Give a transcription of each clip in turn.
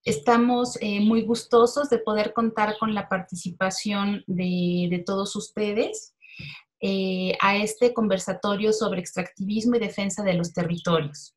Estamos muy gustosos de poder contar con la participación de todos ustedes a este conversatorio sobre extractivismo y defensa de los territorios.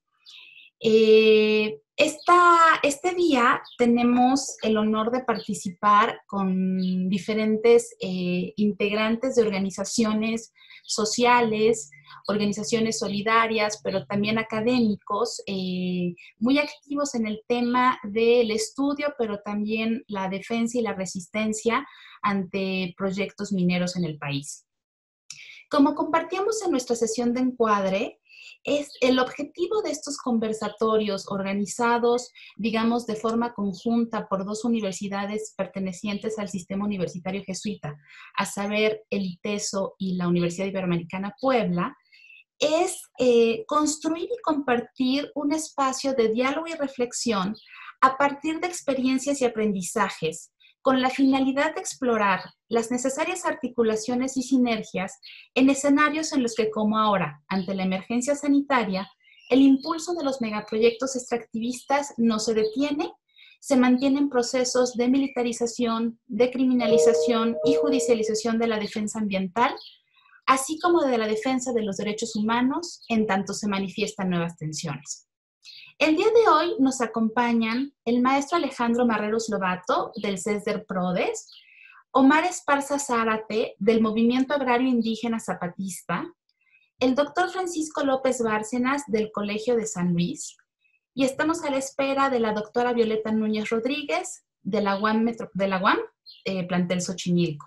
Este día tenemos el honor de participar con diferentes integrantes de organizaciones sociales, organizaciones solidarias, pero también académicos, muy activos en el tema del estudio, pero también la defensa y la resistencia ante proyectos mineros en el país. Como compartíamos en nuestra sesión de encuadre, el objetivo de estos conversatorios organizados, digamos, de forma conjunta por dos universidades pertenecientes al sistema universitario jesuita, a saber, el ITESO y la Universidad Iberoamericana Puebla, es construir y compartir un espacio de diálogo y reflexión a partir de experiencias y aprendizajes, con la finalidad de explorar las necesarias articulaciones y sinergias en escenarios en los que, como ahora, ante la emergencia sanitaria, el impulso de los megaproyectos extractivistas no se detiene, se mantienen procesos de militarización, de criminalización y judicialización de la defensa ambiental, así como de la defensa de los derechos humanos, en tanto se manifiestan nuevas tensiones. El día de hoy nos acompañan el maestro Alejandro Marreros Lobato, del CESDER PRODES, Omar Esparza Zárate, del Movimiento Agrario Indígena Zapatista, el doctor Francisco López Bárcenas, del Colegio de San Luis, y estamos a la espera de la doctora Violeta Núñez Rodríguez, de la UAM, plantel Xochimilco.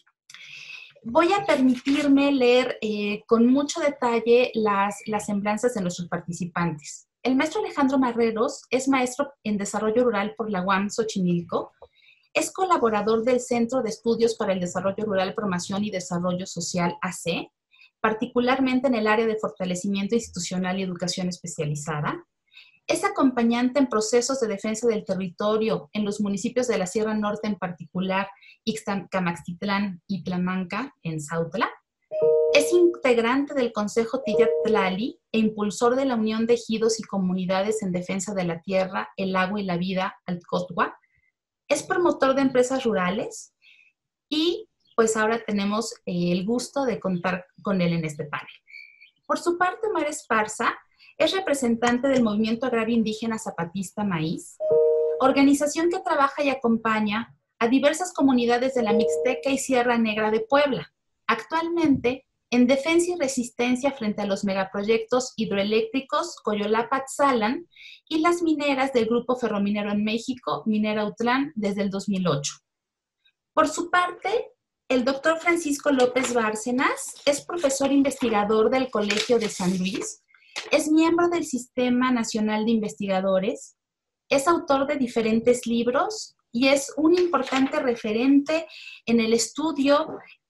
Voy a permitirme leer con mucho detalle las semblanzas de nuestros participantes. El maestro Alejandro Marreros es maestro en Desarrollo Rural por la UAM Xochimilco, es colaborador del Centro de Estudios para el Desarrollo Rural, Promoción y Desarrollo Social, AC, particularmente en el área de fortalecimiento institucional y educación especializada. Es acompañante en procesos de defensa del territorio en los municipios de la Sierra Norte, en particular Ixtacamaxtitlán y Tlamanca, en Sautla. Es integrante del Consejo Tiyatlali e impulsor de la Unión de Ejidos y Comunidades en Defensa de la Tierra, el Agua y la Vida, Alcotwa. Es promotor de empresas rurales y pues ahora tenemos el gusto de contar con él en este panel. Por su parte, Omar Esparza es representante del Movimiento Agrario Indígena Zapatista Maíz, organización que trabaja y acompaña a diversas comunidades de la Mixteca y Sierra Negra de Puebla, actualmente en defensa y resistencia frente a los megaproyectos hidroeléctricos Coyolapa-Tzalan y las mineras del Grupo Ferrominero en México, Minera Utlán, desde el 2008. Por su parte, el doctor Francisco López Bárcenas es profesor investigador del Colegio de San Luis, es miembro del Sistema Nacional de Investigadores, es autor de diferentes libros y es un importante referente en el estudio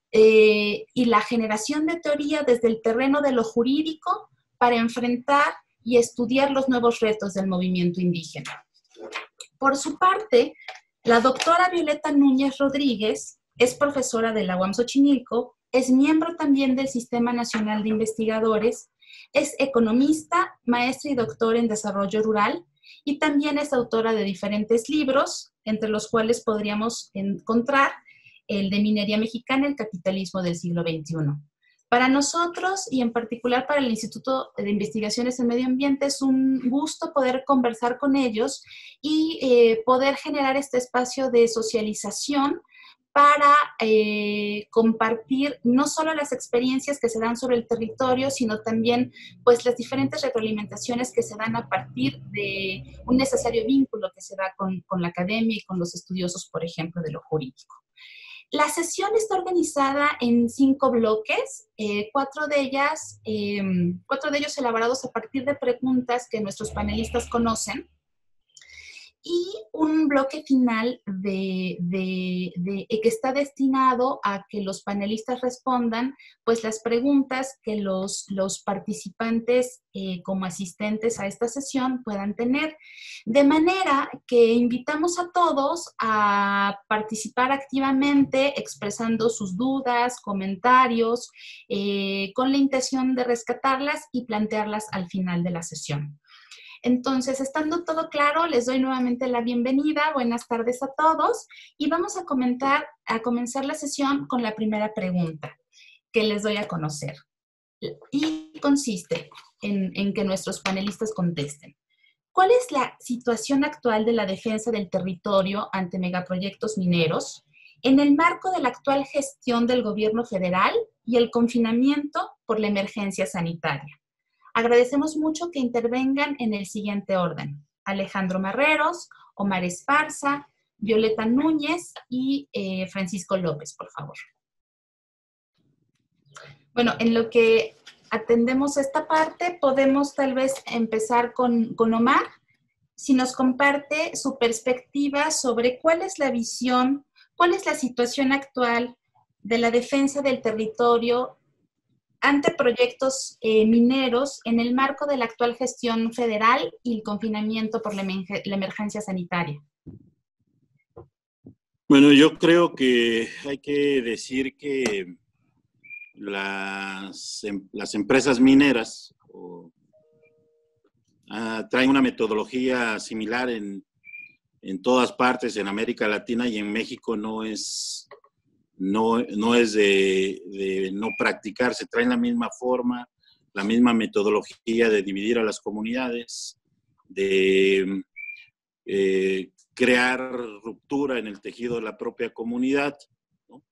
y la generación de teoría desde el terreno de lo jurídico para enfrentar y estudiar los nuevos retos del movimiento indígena. Por su parte, la doctora Violeta Núñez Rodríguez es profesora de la UAM Xochimilco, es miembro también del Sistema Nacional de Investigadores, es economista, maestra y doctora en desarrollo rural y también es autora de diferentes libros, entre los cuales podríamos encontrar el de Minería Mexicana, el capitalismo del siglo XXI. Para nosotros, y en particular para el Instituto de Investigaciones en Medio Ambiente, es un gusto poder conversar con ellos y poder generar este espacio de socialización para compartir no solo las experiencias que se dan sobre el territorio, sino también pues, las diferentes retroalimentaciones que se dan a partir de un necesario vínculo que se da con la academia y con los estudiosos, por ejemplo, de lo jurídico. La sesión está organizada en 5 bloques, 4 de ellos elaborados a partir de preguntas que nuestros panelistas conocen, y un bloque final que está destinado a que los panelistas respondan pues las preguntas que los participantes como asistentes a esta sesión puedan tener. De manera que invitamos a todos a participar activamente expresando sus dudas, comentarios, con la intención de rescatarlas y plantearlas al final de la sesión. Entonces, estando todo claro, les doy nuevamente la bienvenida. Buenas tardes a todos y vamos a comenzar la sesión con la primera pregunta que les doy a conocer. Y consiste en que nuestros panelistas contesten. ¿Cuál es la situación actual de la defensa del territorio ante megaproyectos mineros en el marco de la actual gestión del gobierno federal y el confinamiento por la emergencia sanitaria? Agradecemos mucho que intervengan en el siguiente orden: Alejandro Marreros, Omar Esparza, Violeta Núñez y Francisco López, por favor. Bueno, en lo que atendemos esta parte, podemos tal vez empezar con Omar, si nos comparte su perspectiva sobre cuál es la visión, cuál es la situación actual de la defensa del territorio ante proyectos mineros en el marco de la actual gestión federal y el confinamiento por la emergencia sanitaria. Bueno, yo creo que hay que decir que las empresas mineras traen una metodología similar en todas partes, en América Latina, y en México no es de no practicarse. Traen la misma forma, la misma metodología de dividir a las comunidades, de crear ruptura en el tejido de la propia comunidad, ¿no?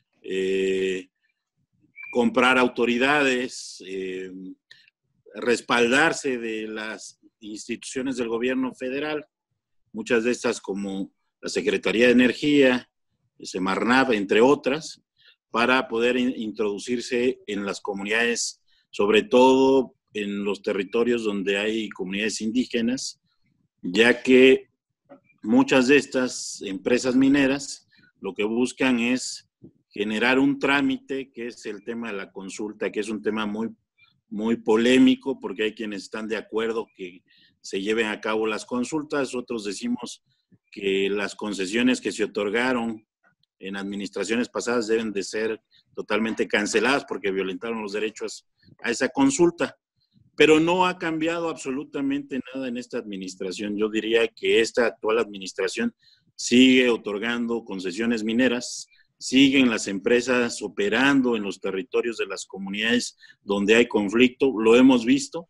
Comprar autoridades, respaldarse de las instituciones del gobierno federal, muchas de estas como la Secretaría de Energía, Semarnat, entre otras, para poder introducirse en las comunidades, sobre todo en los territorios donde hay comunidades indígenas, ya que muchas de estas empresas mineras lo que buscan es generar un trámite, que es el tema de la consulta, que es un tema muy polémico, porque hay quienes están de acuerdo que se lleven a cabo las consultas, otros decimos que las concesiones que se otorgaron en administraciones pasadas deben de ser totalmente canceladas porque violentaron los derechos a esa consulta. Pero no ha cambiado absolutamente nada en esta administración. Yo diría que esta actual administración sigue otorgando concesiones mineras, siguen las empresas operando en los territorios de las comunidades donde hay conflicto. Lo hemos visto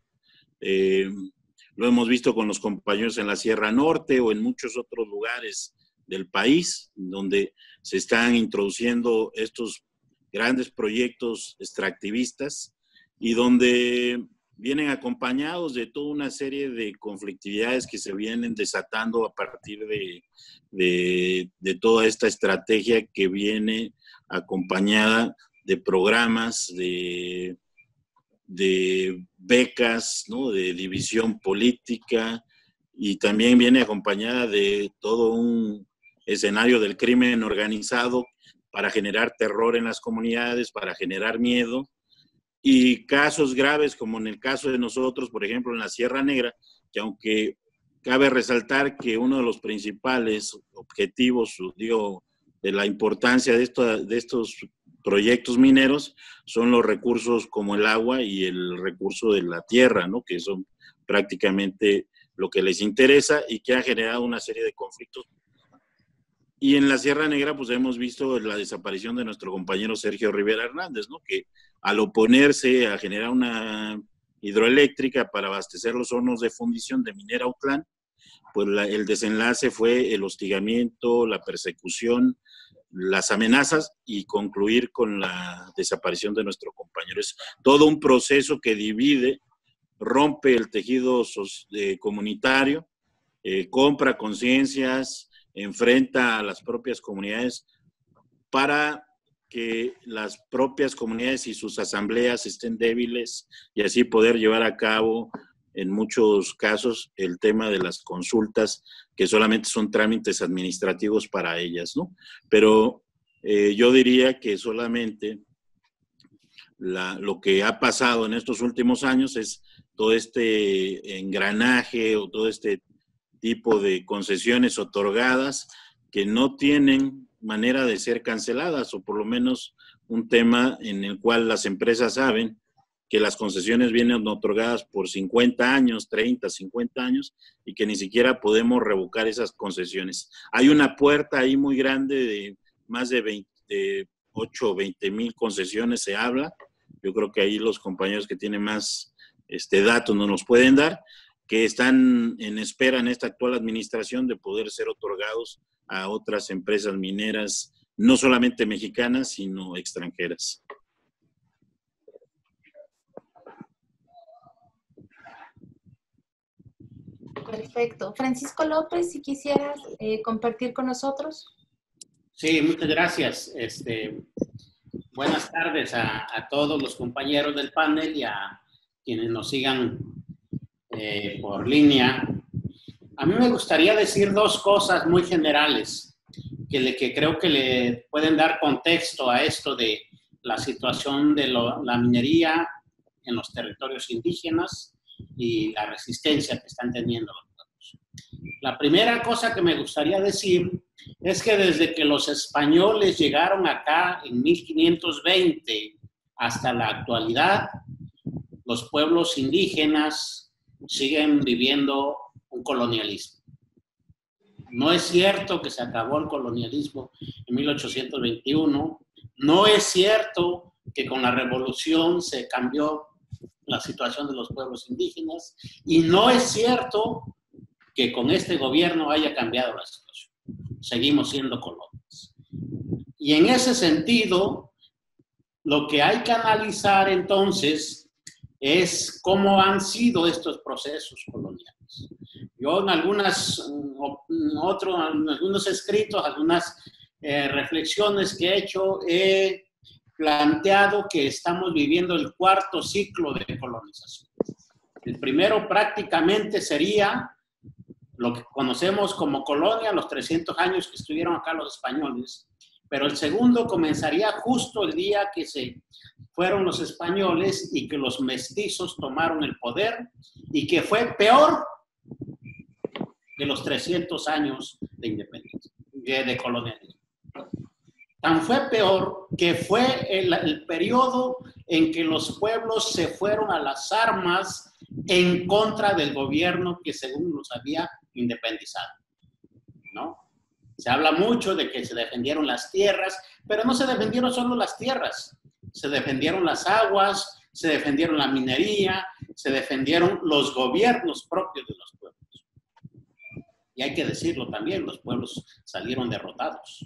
con los compañeros en la Sierra Norte o en muchos otros lugares del país, donde se están introduciendo estos grandes proyectos extractivistas y donde vienen acompañados de toda una serie de conflictividades que se vienen desatando a partir de toda esta estrategia que viene acompañada de programas, de becas, ¿no? De división política, y también viene acompañada de todo un escenario del crimen organizado para generar terror en las comunidades, para generar miedo. Y casos graves, como en el caso de nosotros, por ejemplo, en la Sierra Negra, que aunque cabe resaltar que uno de los principales objetivos, digo, de la importancia de estos proyectos mineros son los recursos como el agua y el recurso de la tierra, ¿no? Que son prácticamente lo que les interesa y que ha generado una serie de conflictos. Y en la Sierra Negra, pues hemos visto la desaparición de nuestro compañero Sergio Rivera Hernández, ¿no? Que al oponerse a generar una hidroeléctrica para abastecer los hornos de fundición de Minera Autlán, pues el desenlace fue el hostigamiento, la persecución, las amenazas y concluir con la desaparición de nuestro compañero. Es todo un proceso que divide, rompe el tejido comunitario, compra conciencias, enfrenta a las propias comunidades para que las propias comunidades y sus asambleas estén débiles y así poder llevar a cabo en muchos casos el tema de las consultas, que solamente son trámites administrativos para ellas, ¿no? Pero yo diría que solamente lo que ha pasado en estos últimos años es todo este engranaje o todo este tipo de concesiones otorgadas que no tienen manera de ser canceladas, o por lo menos un tema en el cual las empresas saben que las concesiones vienen otorgadas por 50 años, 30, 50 años, y que ni siquiera podemos revocar esas concesiones. Hay una puerta ahí muy grande de más de 8 o 20 mil concesiones se habla. Yo creo que ahí los compañeros que tienen más datos no nos pueden dar, que están en espera en esta actual administración de poder ser otorgados a otras empresas mineras, no solamente mexicanas, sino extranjeras. Perfecto. Francisco López, si quisieras compartir con nosotros. Sí, muchas gracias. Buenas tardes a todos los compañeros del panel y a quienes nos sigan por línea. A mí me gustaría decir dos cosas muy generales que creo que le pueden dar contexto a esto de la situación de la minería en los territorios indígenas y la resistencia que están teniendo los pueblos. La primera cosa que me gustaría decir es que desde que los españoles llegaron acá en 1520 hasta la actualidad, los pueblos indígenas siguen viviendo un colonialismo. No es cierto que se acabó el colonialismo en 1821, no es cierto que con la revolución se cambió la situación de los pueblos indígenas, y no es cierto que con este gobierno haya cambiado la situación. Seguimos siendo colonias. Y en ese sentido, lo que hay que analizar entonces es cómo han sido estos procesos coloniales. Yo en algunos escritos, algunas reflexiones que he hecho, he planteado que estamos viviendo el cuarto ciclo de colonización. El primero prácticamente sería lo que conocemos como colonia, los 300 años que estuvieron acá los españoles, pero el segundo comenzaría justo el día que se fueron los españoles y que los mestizos tomaron el poder, y que fue peor que los 300 años de independencia, de colonialismo. Tan fue peor que fue el periodo en que los pueblos se fueron a las armas en contra del gobierno que según los había independizado, ¿no? Se habla mucho de que se defendieron las tierras, pero no se defendieron solo las tierras, se defendieron las aguas, se defendieron la minería, se defendieron los gobiernos propios de los pueblos. Y hay que decirlo también, los pueblos salieron derrotados.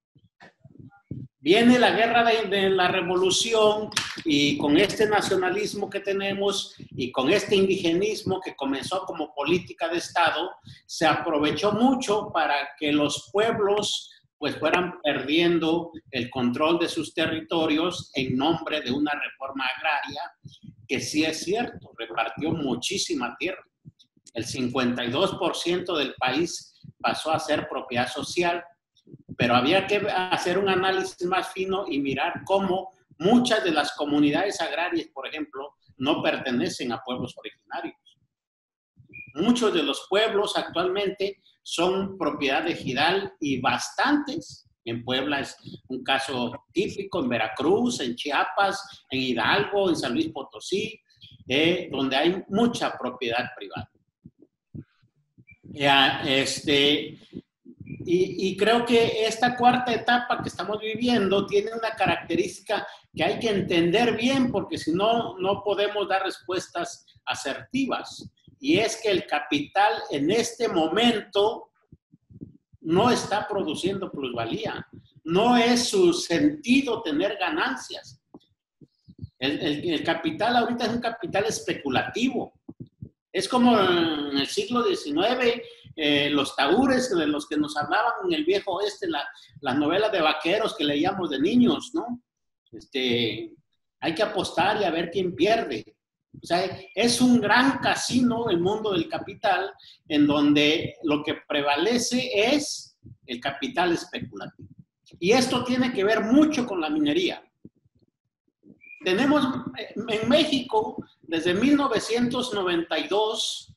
Viene la guerra de la revolución, y con este nacionalismo que tenemos y con este indigenismo que comenzó como política de Estado, se aprovechó mucho para que los pueblos pues fueran perdiendo el control de sus territorios en nombre de una reforma agraria que sí es cierto, repartió muchísima tierra. El 52% del país pasó a ser propiedad social. Pero había que hacer un análisis más fino y mirar cómo muchas de las comunidades agrarias, por ejemplo, no pertenecen a pueblos originarios. Muchos de los pueblos actualmente son propiedad ejidal, y bastantes. En Puebla es un caso típico, en Veracruz, en Chiapas, en Hidalgo, en San Luis Potosí, donde hay mucha propiedad privada. Y creo que esta cuarta etapa que estamos viviendo tiene una característica que hay que entender bien, porque si no, no podemos dar respuestas asertivas. Y es que el capital en este momento no está produciendo plusvalía. No es su sentido tener ganancias. El capital ahorita es un capital especulativo. Es como en el siglo XIX, los tahúres de los que nos hablaban en el viejo oeste, las novelas de vaqueros que leíamos de niños, ¿no? Hay que apostar y a ver quién pierde. O sea, es un gran casino el mundo del capital, en donde lo que prevalece es el capital especulativo. Y esto tiene que ver mucho con la minería. Tenemos en México, desde 1992,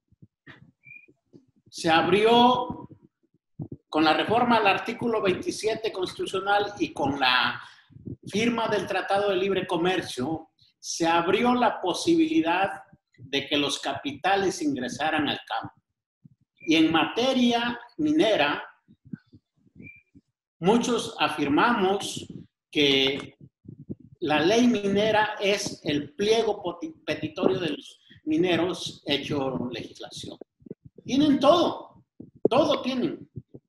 se abrió con la reforma al artículo 27 constitucional y con la firma del Tratado de Libre Comercio, se abrió la posibilidad de que los capitales ingresaran al campo. Y en materia minera, muchos afirmamos que la ley minera es el pliego petitorio de los mineros hecho legislación. Tienen todo tienen.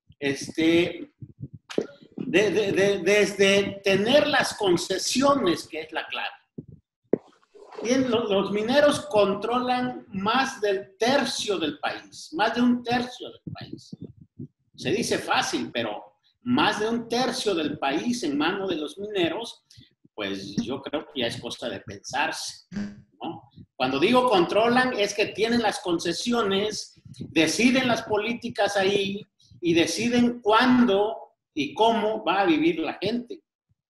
Desde tener las concesiones, que es la clave. Los mineros controlan más del tercio del país, más de un tercio del país. Se dice fácil, pero más de un tercio del país en manos de los mineros, pues yo creo que ya es cosa de pensarse, ¿no? Cuando digo controlan, es que tienen las concesiones, deciden las políticas ahí y deciden cuándo y cómo va a vivir la gente.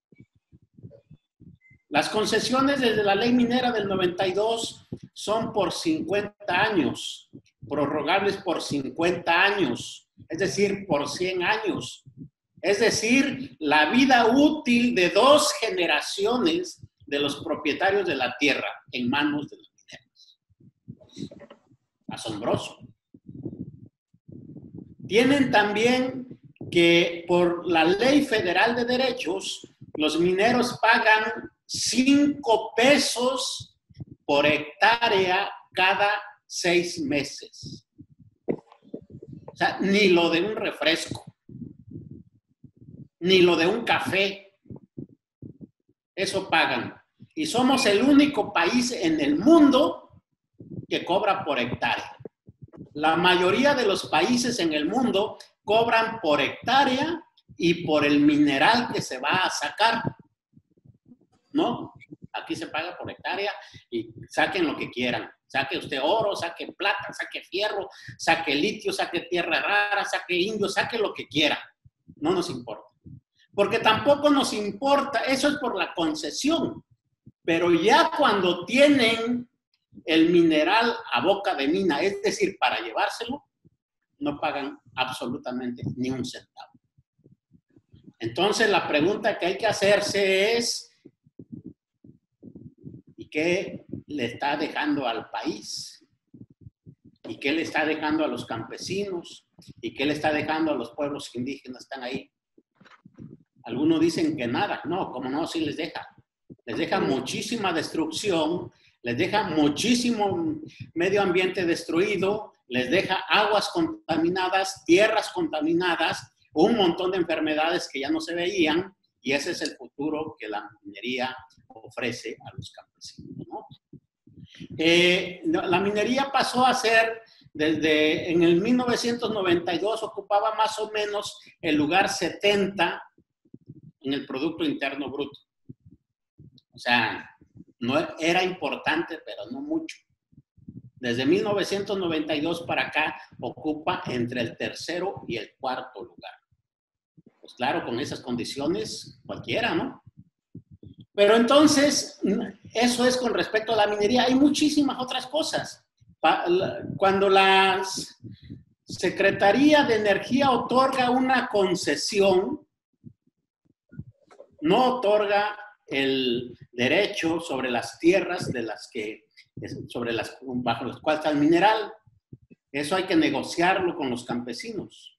Las concesiones desde la ley minera del 92 son por 50 años, prorrogables por 50 años, es decir, por 100 años. Es decir, la vida útil de 2 generaciones de los propietarios de la tierra en manos de los mineros. Asombroso. Tienen también que por la Ley Federal de Derechos, los mineros pagan 5 pesos por hectárea cada 6 meses. O sea, ni lo de un refresco, ni lo de un café. Eso pagan. Y somos el único país en el mundo que cobra por hectárea. La mayoría de los países en el mundo cobran por hectárea y por el mineral que se va a sacar. ¿No? Aquí se paga por hectárea y saquen lo que quieran. Saque usted oro, saque plata, saque fierro, saque litio, saque tierra rara, saque indio, saque lo que quiera. No nos importa. Porque tampoco nos importa, eso es por la concesión. Pero ya cuando tienen el mineral a boca de mina, es decir, para llevárselo, no pagan absolutamente ni un centavo. Entonces la pregunta que hay que hacerse es, ¿y qué le está dejando al país? ¿Y qué le está dejando a los campesinos? ¿Y qué le está dejando a los pueblos indígenas que están ahí? Algunos dicen que nada. No, como no, sí les deja. Les deja muchísima destrucción, les deja muchísimo medio ambiente destruido, les deja aguas contaminadas, tierras contaminadas, un montón de enfermedades que ya no se veían, y ese es el futuro que la minería ofrece a los campesinos, ¿no? La minería pasó a ser, desde en el 1992, ocupaba más o menos el lugar 70 en el Producto Interno Bruto. O sea, no era importante, pero no mucho. Desde 1992 para acá ocupa entre el 3º y el 4º lugar. Pues claro, con esas condiciones, cualquiera, ¿no? Pero entonces, eso es con respecto a la minería. Hay muchísimas otras cosas. Cuando la Secretaría de Energía otorga una concesión, no otorga el derecho sobre las tierras bajo las cuales está el mineral. Eso hay que negociarlo con los campesinos.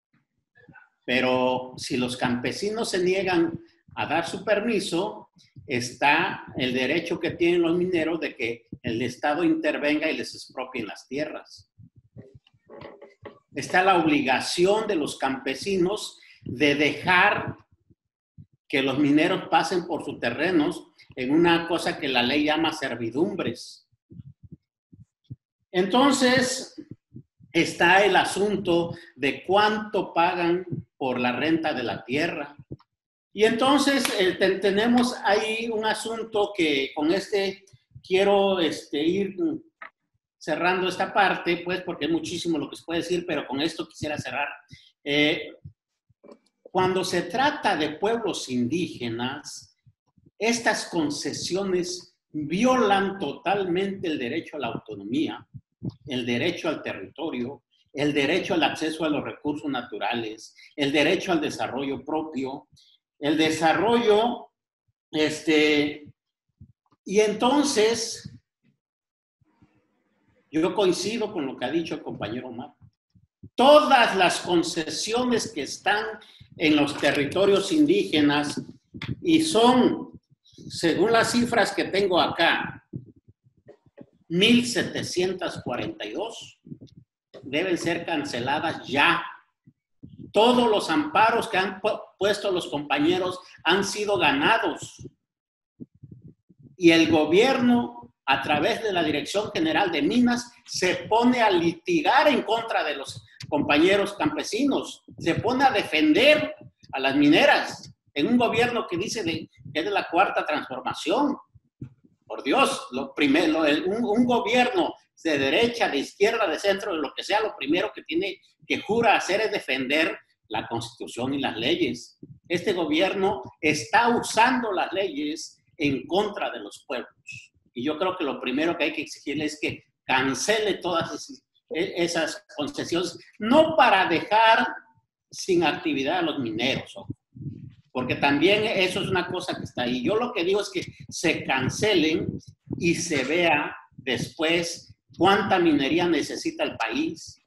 Pero si los campesinos se niegan a dar su permiso, está el derecho que tienen los mineros de que el Estado intervenga y les expropie las tierras. Está la obligación de los campesinos de dejar que los mineros pasen por sus terrenos en una cosa que la ley llama servidumbres. Entonces, está el asunto de cuánto pagan por la renta de la tierra. Y entonces tenemos ahí un asunto que con quiero ir cerrando esta parte, pues porque es muchísimo lo que se puede decir, pero con esto quisiera cerrar. Cuando se trata de pueblos indígenas, estas concesiones violan totalmente el derecho a la autonomía, el derecho al territorio, el derecho al acceso a los recursos naturales, el derecho al desarrollo propio, el desarrollo Y entonces, yo coincido con lo que ha dicho el compañero Omar. Todas las concesiones que están en los territorios indígenas y son, según las cifras que tengo acá, 1,742, deben ser canceladas ya. Todos los amparos que han puesto los compañeros han sido ganados. Y el gobierno, a través de la Dirección General de Minas, se pone a litigar en contra de los compañeros campesinos, se pone a defender a las mineras en un gobierno que dice que es de la Cuarta Transformación. Por Dios, lo primero, un gobierno de derecha, de izquierda, de centro, de lo que sea, lo primero que jura hacer es defender la Constitución y las leyes. Este gobierno está usando las leyes en contra de los pueblos. Y yo creo que lo primero que hay que exigirle es que cancele todas esas concesiones, no para dejar sin actividad a los mineros, porque también eso es una cosa que está ahí. Yo lo que digo es que se cancelen y se vea después cuánta minería necesita el país,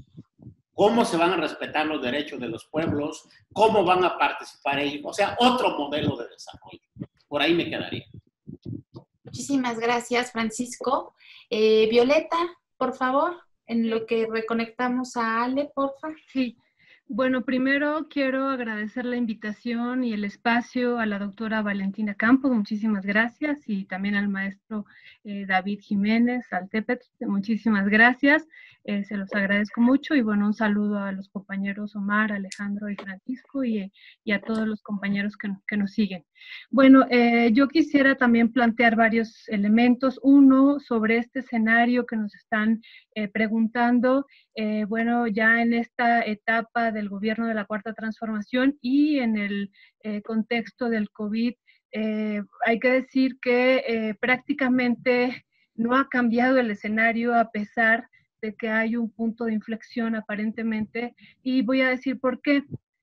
cómo se van a respetar los derechos de los pueblos, cómo van a participar ellos, o sea, otro modelo de desarrollo. Por ahí me quedaría. Muchísimas gracias, Francisco. Violeta, por favor, en lo que reconectamos a Ale, porfa. Sí. Bueno, primero quiero agradecer la invitación y el espacio a la doctora Valentina Campos, muchísimas gracias, y también al maestro David Jiménez, al Tepet, muchísimas gracias, se los agradezco mucho, y bueno, un saludo a los compañeros Omar, Alejandro y Francisco, y a todos los compañeros que nos siguen. Bueno, yo quisiera también plantear varios elementos, uno sobre este escenario que nos están preguntando. Bueno, ya en esta etapa del gobierno de la Cuarta Transformación y en el contexto del COVID, hay que decir que prácticamente no ha cambiado el escenario a pesar de que hay un punto de inflexión aparentemente, y voy a decir por qué.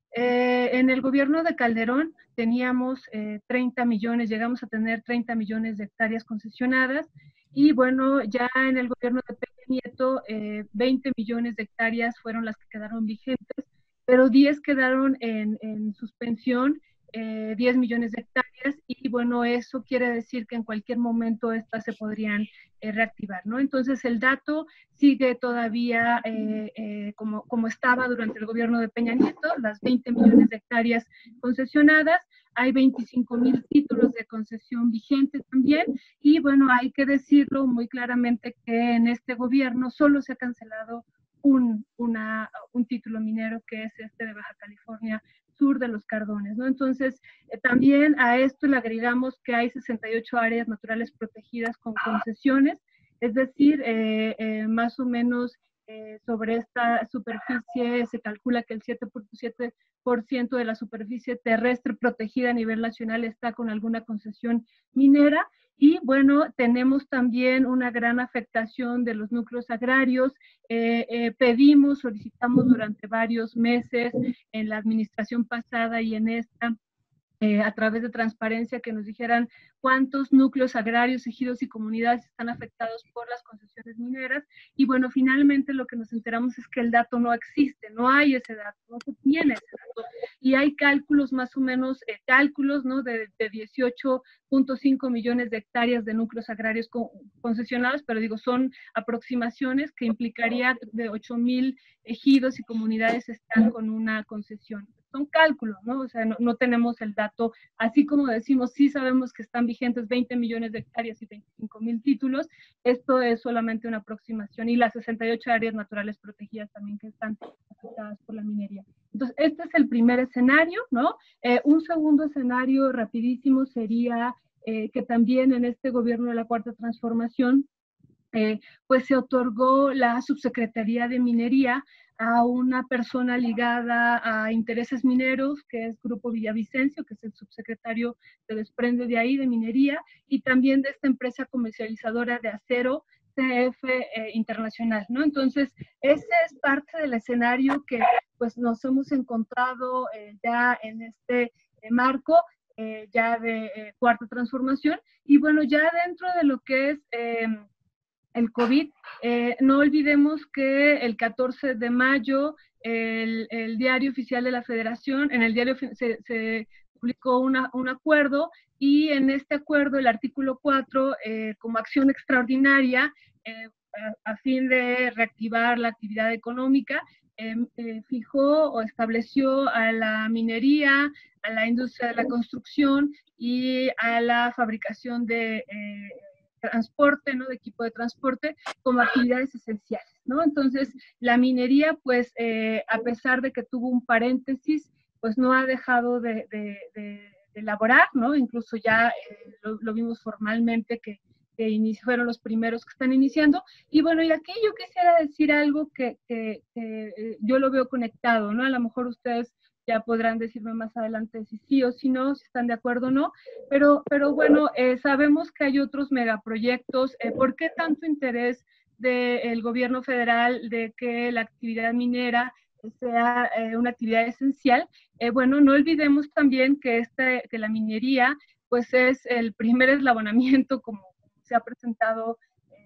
En el gobierno de Calderón teníamos 30 millones, llegamos a tener 30 millones de hectáreas concesionadas, y bueno, ya en el gobierno de Peña Nieto, 20 millones de hectáreas fueron las que quedaron vigentes, pero 10 quedaron en suspensión, 10 millones de hectáreas, y bueno, eso quiere decir que en cualquier momento estas se podrían reactivar, ¿no? Entonces el dato sigue todavía como estaba durante el gobierno de Peña Nieto, las 20 millones de hectáreas concesionadas. Hay 25,000 títulos de concesión vigentes también, y bueno, hay que decirlo muy claramente que en este gobierno solo se ha cancelado un título minero, que es este de Baja California Sur de los Cardones, ¿no? Entonces, también a esto le agregamos que hay 68 áreas naturales protegidas con concesiones, es decir, más o menos sobre esta superficie se calcula que el 7.7% de la superficie terrestre protegida a nivel nacional está con alguna concesión minera. Y bueno, tenemos también una gran afectación de los núcleos agrarios. Solicitamos durante varios meses en la administración pasada y en esta, a través de transparencia, que nos dijeran cuántos núcleos agrarios, ejidos y comunidades están afectados por las concesiones mineras. Y bueno, finalmente lo que nos enteramos es que el dato no existe, no hay ese dato, no se tiene ese dato. Y hay cálculos, más o menos, ¿no? de 18.5 millones de hectáreas de núcleos agrarios concesionados, pero digo, son aproximaciones que implicaría de 8,000 ejidos y comunidades están con una concesión. Son cálculos, ¿no? O sea, no tenemos el dato, así como decimos, sí sabemos que están vigentes 20 millones de hectáreas y 25,000 títulos, esto es solamente una aproximación, y las 68 áreas naturales protegidas también que están afectadas por la minería. Entonces, este es el primer escenario, ¿no? Un segundo escenario rapidísimo sería que también en este gobierno de la Cuarta Transformación, pues se otorgó la subsecretaría de minería a una persona ligada a intereses mineros, que es Grupo Villavicencio, que es el subsecretario, se desprende de ahí, de minería, y también de esta empresa comercializadora de acero, CF Internacional, ¿no? Entonces, ese es parte del escenario que pues nos hemos encontrado ya en este marco. ya de cuarta transformación. Y bueno, ya dentro de lo que es el COVID, no olvidemos que el 14 de mayo el Diario Oficial de la Federación, en el diario se publicó un acuerdo, y en este acuerdo el artículo 4, como acción extraordinaria, a fin de reactivar la actividad económica, fijó o estableció a la minería, a la industria de la construcción y a la fabricación de transporte, ¿no? De equipo de transporte, como actividades esenciales, ¿no? Entonces, la minería, pues, a pesar de que tuvo un paréntesis, pues no ha dejado de elaborar, ¿no? Incluso ya lo vimos formalmente que fueron los primeros que están iniciando. Y bueno, y aquí yo quisiera decir algo que yo lo veo conectado, ¿no? A lo mejor ustedes ya podrán decirme más adelante si sí o si no, si están de acuerdo o no, pero bueno, sabemos que hay otros megaproyectos. ¿Por qué tanto interés del gobierno federal de que la actividad minera sea una actividad esencial? Bueno, no olvidemos también que la minería pues es el primer eslabonamiento, como se ha presentado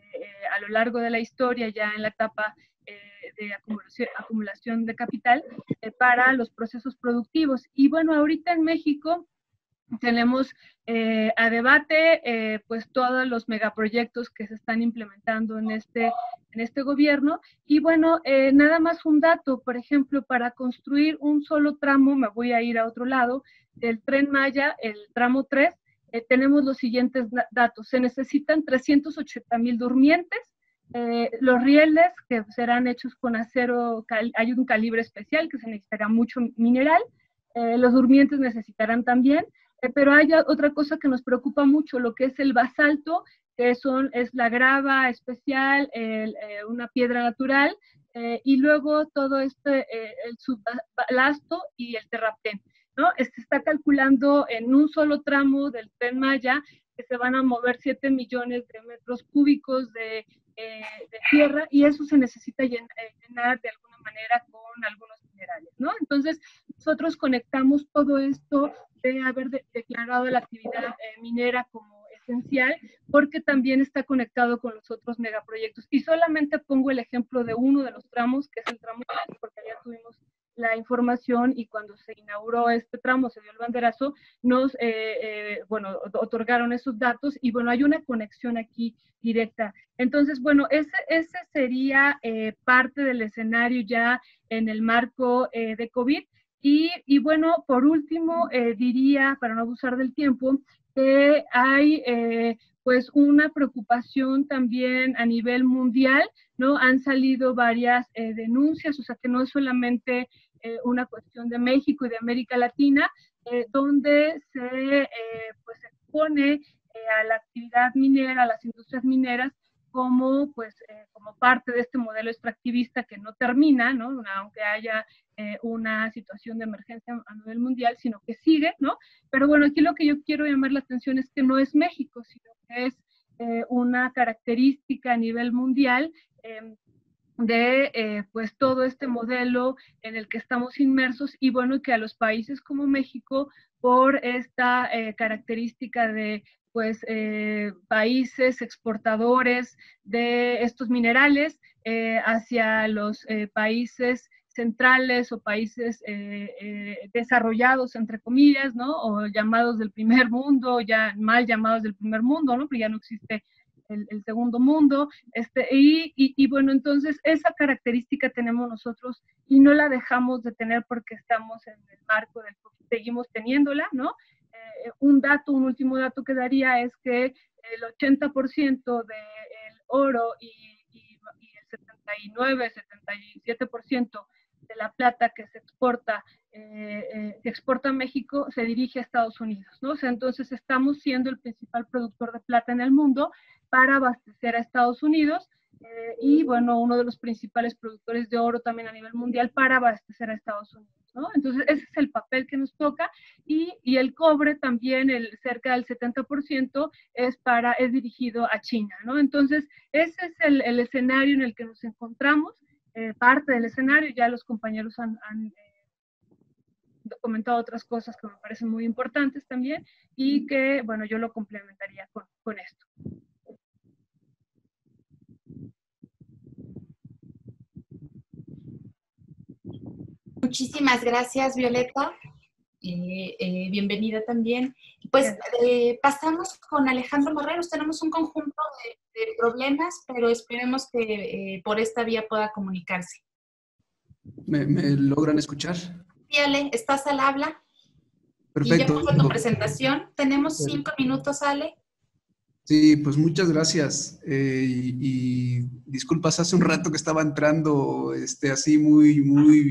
a lo largo de la historia, ya en la etapa de acumulación de capital para los procesos productivos. Y bueno, ahorita en México tenemos a debate pues todos los megaproyectos que se están implementando en este gobierno. Y bueno, nada más un dato, por ejemplo, para construir un solo tramo, me voy a ir a otro lado, del Tren Maya, el tramo 3, tenemos los siguientes datos. Se necesitan 380,000 durmientes. Los rieles, que serán hechos con acero, hay un calibre especial que se necesitará mucho mineral. Los durmientes necesitarán también, pero hay otra cosa que nos preocupa mucho, lo que es el basalto, que es la grava especial, una piedra natural, y luego todo el subbalasto y el terraplén, ¿no? Se está calculando en un solo tramo del Tren Maya que se van a mover 7 millones de metros cúbicos de tierra, y eso se necesita llenar de alguna manera con algunos minerales, ¿no? Entonces, nosotros conectamos todo esto de haber declarado la actividad minera como esencial, porque también está conectado con los otros megaproyectos. Y solamente pongo el ejemplo de uno de los tramos, que es el tramo 3, porque ya tuvimos la información, y cuando se inauguró este tramo, se dio el banderazo, nos otorgaron esos datos, y bueno, hay una conexión aquí directa. Entonces, bueno, ese sería parte del escenario ya en el marco de COVID. Y bueno, por último, diría, para no abusar del tiempo, que hay pues una preocupación también a nivel mundial, ¿no? Han salido varias denuncias, o sea que no es solamente una cuestión de México y de América Latina, donde pues se expone a la actividad minera, a las industrias mineras, como parte de este modelo extractivista que no termina, ¿no? Aunque haya una situación de emergencia a nivel mundial, sino que sigue, ¿no? Pero bueno, aquí lo que yo quiero llamar la atención es que no es México, sino que es una característica a nivel mundial de pues todo este modelo en el que estamos inmersos, y bueno, que a los países como México, por esta característica de pues países exportadores de estos minerales hacia los países centrales o países desarrollados, entre comillas, ¿no? O llamados del primer mundo, ya mal llamados del primer mundo, ¿no? Porque ya no existe el segundo mundo, y bueno, entonces esa característica tenemos nosotros y no la dejamos de tener porque estamos en el marco del COVID, seguimos teniéndola, ¿no? Un último dato que daría es que el 80% del oro y el 79, 77% de la plata que se exporta a México se dirige a Estados Unidos, ¿no? O sea, entonces estamos siendo el principal productor de plata en el mundo para abastecer a Estados Unidos, y bueno, uno de los principales productores de oro también a nivel mundial para abastecer a Estados Unidos, ¿no? Entonces ese es el papel que nos toca, y el cobre también, cerca del 70% es dirigido a China, ¿no? Entonces ese es el escenario en el que nos encontramos, parte del escenario, ya los compañeros han comentado otras cosas que me parecen muy importantes también y que, bueno, yo lo complementaría con esto. Muchísimas gracias, Violeta. Bienvenida también. Pues pasamos con Alejandro Morreros. Tenemos un conjunto de problemas, pero esperemos que por esta vía pueda comunicarse. ¿Me logran escuchar? Sí, Ale, ¿estás al habla? Perfecto. Y ya con tu presentación. Tenemos 5 minutos, Ale. Sí, pues muchas gracias. Y disculpas, hace un rato que estaba entrando así muy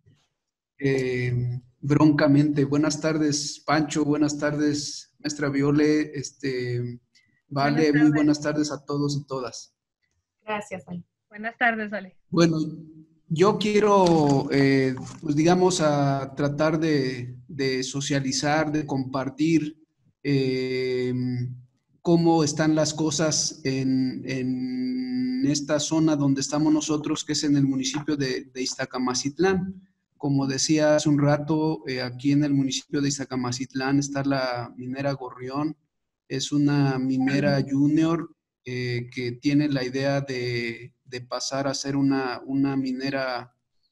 broncamente. Buenas tardes, Pancho. Buenas tardes, maestra Viole. Vale, muy buenas tardes a todos y todas. Gracias, Ale. Buenas tardes, Ale. Bueno, yo quiero, pues digamos, a tratar de socializar, de compartir cómo están las cosas en esta zona donde estamos nosotros, que es en el municipio de Iztacamacitlán. Como decía hace un rato, aquí en el municipio de Iztacamacitlán está la minera Gorrión. Es una minera junior que tiene la idea de pasar a ser una minera,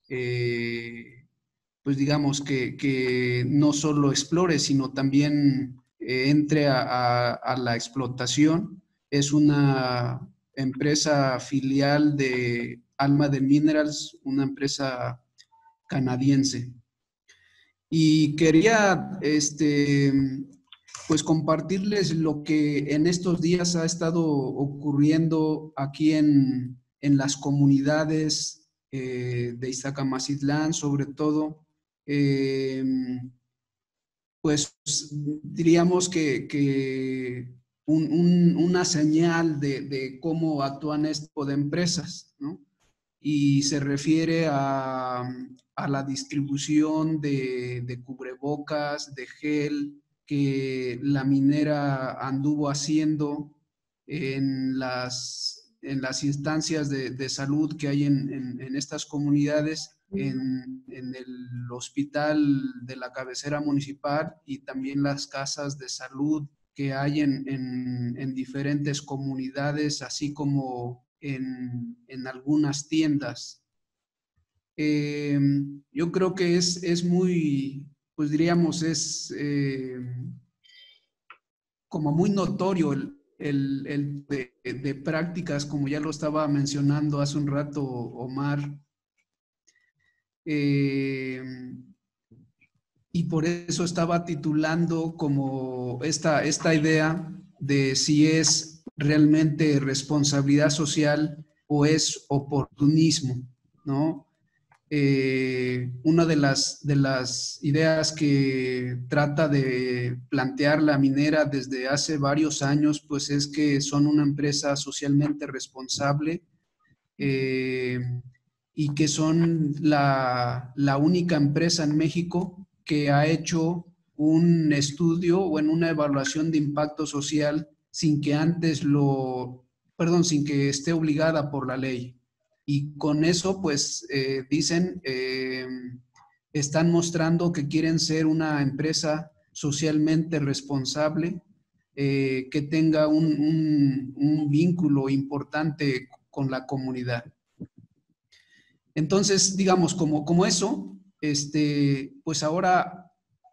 pues digamos, que no solo explore, sino también entre a la explotación. Es una empresa filial de Alma Minerals, una empresa canadiense. Y quería, pues compartirles lo que en estos días ha estado ocurriendo aquí en las comunidades de Iztacamacitlán, sobre todo, pues diríamos que una señal de cómo actúan este tipo de empresas, ¿no? Y se refiere a la distribución de cubrebocas, de gel, que la minera anduvo haciendo en las instancias de salud que hay en estas comunidades, en el hospital de la cabecera municipal y también las casas de salud que hay en diferentes comunidades, así como en algunas tiendas. Yo creo que es muy, pues diríamos, es como muy notorio el de prácticas, como ya lo estaba mencionando hace un rato Omar. Y por eso estaba titulando como esta idea de si es realmente responsabilidad social o es oportunismo, ¿no? Una de las ideas que trata de plantear la minera desde hace varios años, pues es que son una empresa socialmente responsable y que son la única empresa en México que ha hecho un estudio o en una evaluación de impacto social sin que sin que esté obligada por la ley. Y con eso, pues, dicen, están mostrando que quieren ser una empresa socialmente responsable, que tenga un vínculo importante con la comunidad. Entonces, digamos, como eso, pues ahora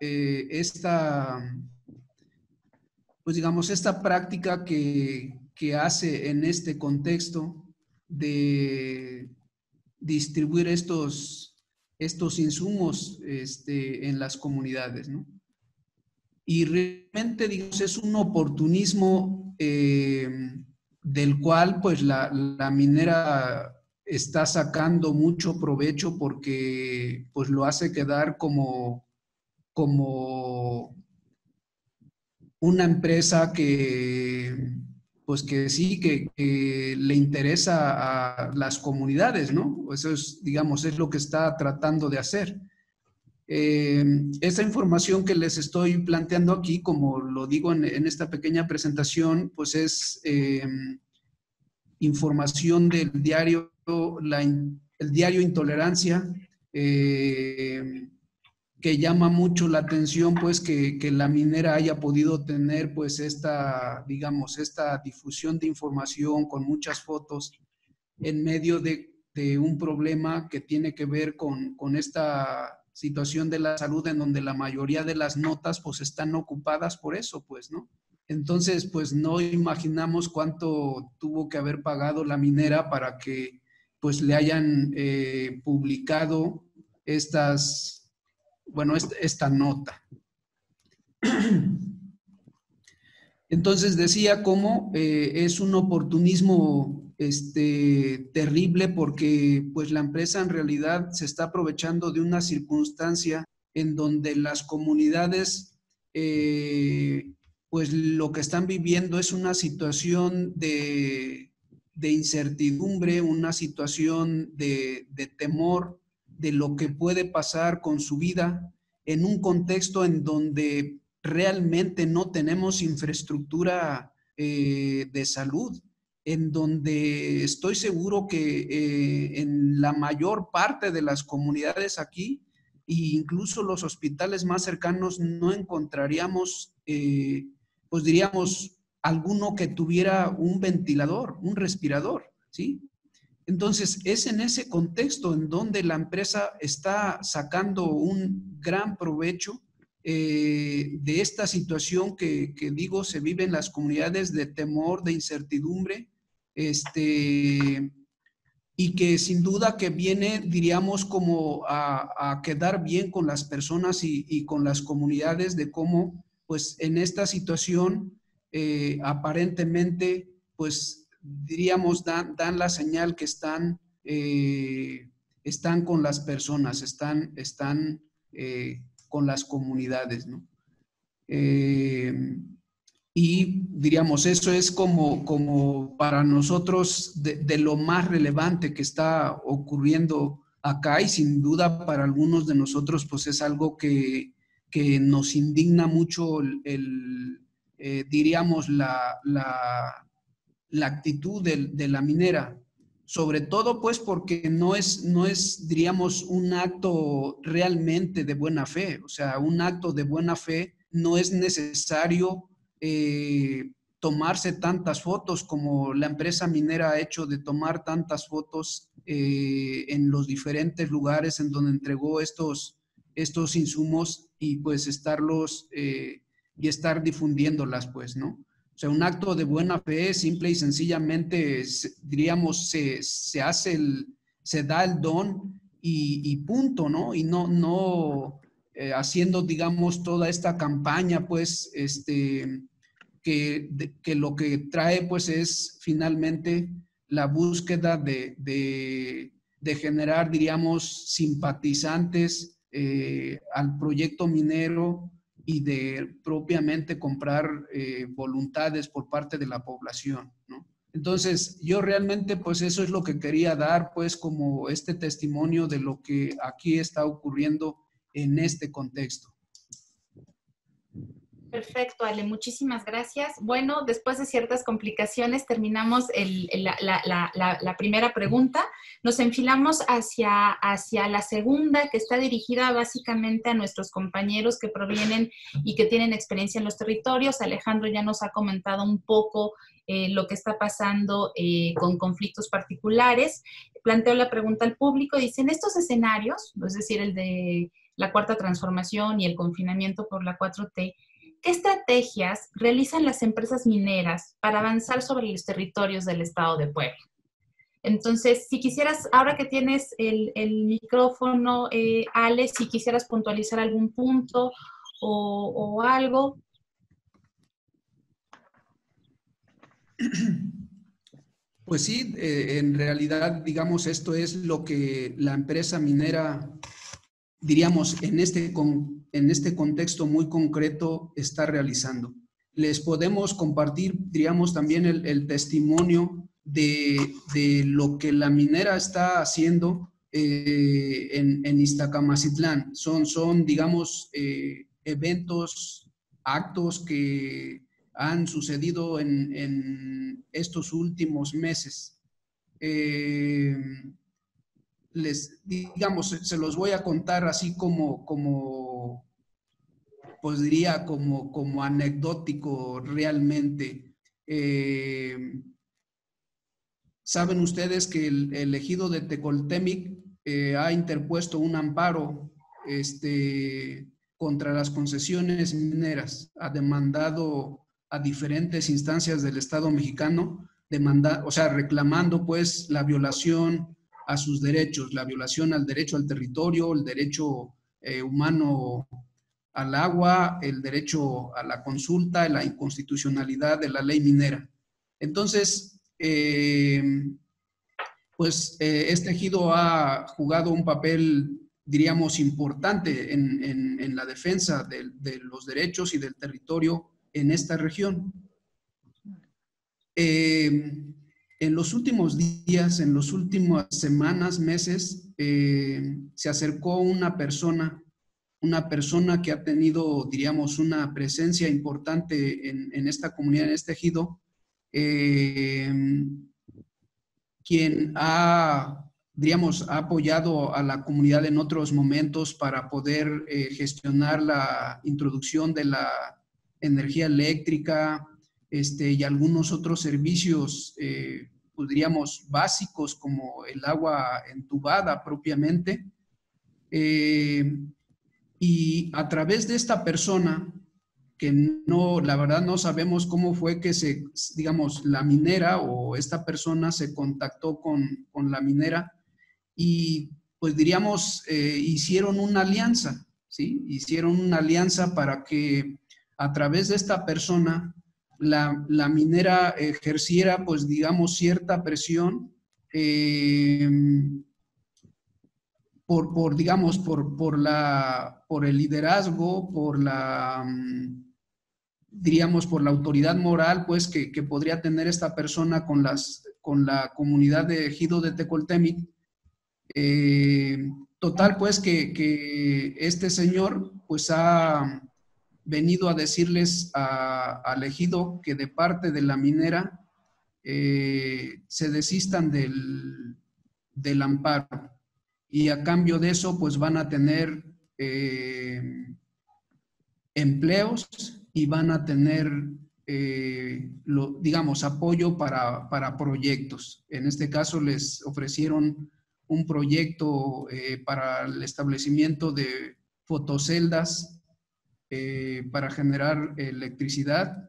pues digamos, esta práctica que hace en este contexto de distribuir estos insumos en las comunidades, ¿no? Y realmente, digamos, es un oportunismo del cual, pues, la minera está sacando mucho provecho porque, pues, lo hace quedar como una empresa pues que sí, que le interesa a las comunidades, ¿no? Eso es, digamos, es lo que está tratando de hacer. Esa información que les estoy planteando aquí, como lo digo en esta pequeña presentación, pues es información del diario, el diario Intolerancia, que llama mucho la atención, pues, que la minera haya podido tener, pues, esta, digamos, esta difusión de información con muchas fotos en medio de un problema que tiene que ver con esta situación de la salud, en donde la mayoría de las notas, pues, están ocupadas por eso, pues, ¿no? Entonces, pues, no imaginamos cuánto tuvo que haber pagado la minera para que, pues, le hayan publicado esta nota. Entonces decía cómo es un oportunismo terrible, porque pues la empresa en realidad se está aprovechando de una circunstancia en donde las comunidades pues lo que están viviendo es una situación de incertidumbre, una situación de temor de lo que puede pasar con su vida en un contexto en donde realmente no tenemos infraestructura de salud, en donde estoy seguro que en la mayor parte de las comunidades aquí, e incluso los hospitales más cercanos, no encontraríamos, pues diríamos, alguno que tuviera un ventilador, un respirador, ¿sí? Entonces, es en ese contexto en donde la empresa está sacando un gran provecho de esta situación que digo se vive en las comunidades, de temor, de incertidumbre, y que sin duda que viene, diríamos, como a quedar bien con las personas y con las comunidades, de cómo, pues, en esta situación, aparentemente, pues, diríamos, dan la señal que están con las personas, están con las comunidades, ¿no? Y diríamos, eso es como para nosotros de lo más relevante que está ocurriendo acá, y sin duda para algunos de nosotros pues es algo que nos indigna mucho diríamos la actitud de la minera. Sobre todo pues porque no es, diríamos, un acto realmente de buena fe. O sea, un acto de buena fe no es necesario tomarse tantas fotos como la empresa minera ha hecho, de tomar tantas fotos en los diferentes lugares en donde entregó estos insumos, y pues estarlos y estar difundiéndolas, pues, ¿no? O sea, un acto de buena fe, simple y sencillamente, diríamos, se hace se da el don y punto, ¿no? Y no haciendo, digamos, toda esta campaña, pues, que lo que trae, pues, es finalmente la búsqueda de generar, diríamos, simpatizantes al proyecto minero, y de propiamente comprar voluntades por parte de la población, ¿no? Entonces, yo realmente, pues, eso es lo que quería dar, pues, como este testimonio de lo que aquí está ocurriendo en este contexto. Perfecto, Ale, muchísimas gracias. Bueno, después de ciertas complicaciones terminamos la primera pregunta. Nos enfilamos hacia la segunda, que está dirigida básicamente a nuestros compañeros que provienen y que tienen experiencia en los territorios. Alejandro ya nos ha comentado un poco lo que está pasando con conflictos particulares. Planteo la pregunta al público. Dice, en estos escenarios, es decir, el de la cuarta transformación y el confinamiento por la 4T, ¿qué estrategias realizan las empresas mineras para avanzar sobre los territorios del Estado de Puebla? Entonces, si quisieras, ahora que tienes el micrófono, Ale, si quisieras puntualizar algún punto o algo. Pues sí, en realidad, digamos, esto es lo que la empresa minera, diríamos, en este contexto muy concreto está realizando. Les podemos compartir, diríamos, también el testimonio de lo que la minera está haciendo en Iztacamacitlán. Son digamos, eventos, actos que han sucedido en estos últimos meses. digamos, se los voy a contar así pues diría, como anecdótico realmente. Saben ustedes que el ejido de Tecoltemic ha interpuesto un amparo contra las concesiones mineras, ha demandado a diferentes instancias del Estado mexicano, reclamando pues la violación a sus derechos, la violación al derecho al territorio, el derecho humano al agua, el derecho a la consulta, la inconstitucionalidad de la ley minera. Entonces, este ejido ha jugado un papel, diríamos, importante en la defensa de los derechos y del territorio en esta región. En los últimos días, en las últimas semanas, meses, se acercó una persona que ha tenido, diríamos, una presencia importante en esta comunidad, en este ejido, quien ha apoyado a la comunidad en otros momentos para poder gestionar la introducción de la energía eléctrica y algunos otros servicios, pues diríamos, básicos como el agua entubada propiamente. Y a través de esta persona, que la verdad no sabemos cómo fue que la minera o esta persona se contactó con la minera y pues diríamos, hicieron una alianza, ¿sí? Hicieron una alianza para que a través de esta persona la minera ejerciera pues digamos cierta presión por el liderazgo, por la autoridad moral, pues, que podría tener esta persona con la comunidad de ejido de Tecoltemic. Total, pues, que este señor, pues, ha venido a decirles al ejido que de parte de la minera se desistan del amparo. Y a cambio de eso, pues van a tener empleos y van a tener, digamos, apoyo para proyectos. En este caso les ofrecieron un proyecto para el establecimiento de fotoceldas para generar electricidad.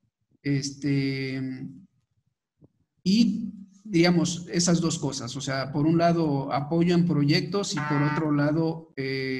Y digamos, esas dos cosas, o sea, por un lado apoyo en proyectos y por otro lado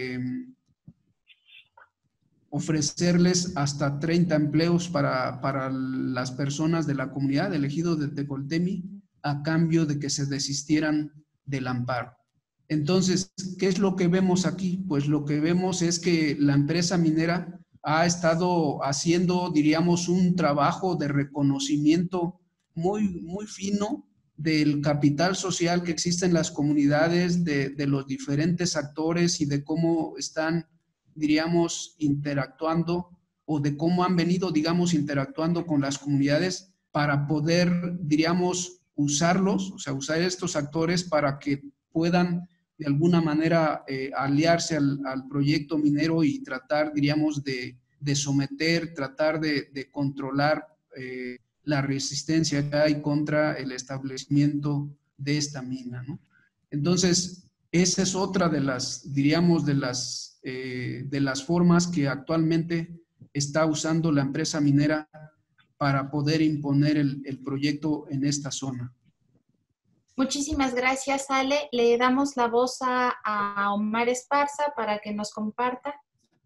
ofrecerles hasta 30 empleos para las personas de la comunidad del ejido de Tecoltemic a cambio de que se desistieran del amparo. Entonces, ¿qué es lo que vemos aquí? Pues lo que vemos es que la empresa minera ha estado haciendo, diríamos, un trabajo de reconocimiento muy, muy fino del capital social que existe en las comunidades, de los diferentes actores y de cómo están, diríamos, interactuando o de cómo han venido, digamos, interactuando con las comunidades para poder, diríamos, usarlos, o sea, usar estos actores para que puedan de alguna manera aliarse al proyecto minero y tratar, diríamos, de someter, tratar de controlar la resistencia que hay contra el establecimiento de esta mina, ¿no? Entonces, esa es otra de las, diríamos, de las formas que actualmente está usando la empresa minera para poder imponer el proyecto en esta zona. Muchísimas gracias, Ale. Le damos la voz a Omar Esparza para que nos comparta.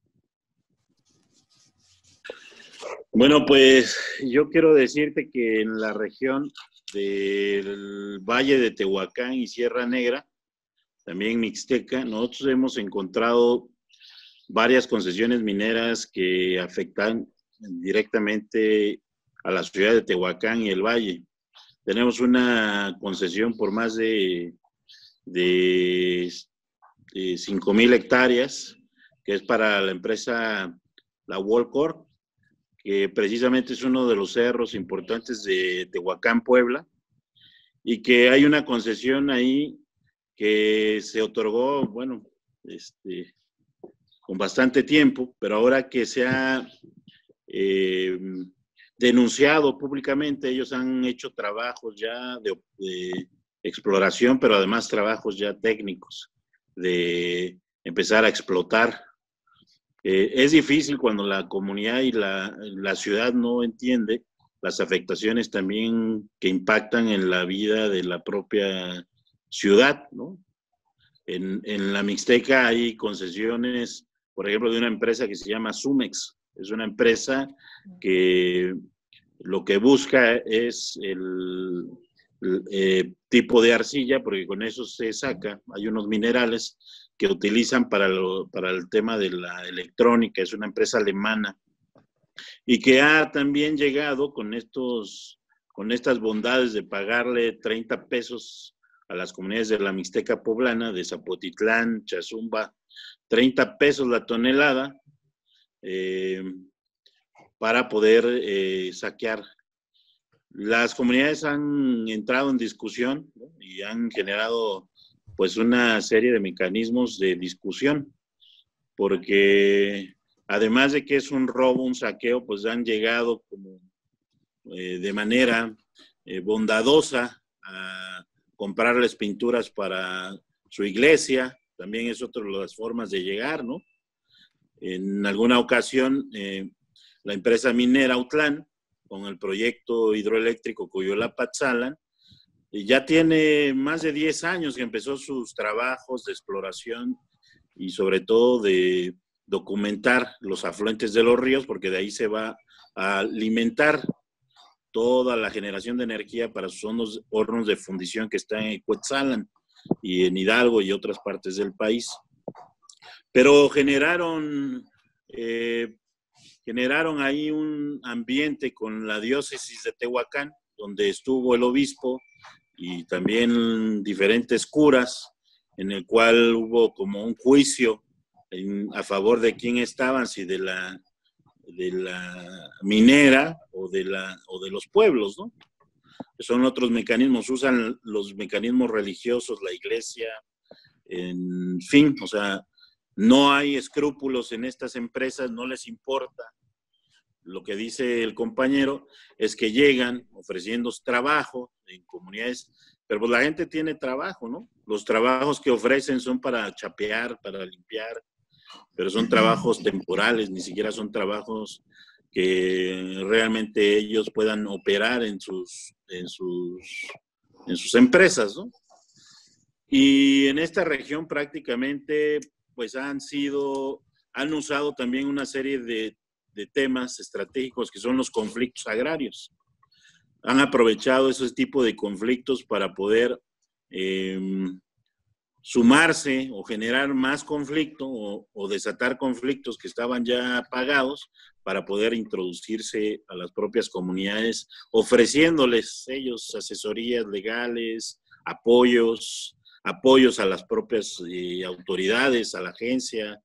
Bueno, pues yo quiero decirte que en la región del Valle de Tehuacán y Sierra Negra, también Mixteca, nosotros hemos encontrado varias concesiones mineras que afectan directamente a la ciudad de Tehuacán y el Valle. Tenemos una concesión por más de 5,000 hectáreas, que es para la empresa La Walcor, que precisamente es uno de los cerros importantes de Tehuacán, Puebla, y que hay una concesión ahí que se otorgó, bueno, con bastante tiempo, pero ahora que se ha denunciado públicamente, ellos han hecho trabajos ya de exploración, pero además trabajos ya técnicos, de empezar a explotar. Es difícil cuando la comunidad y la ciudad no entiende las afectaciones también que impactan en la vida de la propia ciudad, ¿no? En la Mixteca hay concesiones, por ejemplo, de una empresa que se llama Sumex. Es una empresa que lo que busca es el tipo de arcilla, porque con eso se saca. Hay unos minerales que utilizan para el tema de la electrónica. Es una empresa alemana y que ha también llegado con estas bondades de pagarle 30 pesos a las comunidades de la Mixteca poblana, de Zapotitlán, Chazumba, 30 pesos la tonelada, para poder saquear. Las comunidades han entrado en discusión, ¿no? Y han generado pues una serie de mecanismos de discusión, porque además de que es un robo, un saqueo, pues han llegado como de manera bondadosa a comprarles pinturas para su iglesia. También es otra de las formas de llegar, ¿no? En alguna ocasión, la empresa minera Autlán, con el proyecto hidroeléctrico Coyolá-Patzalan, ya tiene más de 10 años que empezó sus trabajos de exploración y sobre todo de documentar los afluentes de los ríos, porque de ahí se va a alimentar toda la generación de energía para sus hornos de fundición que están en Cuetzalan y en Hidalgo y otras partes del país. Pero generaron ahí un ambiente con la diócesis de Tehuacán, donde estuvo el obispo y también diferentes curas, en el cual hubo como un juicio a favor de quién estaban, si de la minera o de los pueblos, ¿no? Son otros mecanismos, usan los mecanismos religiosos, la iglesia, en fin, o sea, no hay escrúpulos en estas empresas, no les importa. Lo que dice el compañero es que llegan ofreciendo trabajo en comunidades, pero pues la gente tiene trabajo, ¿no? Los trabajos que ofrecen son para chapear, para limpiar, pero son trabajos temporales, ni siquiera son trabajos que realmente ellos puedan operar en sus empresas, ¿no? Y en esta región prácticamente pues han usado también una serie de temas estratégicos que son los conflictos agrarios. Han aprovechado esos tipos de conflictos para poder sumarse o generar más conflicto o desatar conflictos que estaban ya apagados para poder introducirse a las propias comunidades, ofreciéndoles ellos asesorías legales, apoyos a las propias autoridades, a la agencia,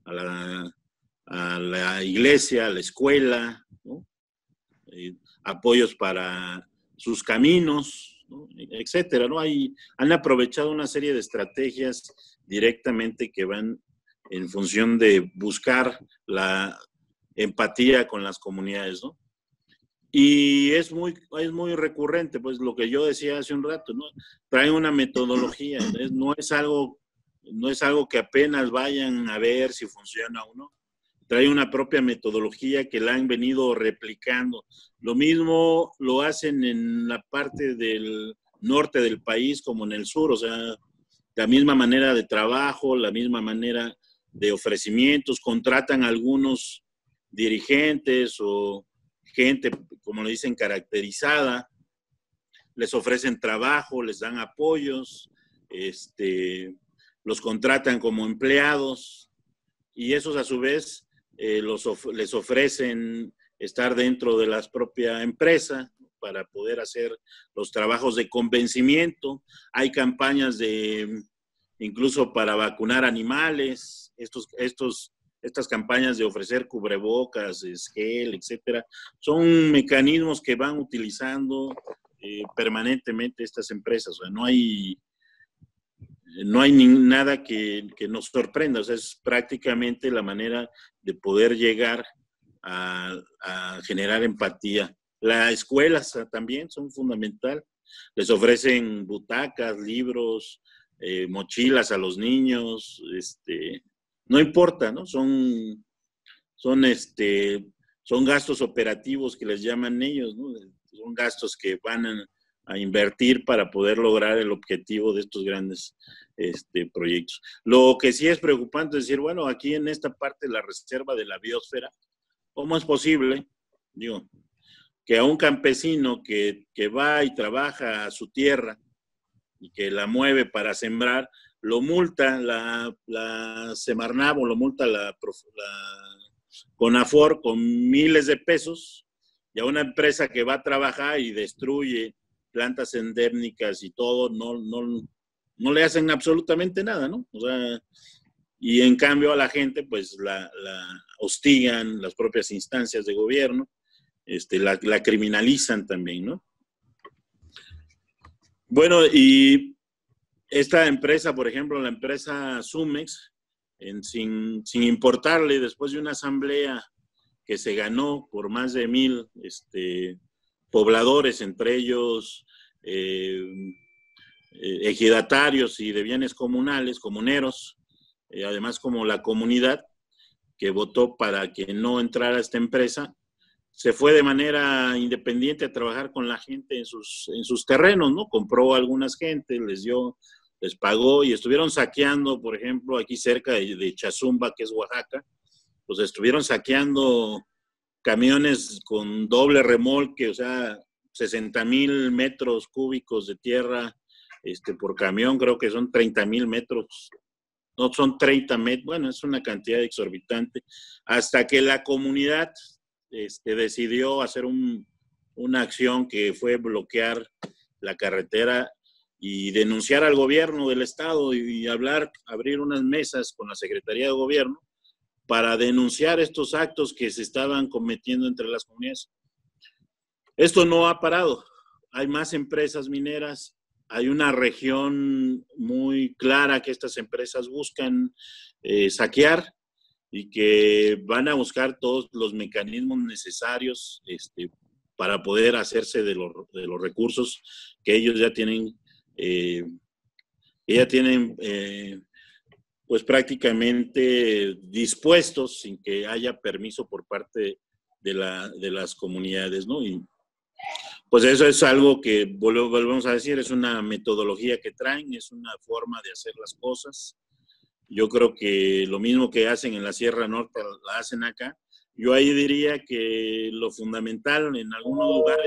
a la iglesia, a la escuela, ¿no? Apoyos para sus caminos, ¿no? Etcétera, ¿no? Han aprovechado una serie de estrategias directamente que van en función de buscar la empatía con las comunidades, ¿no? Y es muy recurrente, pues lo que yo decía hace un rato, ¿no? Traen una metodología, no es algo que apenas vayan a ver si funciona o no. Trae una propia metodología que la han venido replicando. Lo mismo lo hacen en la parte del norte del país como en el sur, o sea, la misma manera de trabajo, la misma manera de ofrecimientos, contratan a algunos dirigentes o gente, como le dicen, caracterizada, les ofrecen trabajo, les dan apoyos, los contratan como empleados y esos a su vez les ofrecen estar dentro de la propia empresa para poder hacer los trabajos de convencimiento. Hay campañas incluso para vacunar animales, estas campañas de ofrecer cubrebocas, gel, etcétera, son mecanismos que van utilizando permanentemente estas empresas. O sea, no hay no hay nada que nos sorprenda. O sea, es prácticamente la manera de poder llegar a generar empatía. Las escuelas también son fundamental. Les ofrecen butacas, libros, mochilas a los niños, no importa, ¿no? Son gastos operativos que les llaman ellos, ¿no? Son gastos que van a invertir para poder lograr el objetivo de estos grandes proyectos. Lo que sí es preocupante es decir, bueno, aquí en esta parte de la reserva de la biosfera, ¿cómo es posible, digo, que a un campesino que va y trabaja a su tierra y que la mueve para sembrar, lo multa la Semarnat o lo multa la CONAFOR con miles de pesos, y a una empresa que va a trabajar y destruye plantas endémicas y todo, no le hacen absolutamente nada, ¿no? O sea, y en cambio a la gente pues la hostigan las propias instancias de gobierno, la criminalizan también, ¿no? Bueno, y esta empresa, por ejemplo, la empresa Sumex, sin importarle, después de una asamblea que se ganó por más de 1,000 pobladores, entre ellos ejidatarios y de bienes comunales, comuneros, además como la comunidad que votó para que no entrara esta empresa, se fue de manera independiente a trabajar con la gente en sus terrenos, ¿no? Compró a algunas gentes, les pagó y estuvieron saqueando, por ejemplo, aquí cerca de Chazumba, que es Oaxaca, pues estuvieron saqueando camiones con doble remolque, o sea, 60,000 metros cúbicos de tierra por camión, creo que son 30,000 metros, no son 30 metros, bueno, es una cantidad exorbitante, hasta que la comunidad decidió hacer una acción que fue bloquear la carretera y denunciar al gobierno del estado y abrir unas mesas con la Secretaría de Gobierno para denunciar estos actos que se estaban cometiendo entre las comunidades. Esto no ha parado. Hay más empresas mineras, hay una región muy clara que estas empresas buscan saquear y que van a buscar todos los mecanismos necesarios para poder hacerse de los recursos que ellos ya tienen, pues prácticamente dispuestos sin que haya permiso por parte de las comunidades, ¿no? Y pues eso es algo que, volvemos a decir, es una metodología que traen, es una forma de hacer las cosas. Yo creo que lo mismo que hacen en la Sierra Norte, la hacen acá. Yo ahí diría que lo fundamental en algunos lugares,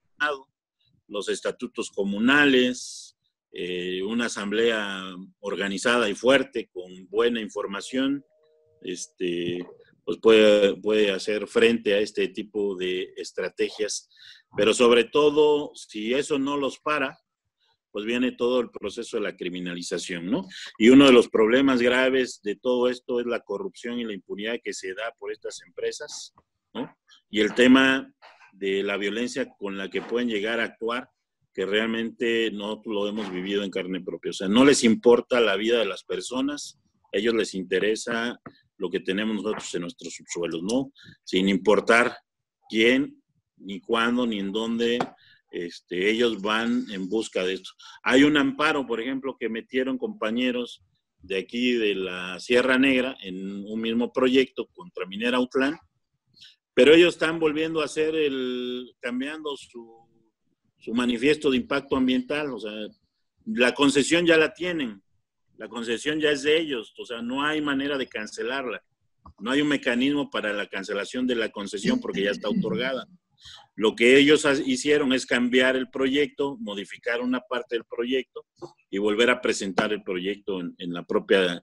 los estatutos comunales, una asamblea organizada y fuerte con buena información, pues puede hacer frente a este tipo de estrategias. Pero sobre todo, si eso no los para, pues viene todo el proceso de la criminalización, ¿no? Y uno de los problemas graves de todo esto es la corrupción y la impunidad que se da por estas empresas, ¿no? Y el tema de la violencia con la que pueden llegar a actuar, que realmente no lo hemos vivido en carne propia. O sea, no les importa la vida de las personas, a ellos les interesa lo que tenemos nosotros en nuestros subsuelos, ¿no? Sin importar quién, ni cuándo, ni en dónde, ellos van en busca de esto. Hay un amparo, por ejemplo, que metieron compañeros de aquí de la Sierra Negra en un mismo proyecto contra Minera Autlán, pero ellos están volviendo a hacer cambiando su manifiesto de impacto ambiental. O sea, la concesión ya la tienen, la concesión ya es de ellos, o sea, no hay manera de cancelarla, no hay un mecanismo para la cancelación de la concesión porque ya está otorgada. Lo que ellos hicieron es cambiar el proyecto, modificar una parte del proyecto y volver a presentar el proyecto en la propia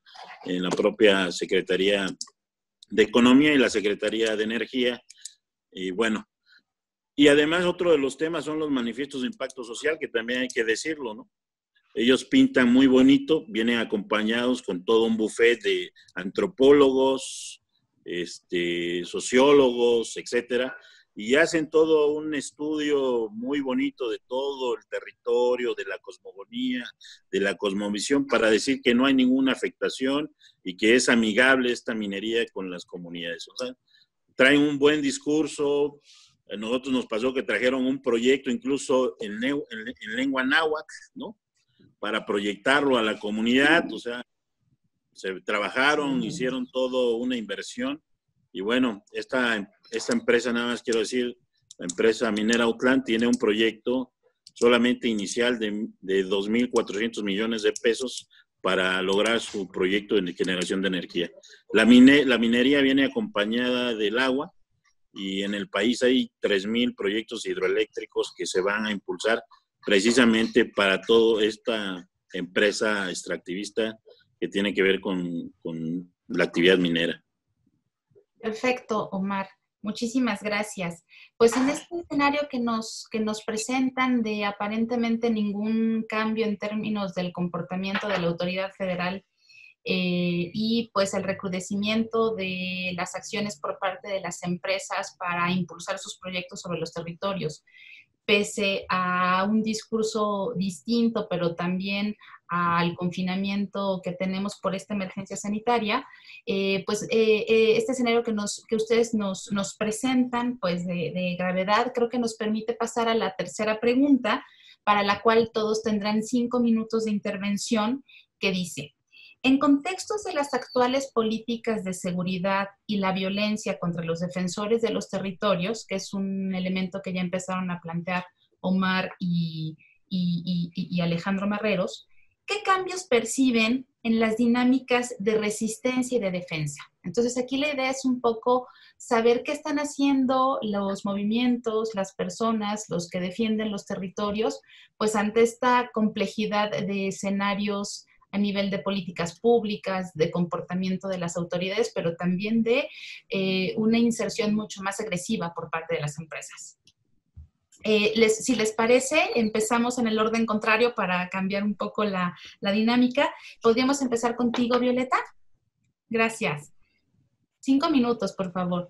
Secretaría de Economía y la Secretaría de Energía. Y bueno, y además otro de los temas son los manifiestos de impacto social, que también hay que decirlo, ¿no? Ellos pintan muy bonito, vienen acompañados con todo un buffet de antropólogos, sociólogos, etcétera, y hacen todo un estudio muy bonito de todo el territorio, de la cosmogonía, de la cosmovisión, para decir que no hay ninguna afectación y que es amigable esta minería con las comunidades. O sea, traen un buen discurso. A nosotros nos pasó que trajeron un proyecto incluso en lengua náhuatl, ¿no? Para proyectarlo a la comunidad. O sea, se trabajaron, hicieron todo una inversión. Y bueno, esta empresa, nada más quiero decir, la empresa minera Autlán tiene un proyecto solamente inicial de 2.400 millones de pesos para lograr su proyecto de generación de energía. La minería viene acompañada del agua, y en el país hay 3.000 proyectos hidroeléctricos que se van a impulsar precisamente para toda esta empresa extractivista que tiene que ver con la actividad minera. Perfecto, Omar. Muchísimas gracias. Pues en este escenario que nos presentan de aparentemente ningún cambio en términos del comportamiento de la autoridad federal y pues el recrudecimiento de las acciones por parte de las empresas para impulsar sus proyectos sobre los territorios, pese a un discurso distinto, pero también al confinamiento que tenemos por esta emergencia sanitaria, este escenario que ustedes nos presentan, pues de gravedad, creo que nos permite pasar a la tercera pregunta, para la cual todos tendrán 5 minutos de intervención, que dice: en contextos de las actuales políticas de seguridad y la violencia contra los defensores de los territorios, que es un elemento que ya empezaron a plantear Omar y Alejandro Marreros, ¿qué cambios perciben en las dinámicas de resistencia y de defensa? Entonces aquí la idea es un poco saber qué están haciendo los movimientos, las personas, los que defienden los territorios, pues ante esta complejidad de escenarios a nivel de políticas públicas, de comportamiento de las autoridades, pero también de una inserción mucho más agresiva por parte de las empresas. Si les parece, empezamos en el orden contrario para cambiar un poco la dinámica. ¿Podríamos empezar contigo, Violeta? Gracias. 5 minutos, por favor.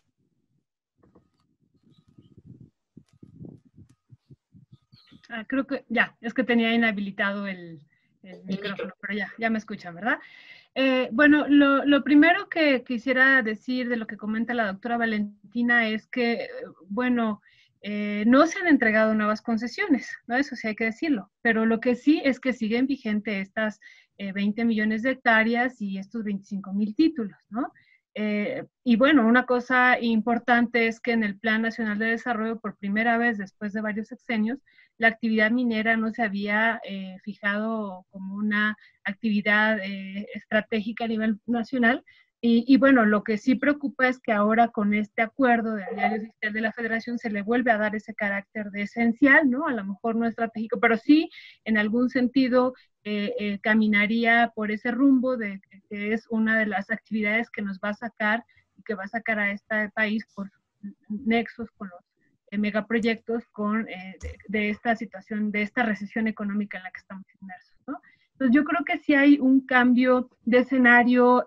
Creo que ya, es que tenía inhabilitado el micrófono, pero ya me escuchan, ¿verdad? Bueno, lo primero que quisiera decir de lo que comenta la doctora Valentina es que, bueno, no se han entregado nuevas concesiones, ¿no? Eso sí hay que decirlo, pero lo que sí es que siguen vigentes estas 20 millones de hectáreas y estos 25,000 títulos, ¿no? Y bueno, una cosa importante es que en el Plan Nacional de Desarrollo, por primera vez después de varios sexenios, la actividad minera no se había fijado como una actividad estratégica a nivel nacional. Y bueno, lo que sí preocupa es que ahora con este acuerdo del Diario Oficial de la Federación se le vuelve a dar ese carácter de esencial, ¿no? A lo mejor no estratégico, pero sí en algún sentido caminaría por ese rumbo de que es una de las actividades que nos va a sacar y que va a sacar a este país por nexos con los megaproyectos de esta situación, de esta recesión económica en la que estamos inmersos, ¿no? Entonces yo creo que sí hay un cambio de escenario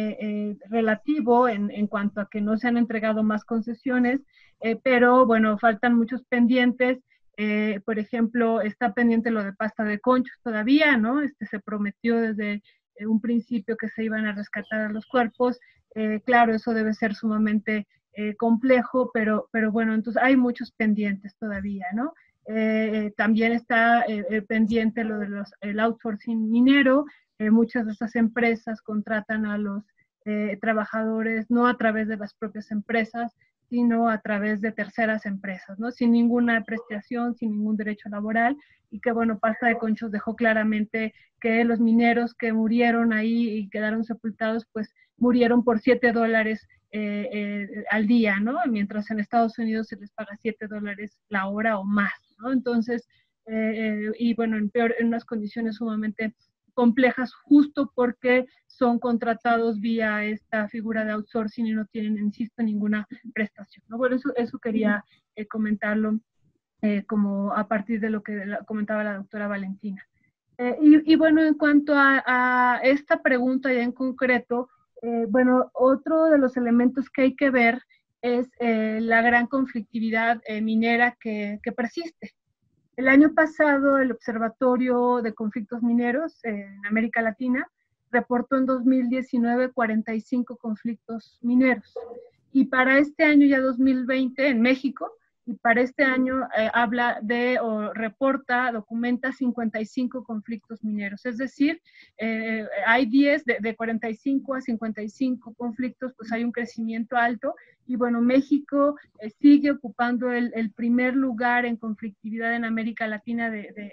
relativo en cuanto a que no se han entregado más concesiones, pero bueno, faltan muchos pendientes. Por ejemplo, está pendiente lo de pasta de conchos todavía, ¿no? Se prometió desde un principio que se iban a rescatar a los cuerpos. Claro, eso debe ser sumamente complejo, pero bueno, entonces hay muchos pendientes todavía, ¿no? También está pendiente lo de el outsourcing minero. Muchas de estas empresas contratan a los trabajadores no a través de las propias empresas, sino a través de terceras empresas, ¿no? Sin ninguna prestación, sin ningún derecho laboral, y que, bueno, Pasta de Conchos dejó claramente que los mineros que murieron ahí y quedaron sepultados, pues murieron por $7 al día, ¿no? Mientras en Estados Unidos se les paga $7 la hora o más, ¿no? Entonces, y bueno, en unas condiciones sumamente complejas, justo porque son contratados vía esta figura de outsourcing y no tienen, insisto, ninguna prestación, ¿no? Bueno, eso quería comentarlo como a partir de lo que comentaba la doctora Valentina. Y bueno, en cuanto a esta pregunta ya en concreto, bueno, otro de los elementos que hay que ver es la gran conflictividad minera que persiste. El año pasado, el Observatorio de Conflictos Mineros en América Latina reportó en 2019 45 conflictos mineros. Y para este año, ya 2020, en México, y para este año habla de, o reporta, documenta 55 conflictos mineros. Es decir, hay 10, de 45 a 55 conflictos, pues hay un crecimiento alto. Y bueno, México sigue ocupando el primer lugar en conflictividad en América Latina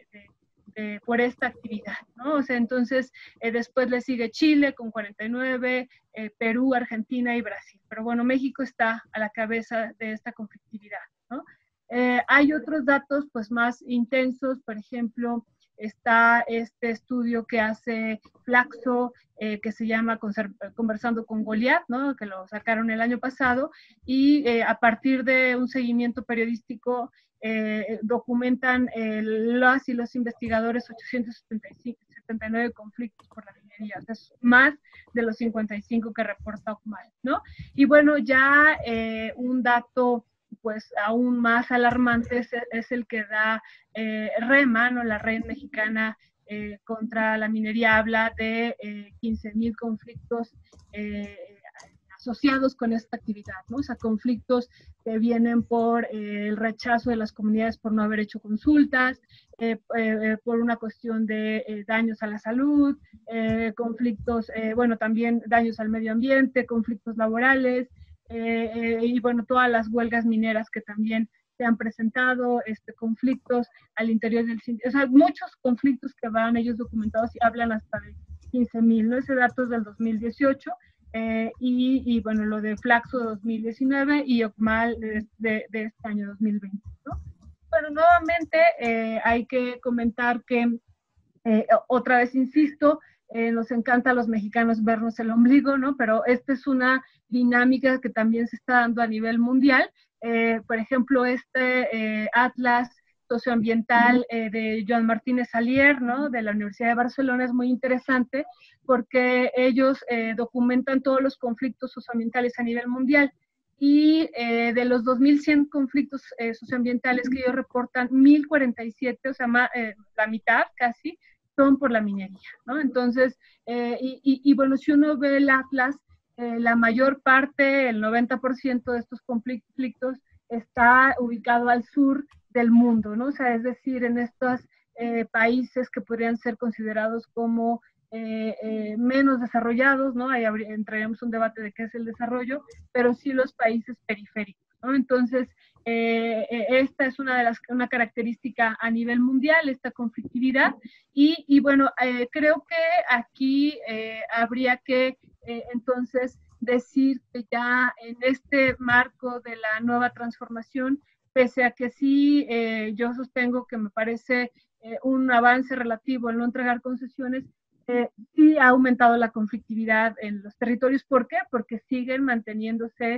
por esta actividad, ¿no? O sea, entonces, después le sigue Chile con 49, Perú, Argentina y Brasil. Pero bueno, México está a la cabeza de esta conflictividad, ¿no? Hay otros datos pues más intensos, por ejemplo, está este estudio que hace Flaxo, que se llama Conversando con Goliat, ¿no? Que lo sacaron el año pasado, y a partir de un seguimiento periodístico documentan las y los investigadores 879 conflictos por la minería, o sea, es más de los 55 que reporta OCMAL, ¿no? Y bueno, ya un dato pues aún más alarmante es el que da REMA, ¿no? La Red Mexicana contra la Minería, habla de 15,000 conflictos asociados con esta actividad, ¿no? O sea, conflictos que vienen por el rechazo de las comunidades por no haber hecho consultas, por una cuestión de daños a la salud, conflictos, bueno, también daños al medio ambiente, conflictos laborales, y bueno, todas las huelgas mineras que también se han presentado, conflictos al interior del sindicato, o sea, muchos conflictos que van ellos documentados y hablan hasta de 15,000, ¿no? Ese dato es del 2018, y bueno, lo de Flaxo de 2019 y OCMAL de este año 2020, ¿no? Bueno, nuevamente hay que comentar que, otra vez insisto, nos encanta a los mexicanos vernos el ombligo, ¿no? Pero esta es una dinámica que también se está dando a nivel mundial. Por ejemplo, Atlas socioambiental de Joan Martínez Alier, ¿no? De la Universidad de Barcelona, es muy interesante porque ellos documentan todos los conflictos socioambientales a nivel mundial. Y de los 2.100 conflictos socioambientales que ellos reportan, 1.047, o sea, la mitad casi, son por la minería, ¿no? Entonces, bueno, si uno ve el Atlas, la mayor parte, el 90% de estos conflictos está ubicado al sur del mundo, ¿no? O sea, es decir, en estos países que podrían ser considerados como menos desarrollados, ¿no? Ahí entraríamos un debate de qué es el desarrollo, pero sí los países periféricos, ¿no? Entonces, esta es una característica a nivel mundial, esta conflictividad, y bueno, creo que aquí habría que entonces decir que ya en este marco de la nueva transformación, pese a que sí yo sostengo que me parece un avance relativo en no entregar concesiones, sí ha aumentado la conflictividad en los territorios. ¿Por qué? Porque siguen manteniéndose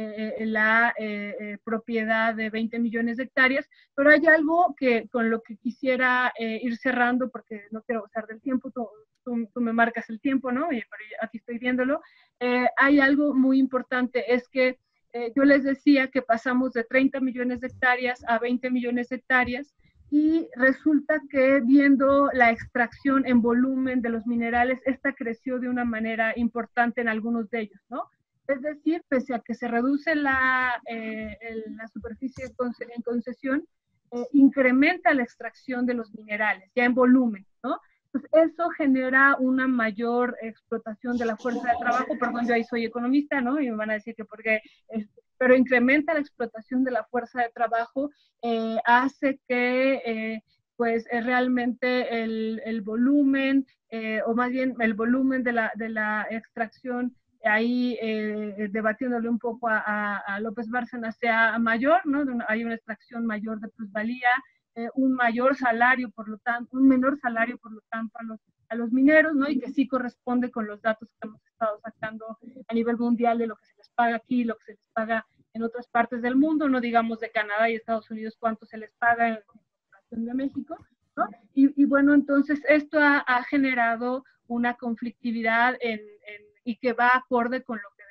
la propiedad de 20 millones de hectáreas, pero hay algo que con lo que quisiera ir cerrando, porque no quiero usar del tiempo, tú me marcas el tiempo, ¿no? Pero aquí estoy viéndolo. Hay algo muy importante, es que yo les decía que pasamos de 30 millones de hectáreas a 20 millones de hectáreas, y resulta que viendo la extracción en volumen de los minerales, esta creció de una manera importante en algunos de ellos, ¿no? Es decir, pese a que se reduce la superficie en concesión, incrementa la extracción de los minerales, ya en volumen, ¿no? Pues eso genera una mayor explotación de la fuerza de trabajo. Perdón, yo ahí soy economista, ¿no? Y me van a decir que porque, pero incrementa la explotación de la fuerza de trabajo, hace que pues realmente el volumen, o más bien el volumen de la extracción, ahí debatiéndole un poco a López Bárcena, sea mayor, ¿no? Hay una extracción mayor de plusvalía, un mayor salario, por lo tanto, un menor salario, por lo tanto, a los mineros, ¿no? Y que sí corresponde con los datos que hemos estado sacando a nivel mundial de lo que se les paga aquí, lo que se les paga en otras partes del mundo, no digamos de Canadá y Estados Unidos cuánto se les paga en comparación de México, ¿no? Y bueno, entonces esto ha generado una conflictividad y que va acorde con lo que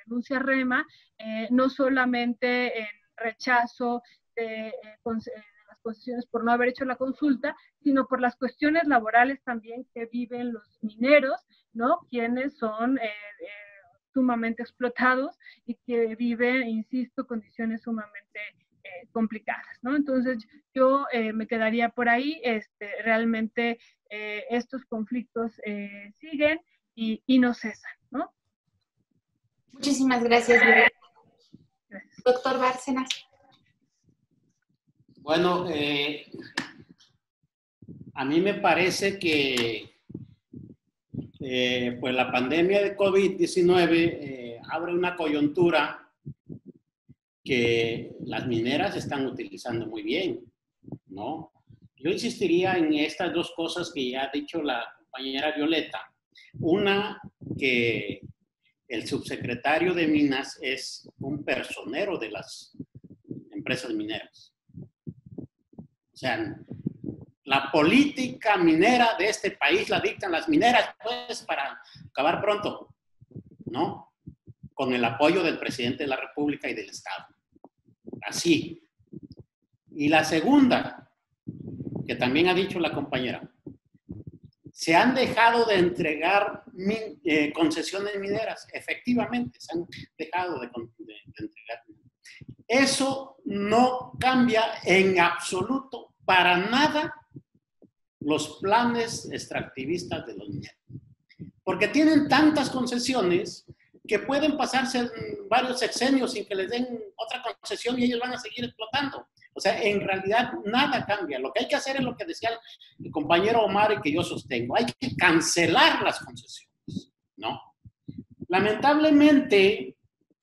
denuncia REMA, no solamente en rechazo de las concesiones por no haber hecho la consulta, sino por las cuestiones laborales también que viven los mineros, ¿no? Quienes son sumamente explotados y que viven, insisto, condiciones sumamente complicadas, ¿no? Entonces, yo me quedaría por ahí. Realmente estos conflictos siguen y no cesan, ¿no? Muchísimas gracias, Gracias. doctor Bárcenas. Bueno, a mí me parece que pues la pandemia de COVID-19 abre una coyuntura que las mineras están utilizando muy bien, ¿no? Yo insistiría en estas dos cosas que ya ha dicho la compañera Violeta. Una, que el subsecretario de Minas es un personero de las empresas mineras. O sea, la política minera de este país la dictan las mineras, pues, para acabar pronto, ¿no? Con el apoyo del presidente de la República y del Estado. Así. Y la segunda, que también ha dicho la compañera, se han dejado de entregar concesiones mineras. Efectivamente, se han dejado de entregar. Eso no cambia en absoluto, para nada, los planes extractivistas de los mineros. Porque tienen tantas concesiones que pueden pasarse varios sexenios sin que les den otra concesión y ellos van a seguir explotando. O sea, en realidad nada cambia. Lo que hay que hacer es lo que decía el compañero Omar y que yo sostengo. Hay que cancelar las concesiones, ¿no? Lamentablemente,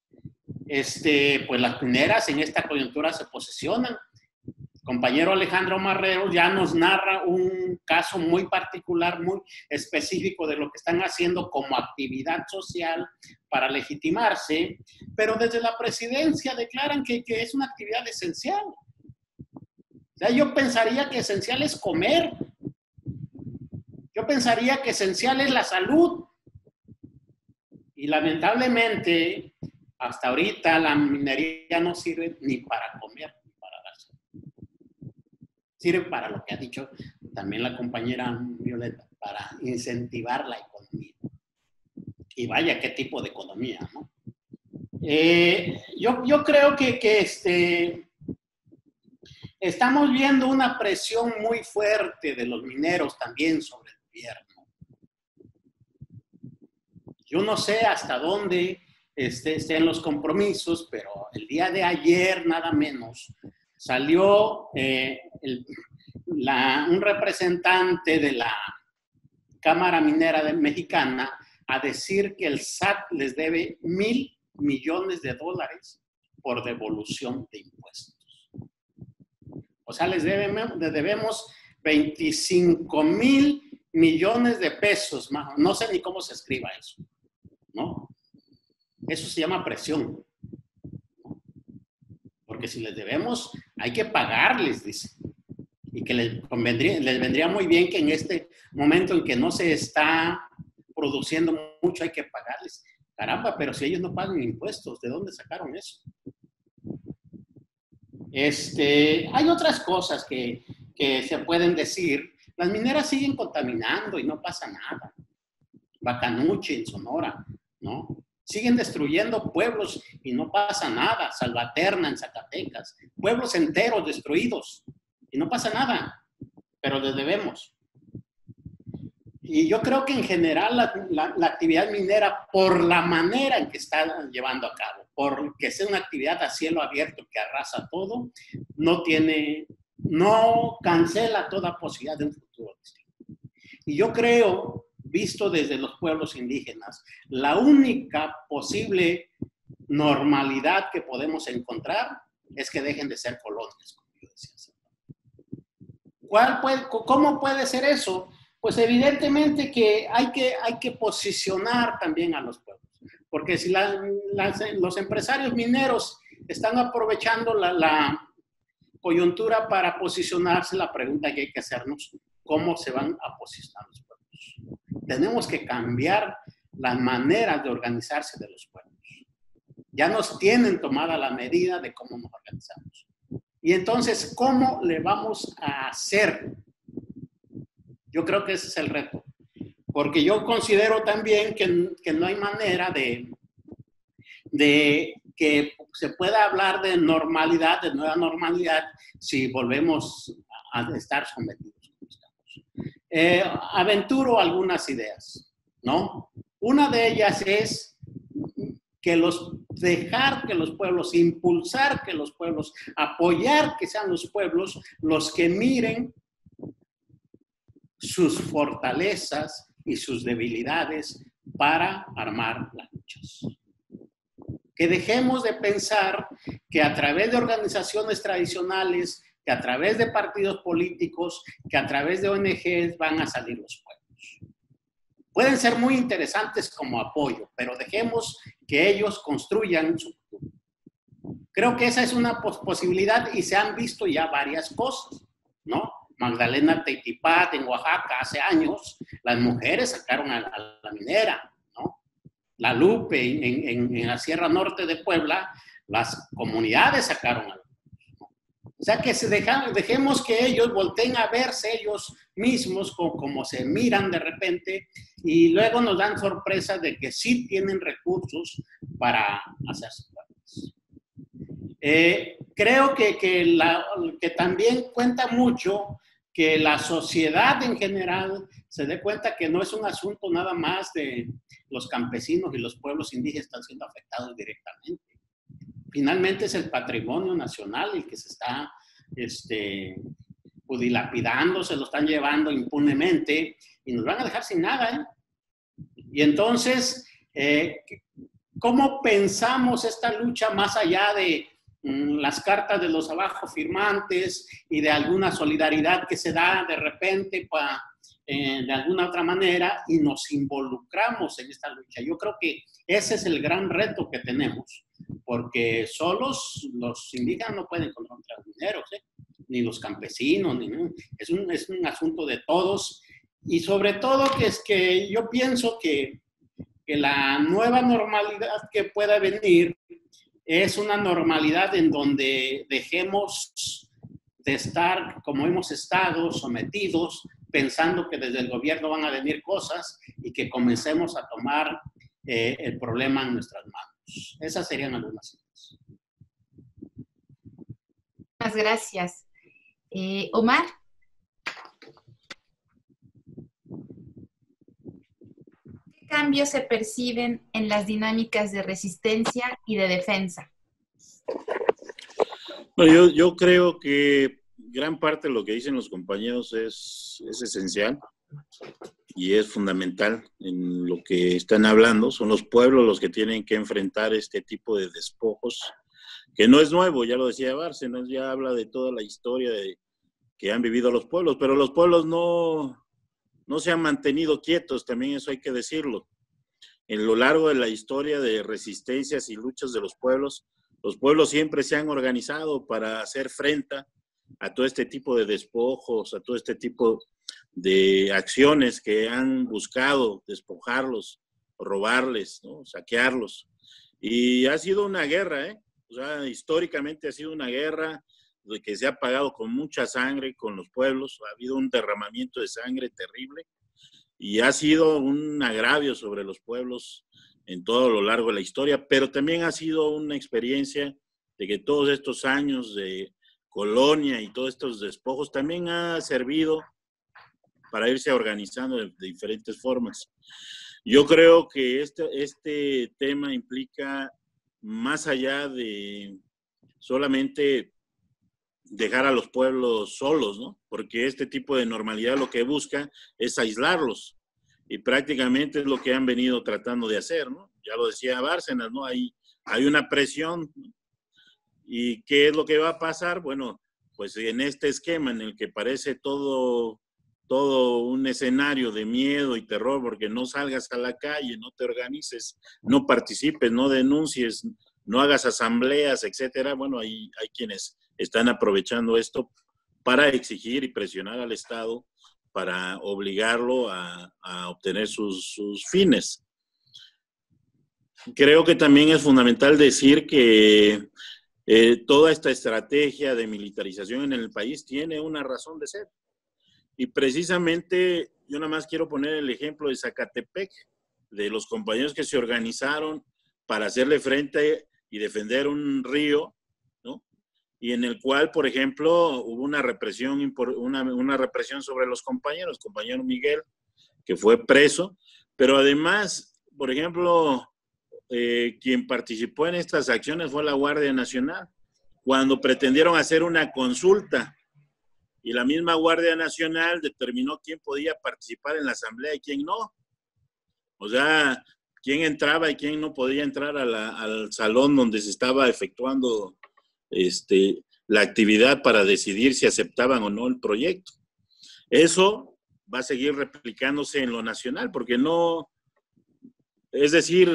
pues las mineras en esta coyuntura se posesionan. El compañero Alejandro Marrero ya nos narra un caso muy particular, muy específico de lo que están haciendo como actividad social para legitimarse, pero desde la presidencia declaran que es una actividad esencial. O sea, yo pensaría que esencial es comer. Yo pensaría que esencial es la salud. Y lamentablemente, hasta ahorita la minería no sirve ni para comer, ni para dar salud. Sirve para lo que ha dicho también la compañera Violeta, para incentivar la economía. Y vaya, qué tipo de economía, ¿no? Yo creo que estamos viendo una presión muy fuerte de los mineros también sobre el gobierno. Yo no sé hasta dónde estén los compromisos, pero el día de ayer, nada menos, salió un representante de la Cámara Minera Mexicana a decir que el SAT les debe $1,000 millones por devolución de impuestos. O sea, les debemos 25,000 millones de pesos, no sé ni cómo se escriba eso, ¿no? Eso se llama presión. Porque si les debemos, hay que pagarles, dice. Y que les vendría muy bien que en este momento en que no se está produciendo mucho, hay que pagarles. Caramba, pero si ellos no pagan impuestos, ¿de dónde sacaron eso? Hay otras cosas que se pueden decir. Las mineras siguen contaminando y no pasa nada. Bacanuchi en Sonora, ¿no? Siguen destruyendo pueblos y no pasa nada. Salvaterna en Zacatecas. Pueblos enteros destruidos y no pasa nada. Pero les debemos. Y yo creo que en general la actividad minera, por la manera en que está llevando a cabo, porque es una actividad a cielo abierto que arrasa todo, no cancela toda posibilidad de un futuro distinto. Y yo creo, visto desde los pueblos indígenas, la única posible normalidad que podemos encontrar es que dejen de ser colonias, como yo decía. ¿Cómo puede ser eso? Pues evidentemente que hay que posicionar también a los pueblos. Porque si los empresarios mineros están aprovechando la coyuntura para posicionarse, la pregunta que hay que hacernos, ¿cómo se van a posicionar los pueblos? Tenemos que cambiar las maneras de organizarse de los pueblos. ya nos tienen tomada la medida de cómo nos organizamos. Y entonces, ¿cómo le vamos a hacer? Yo creo que ese es el reto. Porque yo considero también que no hay manera de que se pueda hablar de normalidad, de nueva normalidad, si volvemos a estar sometidos como estamos. Aventuro algunas ideas, ¿no? Una de ellas es dejar que los pueblos, impulsar que los pueblos, apoyar que sean los pueblos los que miren sus fortalezas y sus debilidades para armar las luchas. Que dejemos de pensar que a través de organizaciones tradicionales, que a través de partidos políticos, que a través de ONGs van a salir los pueblos. Pueden ser muy interesantes como apoyo, pero dejemos que ellos construyan su futuro. Creo que esa es una posibilidad y se han visto ya varias cosas, ¿no? Magdalena Teitipat en Oaxaca hace años, las mujeres sacaron a la minera, ¿no? La Lupe en la Sierra Norte de Puebla, las comunidades sacaron a la Lupe, ¿no? O sea que dejemos que ellos volteen a verse ellos mismos como se miran de repente y luego nos dan sorpresa de que sí tienen recursos para hacerse fuertes. Creo que también cuenta mucho que la sociedad en general se dé cuenta que no es un asunto nada más de los campesinos y los pueblos indígenas están siendo afectados directamente. Finalmente es el patrimonio nacional el que se está dilapidando, se lo están llevando impunemente y nos van a dejar sin nada, ¿eh? Y entonces, ¿cómo pensamos esta lucha más allá de las cartas de los abajo firmantes y de alguna solidaridad que se da de repente de alguna otra manera y nos involucramos en esta lucha? Yo creo que ese es el gran reto que tenemos, porque solos los indígenas no pueden contra los mineros, ni los campesinos, es un asunto de todos y sobre todo que yo pienso que la nueva normalidad que pueda venir es una normalidad en donde dejemos de estar como hemos estado, sometidos, pensando que desde el gobierno van a venir cosas y que comencemos a tomar el problema en nuestras manos. Esas serían algunas ideas. Muchas gracias. Omar. ¿Qué cambios se perciben en las dinámicas de resistencia y de defensa? Bueno, yo creo que gran parte de lo que dicen los compañeros es esencial y es fundamental en lo que están hablando. Son los pueblos los que tienen que enfrentar este tipo de despojos, que no es nuevo, ya lo decía Bárcenas, ya habla de toda la historia que han vivido los pueblos, pero los pueblos no se han mantenido quietos, también eso hay que decirlo. En lo largo de la historia de resistencias y luchas de los pueblos siempre se han organizado para hacer frente a todo este tipo de despojos, a todo este tipo de acciones que han buscado despojarlos, robarles, ¿no? Saquearlos. Y ha sido una guerra, ¿eh? O sea, históricamente ha sido una guerra de que se ha pagado con mucha sangre con los pueblos, ha habido un derramamiento de sangre terrible y ha sido un agravio sobre los pueblos en todo lo largo de la historia, pero también ha sido una experiencia de que todos estos años de colonia y todos estos despojos también ha servido para irse organizando de diferentes formas. Yo creo que este tema implica más allá de solamente dejar a los pueblos solos, ¿no? Porque este tipo de normalidad lo que busca es aislarlos y prácticamente es lo que han venido tratando de hacer, ¿no? Ya lo decía Bárcenas, ¿no? Hay una presión. ¿Y qué es lo que va a pasar? Bueno, pues en este esquema en el que parece todo un escenario de miedo y terror porque no salgas a la calle, no te organices, no participes, no denuncies, no hagas asambleas, etcétera. Bueno, hay quienes están aprovechando esto para exigir y presionar al Estado para obligarlo a obtener sus fines. Creo que también es fundamental decir que toda esta estrategia de militarización en el país tiene una razón de ser. Y precisamente yo nada más quiero poner el ejemplo de Zacatepec, de los compañeros que se organizaron para hacerle frente y defender un río, ¿no? Y en el cual, por ejemplo, hubo una represión sobre los compañeros, el compañero Miguel, que fue preso, pero además, por ejemplo, quien participó en estas acciones fue la Guardia Nacional, cuando pretendieron hacer una consulta, y la misma Guardia Nacional determinó quién podía participar en la asamblea y quién no. O sea, quién entraba y quién no podía entrar al salón donde se estaba efectuando la actividad para decidir si aceptaban o no el proyecto. Eso va a seguir replicándose en lo nacional, porque no, es decir,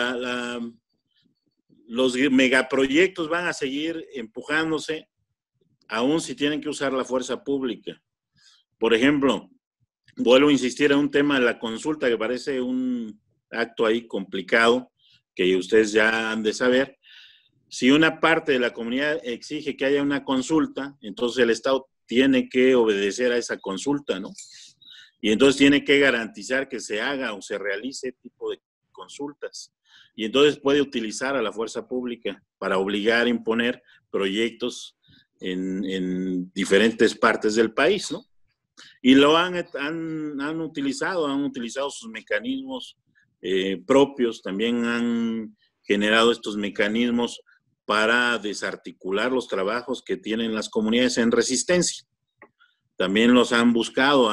los megaproyectos van a seguir empujándose, aún si tienen que usar la fuerza pública. Por ejemplo, vuelvo a insistir en un tema de la consulta, que parece un acto ahí complicado, que ustedes ya han de saber. Si una parte de la comunidad exige que haya una consulta, entonces el Estado tiene que obedecer a esa consulta, ¿no? Y entonces tiene que garantizar que se haga o se realice este tipo de consultas. Y entonces puede utilizar a la fuerza pública para obligar a imponer proyectos en diferentes partes del país, ¿no? Y lo han utilizado sus mecanismos propios, también han generado estos mecanismos para desarticular los trabajos que tienen las comunidades en resistencia. También los han buscado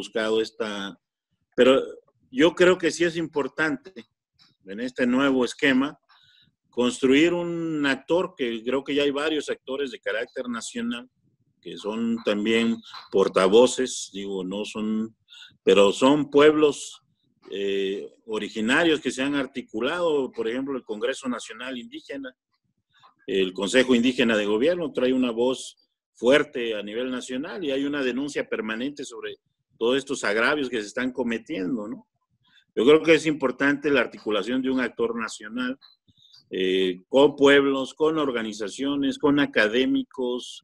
pero yo creo que sí es importante en este nuevo esquema construir un actor, que creo que ya hay varios actores de carácter nacional, que son también portavoces, pero son pueblos originarios que se han articulado. Por ejemplo, el Congreso Nacional Indígena, el Consejo Indígena de Gobierno trae una voz fuerte a nivel nacional y hay una denuncia permanente sobre todos estos agravios que se están cometiendo, ¿no? Yo creo que es importante la articulación de un actor nacional con pueblos, con organizaciones, con académicos,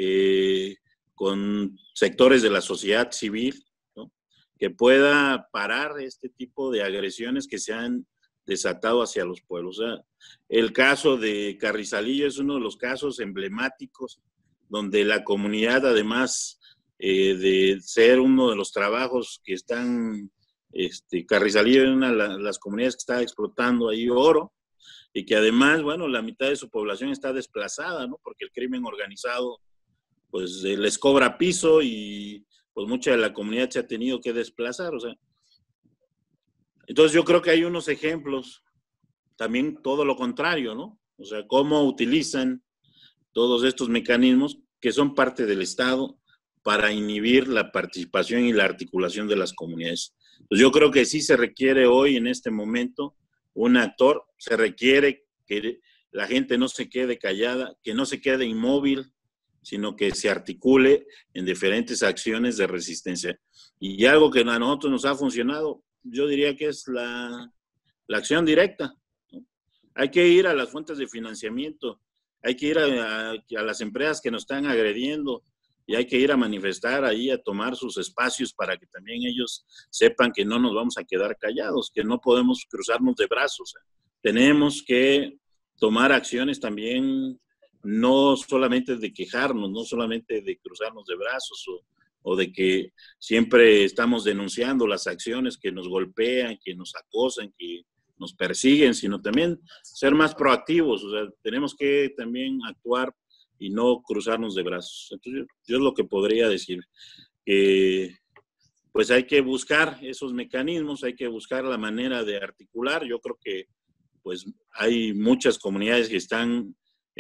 con sectores de la sociedad civil, ¿no? Que pueda parar este tipo de agresiones que se han desatado hacia los pueblos. O sea, el caso de Carrizalillo es uno de los casos emblemáticos donde la comunidad, además de ser uno de los trabajos que están, Carrizalillo es una de las comunidades que está explotando ahí oro, y que además, bueno, la mitad de su población está desplazada, ¿no? Porque el crimen organizado, pues, les cobra piso y, pues, mucha de la comunidad se ha tenido que desplazar, o sea. Entonces, yo creo que hay unos ejemplos, también todo lo contrario, ¿no? O sea, cómo utilizan todos estos mecanismos que son parte del Estado para inhibir la participación y la articulación de las comunidades. Pues yo creo que sí se requiere hoy, en este momento, un actor, se requiere que la gente no se quede callada, que no se quede inmóvil, sino que se articule en diferentes acciones de resistencia. Y algo que a nosotros nos ha funcionado, yo diría que es la acción directa, ¿no? Hay que ir a las fuentes de financiamiento, hay que ir a las empresas que nos están agrediendo y hay que ir a manifestar ahí, a tomar sus espacios para que también ellos sepan que no nos vamos a quedar callados, que no podemos cruzarnos de brazos. Tenemos que tomar acciones también, no solamente de quejarnos, no solamente de cruzarnos de brazos o de que siempre estamos denunciando las acciones que nos golpean, que nos acosan, que nos persiguen, sino también ser más proactivos. O sea, tenemos que también actuar y no cruzarnos de brazos. Entonces, yo es lo que podría decir, que pues hay que buscar esos mecanismos, hay que buscar la manera de articular. Yo creo que pues hay muchas comunidades que están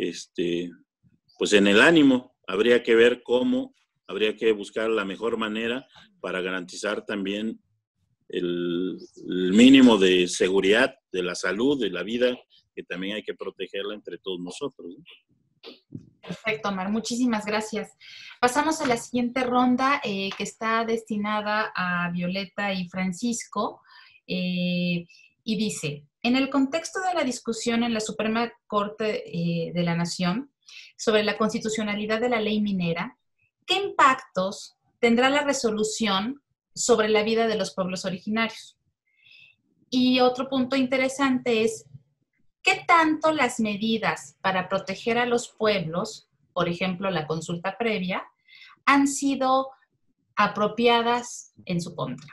pues en el ánimo. Habría que ver cómo, habría que buscar la mejor manera para garantizar también el mínimo de seguridad, de la salud, de la vida, que también hay que protegerla entre todos nosotros, ¿no? Perfecto, Omar. Muchísimas gracias. Pasamos a la siguiente ronda que está destinada a Violeta y Francisco. Y dice, En el contexto de la discusión en la Suprema Corte de la Nación sobre la constitucionalidad de la ley minera, ¿qué impactos tendrá la resolución sobre la vida de los pueblos originarios? Y otro punto interesante es, ¿qué tanto las medidas para proteger a los pueblos, por ejemplo, la consulta previa, han sido apropiadas en su contra?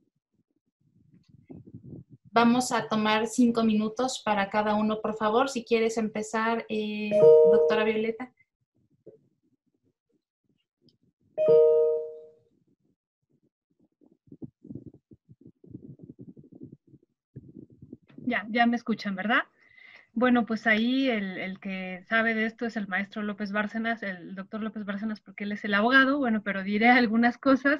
Vamos a tomar 5 minutos para cada uno, por favor. Si quieres empezar, doctora Violeta. Ya me escuchan, ¿verdad? Bueno, pues ahí el que sabe de esto es el maestro López Bárcenas, el doctor López Bárcenas, porque él es el abogado. Bueno, pero diré algunas cosas.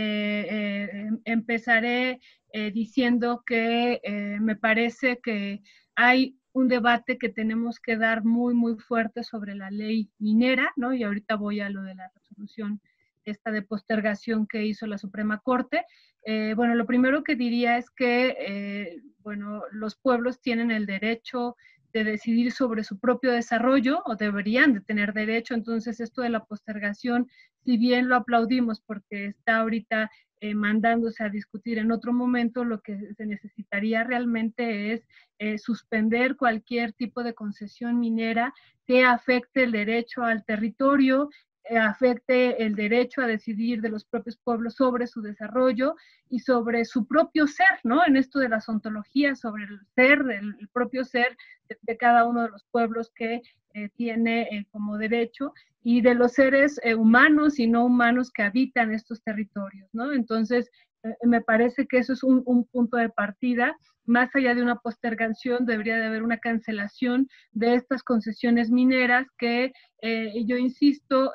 Empezaré diciendo que me parece que hay un debate que tenemos que dar muy, muy fuerte sobre la ley minera, ¿no? Y ahorita voy a lo de la resolución esta de postergación que hizo la Suprema Corte. Bueno, lo primero que diría es que, bueno, los pueblos tienen el derecho de decidir sobre su propio desarrollo, o deberían de tener derecho. Entonces esto de la postergación, si bien lo aplaudimos porque está ahorita mandándose a discutir en otro momento, lo que se necesitaría realmente es suspender cualquier tipo de concesión minera que afecte el derecho al territorio, afecte el derecho a decidir de los propios pueblos sobre su desarrollo y sobre su propio ser, ¿no? En esto de las ontologías, sobre el ser, el propio ser de cada uno de los pueblos que tiene como derecho, y de los seres humanos y no humanos que habitan estos territorios, ¿no? Entonces, me parece que eso es un punto de partida. Más allá de una postergación, debería de haber una cancelación de estas concesiones mineras que, yo insisto,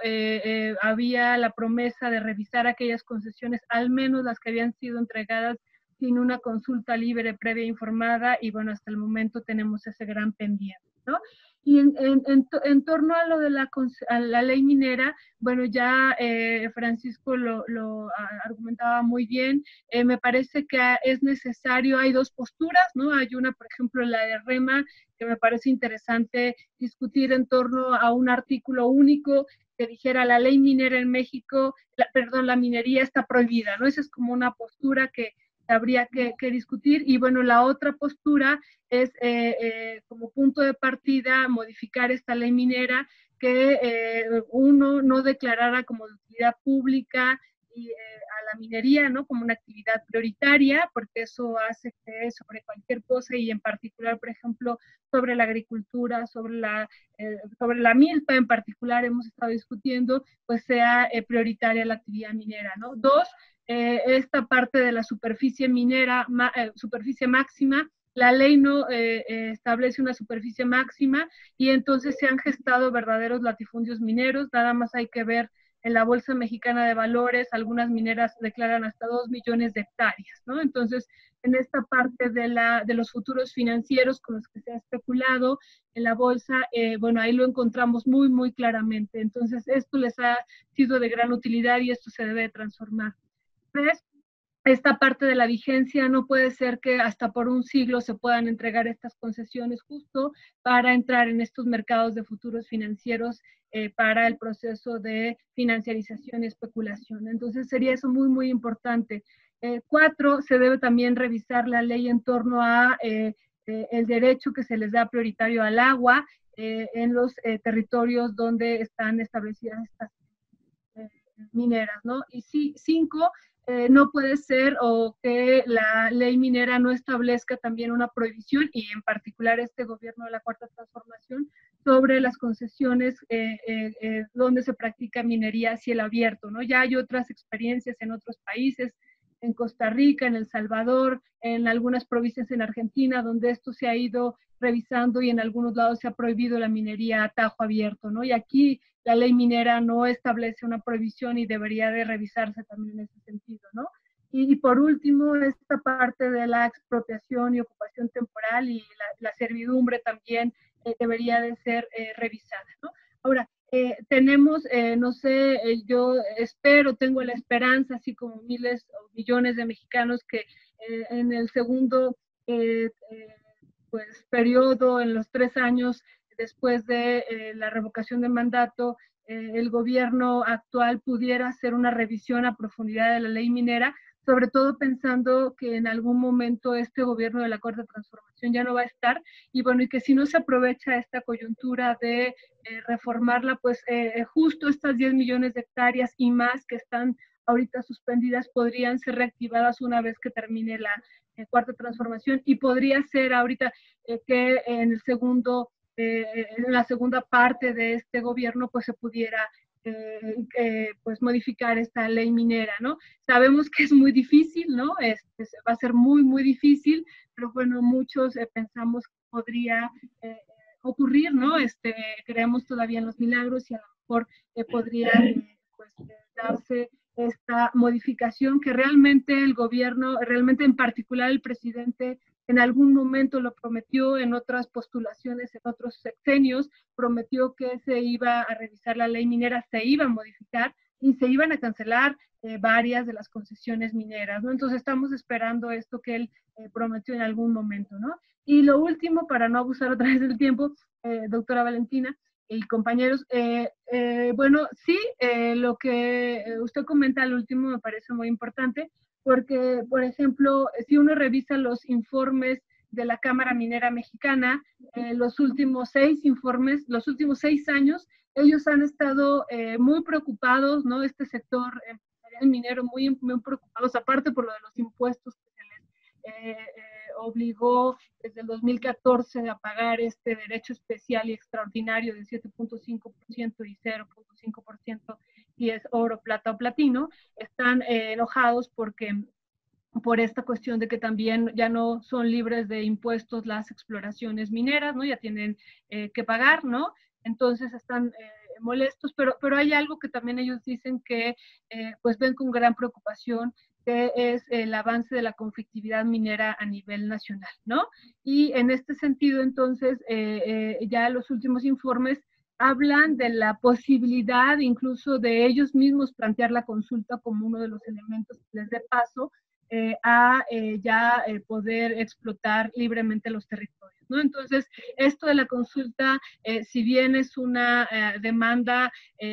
había la promesa de revisar aquellas concesiones, al menos las que habían sido entregadas sin una consulta libre, previa, informada, y bueno, hasta el momento tenemos ese gran pendiente, ¿no? Y en torno a lo de a la ley minera, bueno, ya Francisco lo argumentaba muy bien. Me parece que es necesario, hay dos posturas, ¿no? Hay una, por ejemplo, la de REMA, que me parece interesante discutir en torno a un artículo único que dijera la ley minera en México, la minería está prohibida, ¿no? Esa es como una postura que habría que discutir. Y bueno, la otra postura es como punto de partida modificar esta ley minera, que uno no declarara como de utilidad pública y a la minería, ¿no? Como una actividad prioritaria, porque eso hace que sobre cualquier cosa, y en particular, por ejemplo, sobre la agricultura, sobre la milpa en particular, hemos estado discutiendo, pues sea prioritaria la actividad minera, ¿no? Dos, esta parte de la superficie minera, superficie máxima, la ley no establece una superficie máxima, y entonces se han gestado verdaderos latifundios mineros. Nada más hay que ver en la Bolsa Mexicana de Valores, algunas mineras declaran hasta 2 millones de hectáreas, ¿no? Entonces, en esta parte de los futuros financieros con los que se ha especulado en la bolsa, bueno, ahí lo encontramos muy, muy claramente. Entonces, esto les ha sido de gran utilidad y esto se debe transformar. Tres, esta parte de la vigencia, no puede ser que hasta por un siglo se puedan entregar estas concesiones justo para entrar en estos mercados de futuros financieros para el proceso de financiarización y especulación. Entonces sería eso muy, muy importante. Cuatro, se debe también revisar la ley en torno a el derecho que se les da prioritario al agua en los territorios donde están establecidas estas mineras, ¿no? Y sí, cinco, no puede ser o que la ley minera no establezca también una prohibición, y en particular este gobierno de la Cuarta Transformación, sobre las concesiones donde se practica minería a cielo abierto, ¿no? Ya hay otras experiencias en otros países, en Costa Rica, en El Salvador, en algunas provincias en Argentina, donde esto se ha ido revisando y en algunos lados se ha prohibido la minería a tajo abierto, ¿no? Y aquí la ley minera no establece una prohibición y debería de revisarse también en ese sentido, ¿no? Y por último, esta parte de la expropiación y ocupación temporal y la servidumbre también debería de ser revisada, ¿no? Ahora, tenemos, no sé, yo espero, tengo la esperanza, así como miles o millones de mexicanos, que en el segundo pues, periodo, en los 3 años después de la revocación de mandato, el gobierno actual pudiera hacer una revisión a profundidad de la ley minera, sobre todo pensando que en algún momento este gobierno de la Cuarta Transformación ya no va a estar, y bueno, y que si no se aprovecha esta coyuntura de reformarla, pues justo estas 10 millones de hectáreas y más que están ahorita suspendidas podrían ser reactivadas una vez que termine la Cuarta Transformación, y podría ser ahorita que en la segunda parte de este gobierno pues se pudiera pues modificar esta ley minera, ¿no? Sabemos que es muy difícil, ¿no? Va a ser muy, muy difícil, pero bueno, muchos pensamos que podría ocurrir, ¿no? Creemos todavía en los milagros y a lo mejor podría pues, darse esta modificación que realmente el gobierno, realmente en particular el presidente, en algún momento lo prometió en otras postulaciones, en otros sexenios, prometió que se iba a revisar la ley minera, se iba a modificar y se iban a cancelar varias de las concesiones mineras, ¿no? Entonces estamos esperando esto que él prometió en algún momento, ¿no? Y lo último, para no abusar otra vez del tiempo, doctora Valentina y compañeros, bueno, sí, lo que usted comenta al último me parece muy importante, porque, por ejemplo, si uno revisa los informes de la Cámara Minera Mexicana, los últimos 6 informes, los últimos 6 años, ellos han estado muy preocupados, ¿no? Este sector minero muy, muy preocupados, aparte por lo de los impuestos que se les obligó desde el 2014 a pagar este derecho especial y extraordinario del 7.5% y 0.5% si es oro, plata o platino, están enojados porque por esta cuestión de que también ya no son libres de impuestos las exploraciones mineras, ¿no? Ya tienen que pagar, ¿no? Entonces están molestos, pero hay algo que también ellos dicen que pues ven con gran preocupación, que es el avance de la conflictividad minera a nivel nacional, ¿no? Y en este sentido, entonces, ya los últimos informes hablan de la posibilidad incluso de ellos mismos plantear la consulta como uno de los elementos que les dé paso a ya poder explotar libremente los territorios, ¿no? Entonces, esto de la consulta, si bien es una demanda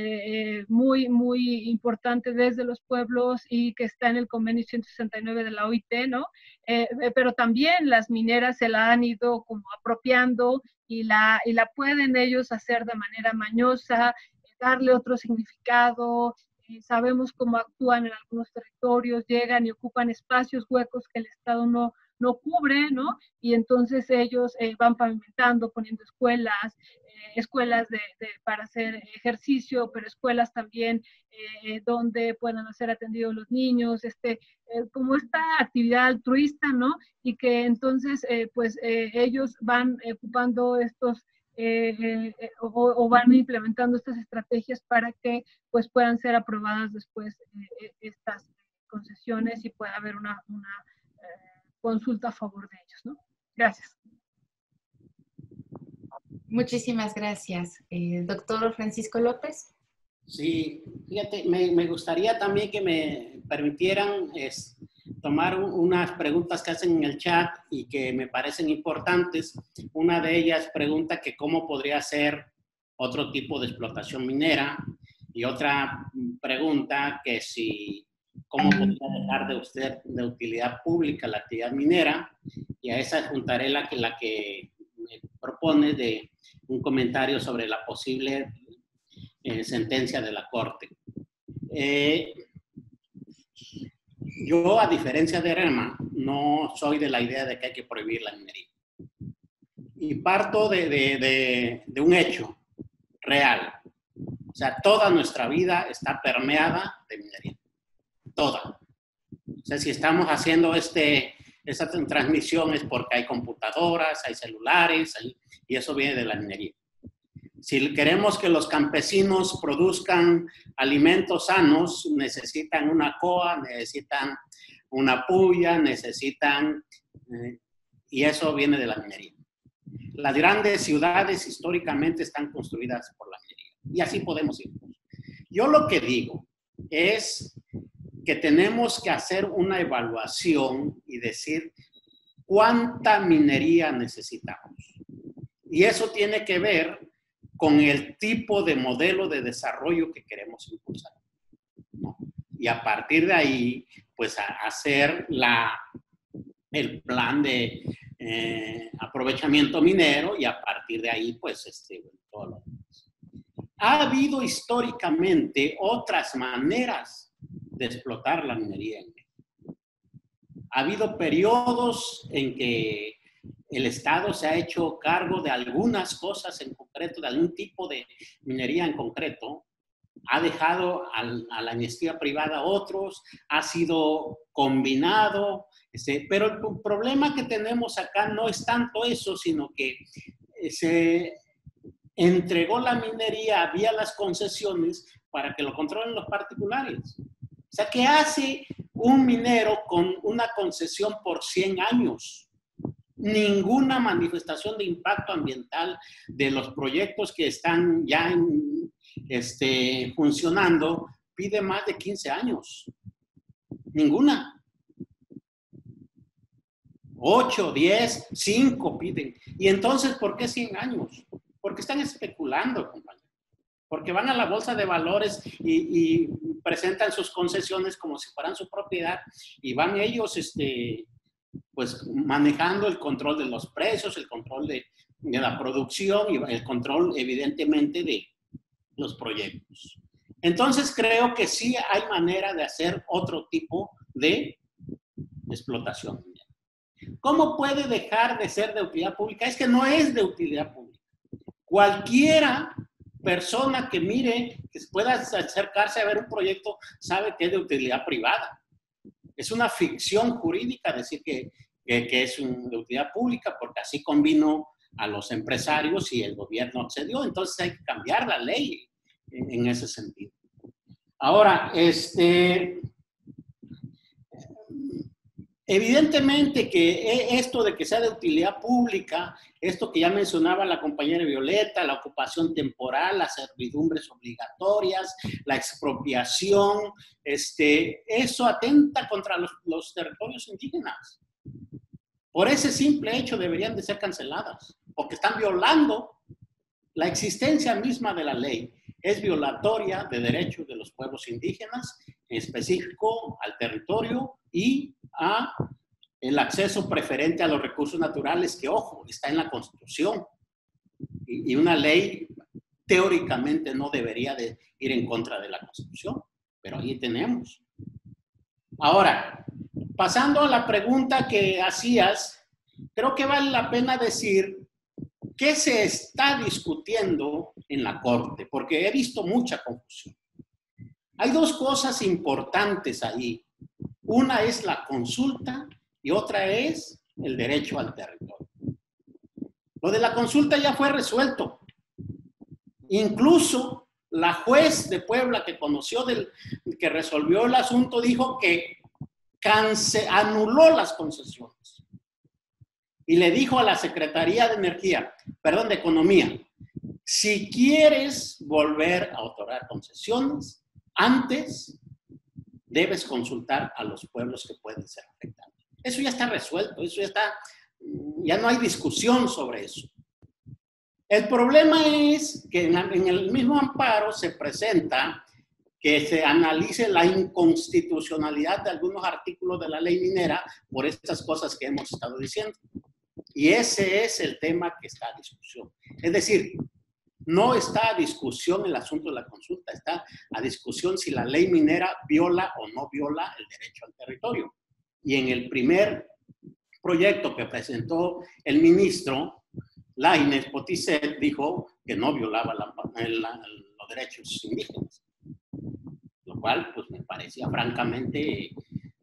muy, muy importante desde los pueblos y que está en el convenio 169 de la OIT, ¿no? Pero también las mineras se la han ido como apropiando y la pueden ellos hacer de manera mañosa, darle otro significado. Sabemos cómo actúan en algunos territorios, llegan y ocupan espacios huecos que el Estado no cubre, ¿no? Y entonces ellos van pavimentando, poniendo escuelas, para hacer ejercicio, pero escuelas también donde puedan ser atendidos los niños, como esta actividad altruista, ¿no? Y que entonces, pues ellos van ocupando estos o van implementando estas estrategias para que pues puedan ser aprobadas después estas concesiones y pueda haber una consulta a favor de ellos, ¿no? Gracias. Muchísimas gracias. Doctor Francisco López. Sí, fíjate, me gustaría también que me permitieran tomar unas preguntas que hacen en el chat y que me parecen importantes. Una de ellas pregunta que cómo podría ser otro tipo de explotación minera, y otra pregunta que cómo podría dejar de utilidad pública la actividad minera, y a esa juntaré la que me propone de un comentario sobre la posible sentencia de la Corte. Yo, a diferencia de Rema, no soy de la idea de que hay que prohibir la minería. Y parto de un hecho real. O sea, toda nuestra vida está permeada de minería. Toda. O sea, si estamos haciendo esa transmisión es porque hay computadoras, hay celulares, y eso viene de la minería. Si queremos que los campesinos produzcan alimentos sanos, necesitan una coa, necesitan una puya, y eso viene de la minería. Las grandes ciudades históricamente están construidas por la minería. Y así podemos ir. Yo lo que digo es que tenemos que hacer una evaluación y decir ¿cuánta minería necesitamos? Y eso tiene que ver con el tipo de modelo de desarrollo que queremos impulsar, ¿no? Y a partir de ahí, pues hacer el plan de aprovechamiento minero, y a partir de ahí, pues, todo lo demás. Ha habido históricamente otras maneras de explotar la minería en México. Ha habido periodos en que el Estado se ha hecho cargo de algunas cosas en concreto, de algún tipo de minería en concreto, ha dejado a la iniciativa privada otros, ha sido combinado, pero el problema que tenemos acá no es tanto eso, sino que se entregó la minería vía las concesiones para que lo controlen los particulares. O sea, ¿qué hace un minero con una concesión por 100 años? Ninguna manifestación de impacto ambiental de los proyectos que están ya funcionando pide más de 15 años. Ninguna. 8, 10, 5 piden. Y entonces, ¿por qué 100 años? Porque están especulando, compañero. Porque van a la bolsa de valores y presentan sus concesiones como si fueran su propiedad, y van ellos, pues manejando el control de los precios, el control de la producción y el control, evidentemente, de los proyectos. Entonces, creo que sí hay manera de hacer otro tipo de explotación. ¿Cómo puede dejar de ser de utilidad pública? Es que no es de utilidad pública. Cualquiera persona que mire, que pueda acercarse a ver un proyecto, sabe que es de utilidad privada. Es una ficción jurídica decir que es de utilidad pública, porque así convino a los empresarios y el gobierno accedió. Entonces hay que cambiar la ley en ese sentido. Ahora, evidentemente que esto de que sea de utilidad pública, esto que ya mencionaba la compañera Violeta, la ocupación temporal, las servidumbres obligatorias, la expropiación, eso atenta contra los territorios indígenas. Por ese simple hecho deberían de ser canceladas, porque están violando la existencia misma de la ley. Es violatoria de derechos de los pueblos indígenas, en específico al territorio y a el acceso preferente a los recursos naturales, que, ojo, está en la Constitución. Y una ley teóricamente no debería de ir en contra de la Constitución, pero ahí tenemos. Ahora, pasando a la pregunta que hacías, creo que vale la pena decir qué se está discutiendo en la Corte, porque he visto mucha confusión. Hay dos cosas importantes ahí. Una es la consulta y otra es el derecho al territorio. Lo de la consulta ya fue resuelto. Incluso la juez de Puebla que resolvió el asunto dijo que anuló las concesiones. Y le dijo a la Secretaría de Economía, si quieres volver a otorgar concesiones, antes debes consultar a los pueblos que pueden ser afectados. Eso ya está resuelto, ya no hay discusión sobre eso. El problema es que en el mismo amparo se presenta que se analice la inconstitucionalidad de algunos artículos de la ley minera por estas cosas que hemos estado diciendo. Y ese es el tema que está a discusión. Es decir, no está a discusión el asunto de la consulta, está a discusión si la ley minera viola o no viola el derecho al territorio. Y en el primer proyecto que presentó el ministro, Lainez Potisek, dijo que no violaba los derechos indígenas. Lo cual, pues, me parecía francamente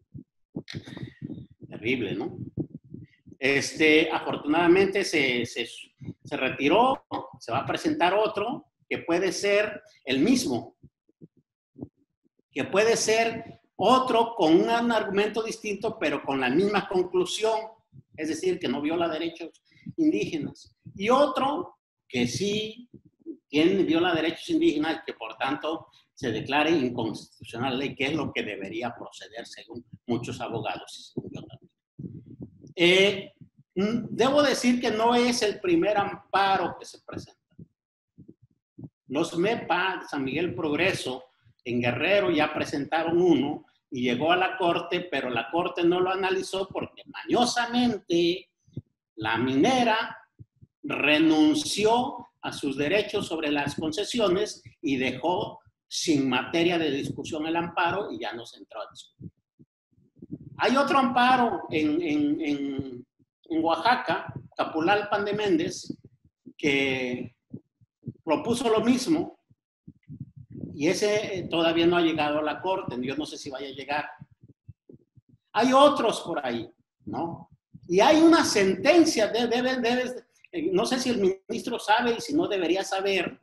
terrible, ¿no? Afortunadamente se retiró, se va a presentar otro que puede ser el mismo, que puede ser otro con un argumento distinto, pero con la misma conclusión, es decir, que no viola derechos indígenas, y otro que sí viola derechos indígenas, que por tanto se declare inconstitucional la ley, que es lo que debería proceder según muchos abogados y según yo también. Debo decir que no es el primer amparo que se presenta. Los MEPA de San Miguel Progreso en Guerrero ya presentaron uno y llegó a la corte, pero la corte no lo analizó porque mañosamente la minera renunció a sus derechos sobre las concesiones y dejó sin materia de discusión el amparo y ya no se entró a discutir. Hay otro amparo en Oaxaca, Capulalpan de Méndez, que propuso lo mismo y ese todavía no ha llegado a la corte. Yo no sé si vaya a llegar. Hay otros por ahí, ¿no? Y hay una sentencia, no sé si el ministro sabe y si no debería saber,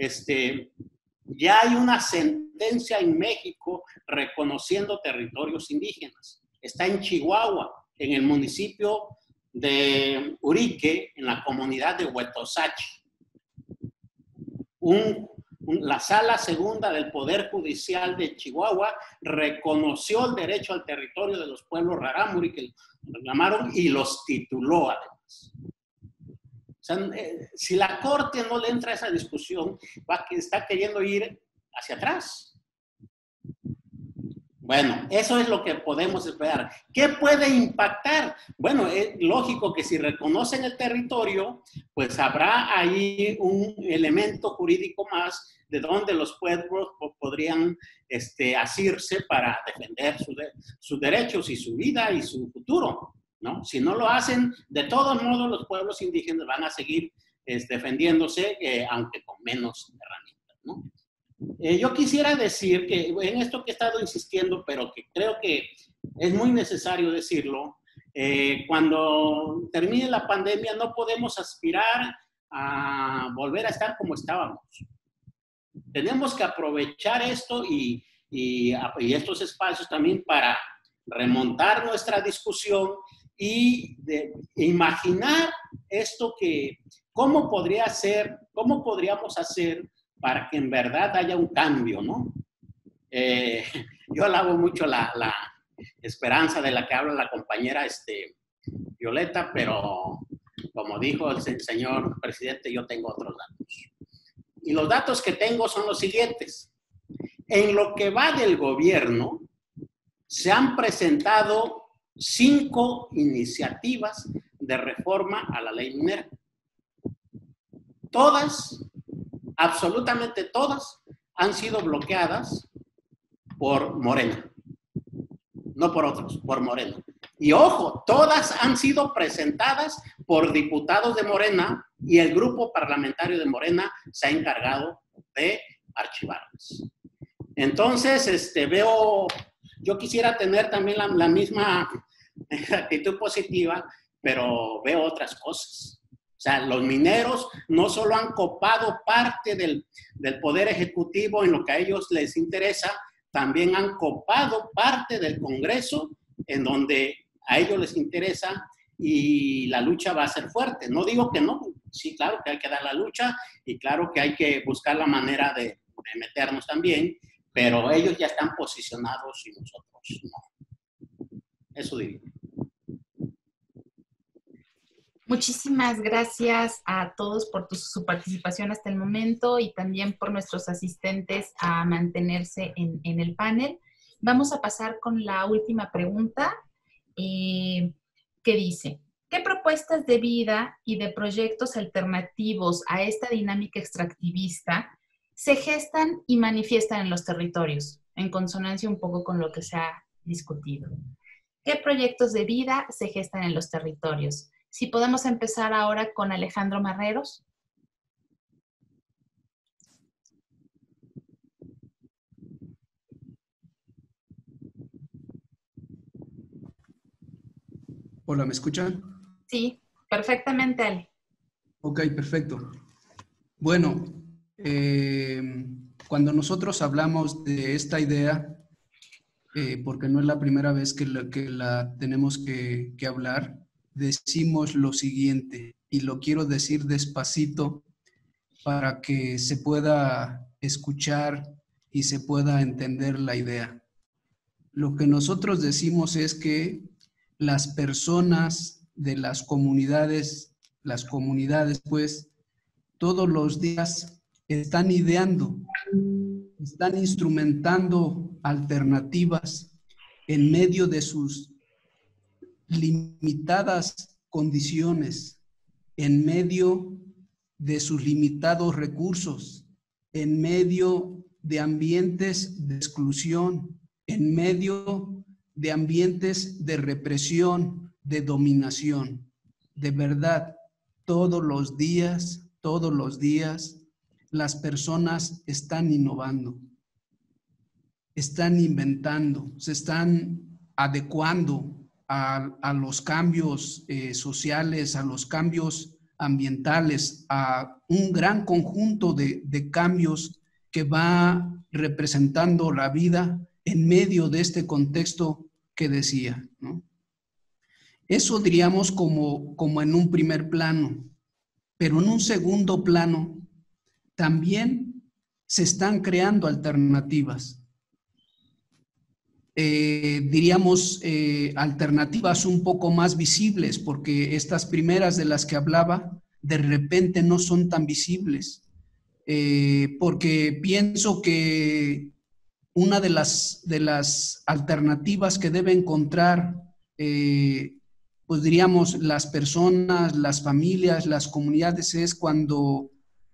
ya hay una sentencia en México reconociendo territorios indígenas. Está en Chihuahua, en el municipio de Urique, en la comunidad de Huetosachi. La Sala Segunda del Poder Judicial de Chihuahua reconoció el derecho al territorio de los pueblos rarámuri que reclamaron y los tituló además. O sea, si la Corte no le entra a esa discusión, está queriendo ir hacia atrás. Bueno, eso es lo que podemos esperar. ¿Qué puede impactar? Bueno, es lógico que si reconocen el territorio, pues habrá ahí un elemento jurídico más de donde los pueblos podrían asirse para defender sus derechos y su vida y su futuro, ¿no? Si no lo hacen, de todos modos los pueblos indígenas van a seguir defendiéndose, aunque con menos herramientas, ¿no? Yo quisiera decir que en esto que he estado insistiendo, pero que creo que es muy necesario decirlo, cuando termine la pandemia no podemos aspirar a volver a estar como estábamos. Tenemos que aprovechar esto y estos espacios también para remontar nuestra discusión y imaginar esto cómo podríamos hacer para que en verdad haya un cambio, ¿no? Yo alabo mucho la esperanza de la que habla la compañera Violeta, pero como dijo el señor presidente, yo tengo otros datos. Y los datos que tengo son los siguientes. En lo que va del gobierno, se han presentado 5 iniciativas de reforma a la ley minera. Todas, absolutamente todas, han sido bloqueadas por Morena. No por otros, por Morena. Y ojo, todas han sido presentadas por diputados de Morena y el grupo parlamentario de Morena se ha encargado de archivarlas. Entonces, yo quisiera tener también la misma actitud positiva, pero veo otras cosas. O sea, los mineros no solo han copado parte del Poder Ejecutivo en lo que a ellos les interesa, también han copado parte del Congreso en donde a ellos les interesa y la lucha va a ser fuerte. No digo que no, sí, claro que hay que dar la lucha y claro que hay que buscar la manera de meternos también, pero ellos ya están posicionados y nosotros no. Eso digo. Muchísimas gracias a todos por su participación hasta el momento y también por nuestros asistentes a mantenerse en el panel. Vamos a pasar con la última pregunta que dice, ¿qué propuestas de vida y de proyectos alternativos a esta dinámica extractivista se gestan y manifiestan en los territorios? En consonancia un poco con lo que se ha discutido. ¿Qué proyectos de vida se gestan en los territorios? Si podemos empezar ahora con Alejandro Marreros. Hola, ¿me escuchan? Sí, perfectamente, Ale. Ok, perfecto. Bueno, cuando nosotros hablamos de esta idea, porque no es la primera vez que la tenemos que hablar, decimos lo siguiente, y lo quiero decir despacito para que se pueda escuchar y se pueda entender la idea. Lo que nosotros decimos es que las personas las comunidades pues todos los días están ideando, están instrumentando alternativas en medio de sus limitadas condiciones, en medio de sus limitados recursos, en medio de ambientes de exclusión, en medio de ambientes de represión, de dominación. De verdad, todos los días, las personas están innovando, están inventando, se están adecuando a los cambios sociales, a los cambios ambientales, a un gran conjunto de cambios que va representando la vida en medio de este contexto que decía, ¿no? Eso diríamos como en un primer plano, pero en un segundo plano también se están creando alternativas. Diríamos alternativas un poco más visibles, porque estas primeras de las que hablaba de repente no son tan visibles, porque pienso que una de las alternativas que debe encontrar pues diríamos las personas, las familias, las comunidades es cuando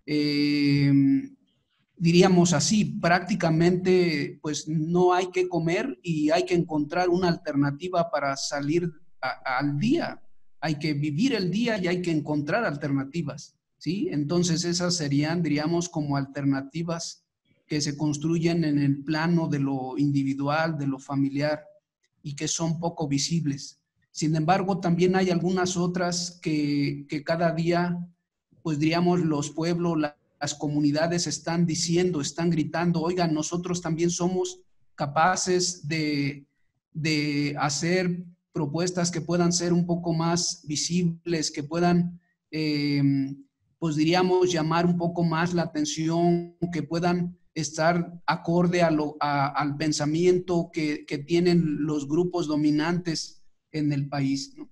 diríamos así, prácticamente pues no hay que comer y hay que encontrar una alternativa para salir al día. Hay que vivir el día y hay que encontrar alternativas, ¿sí? Entonces esas serían, diríamos, como alternativas que se construyen en el plano de lo individual, de lo familiar y que son poco visibles. Sin embargo, también hay algunas otras que cada día, pues diríamos, los pueblos, las comunidades están diciendo, están gritando, oigan, nosotros también somos capaces de hacer propuestas que puedan ser un poco más visibles, que puedan, pues diríamos, llamar un poco más la atención, que puedan estar acorde al pensamiento que tienen los grupos dominantes en el país, ¿no?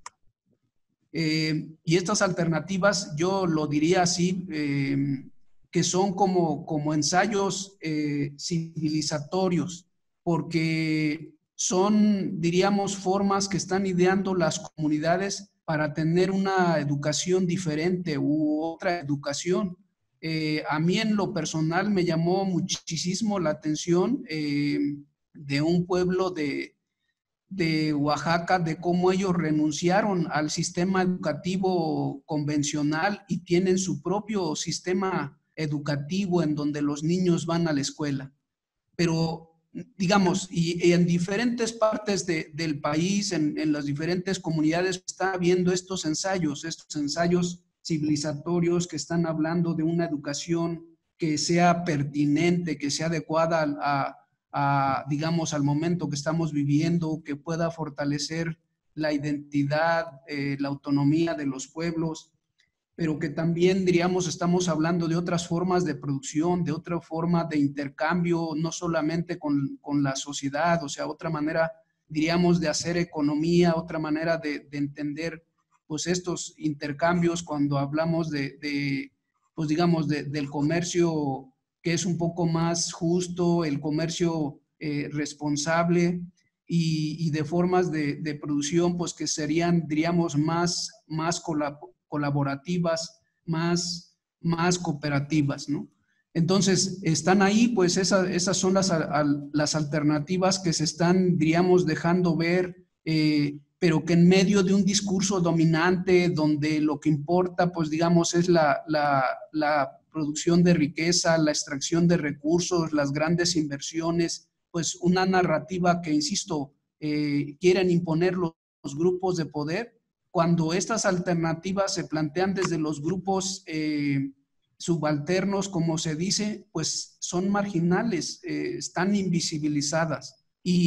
Y estas alternativas, yo lo diría así, que son como ensayos civilizatorios, porque son, diríamos, formas que están ideando las comunidades para tener una educación diferente u otra educación. A mí en lo personal me llamó muchísimo la atención de un pueblo de Oaxaca, de cómo ellos renunciaron al sistema educativo convencional y tienen su propio sistema educativo en donde los niños van a la escuela. Pero, digamos, y en diferentes partes del país, en las diferentes comunidades, está habiendo estos ensayos civilizatorios que están hablando de una educación que sea pertinente, que sea adecuada digamos, al momento que estamos viviendo, que pueda fortalecer la identidad, la autonomía de los pueblos, pero que también, diríamos, estamos hablando de otras formas de producción, de otra forma de intercambio, no solamente con la sociedad, o sea, otra manera, diríamos, de hacer economía, otra manera de entender, pues, estos intercambios cuando hablamos pues, digamos, del comercio que es un poco más justo, el comercio responsable y de formas de producción, pues que serían, diríamos, más colaborativas, más cooperativas, ¿no? Entonces, están ahí, pues esas son las alternativas que se están, diríamos, dejando ver, pero que en medio de un discurso dominante, donde lo que importa, pues digamos, es la producción de riqueza, la extracción de recursos, las grandes inversiones, pues una narrativa que, insisto, quieren imponer los grupos de poder, cuando estas alternativas se plantean desde los grupos subalternos, como se dice, pues son marginales, están invisibilizadas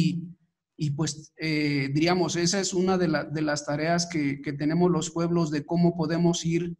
y pues diríamos, esa es una de las tareas que tenemos los pueblos, de cómo podemos ir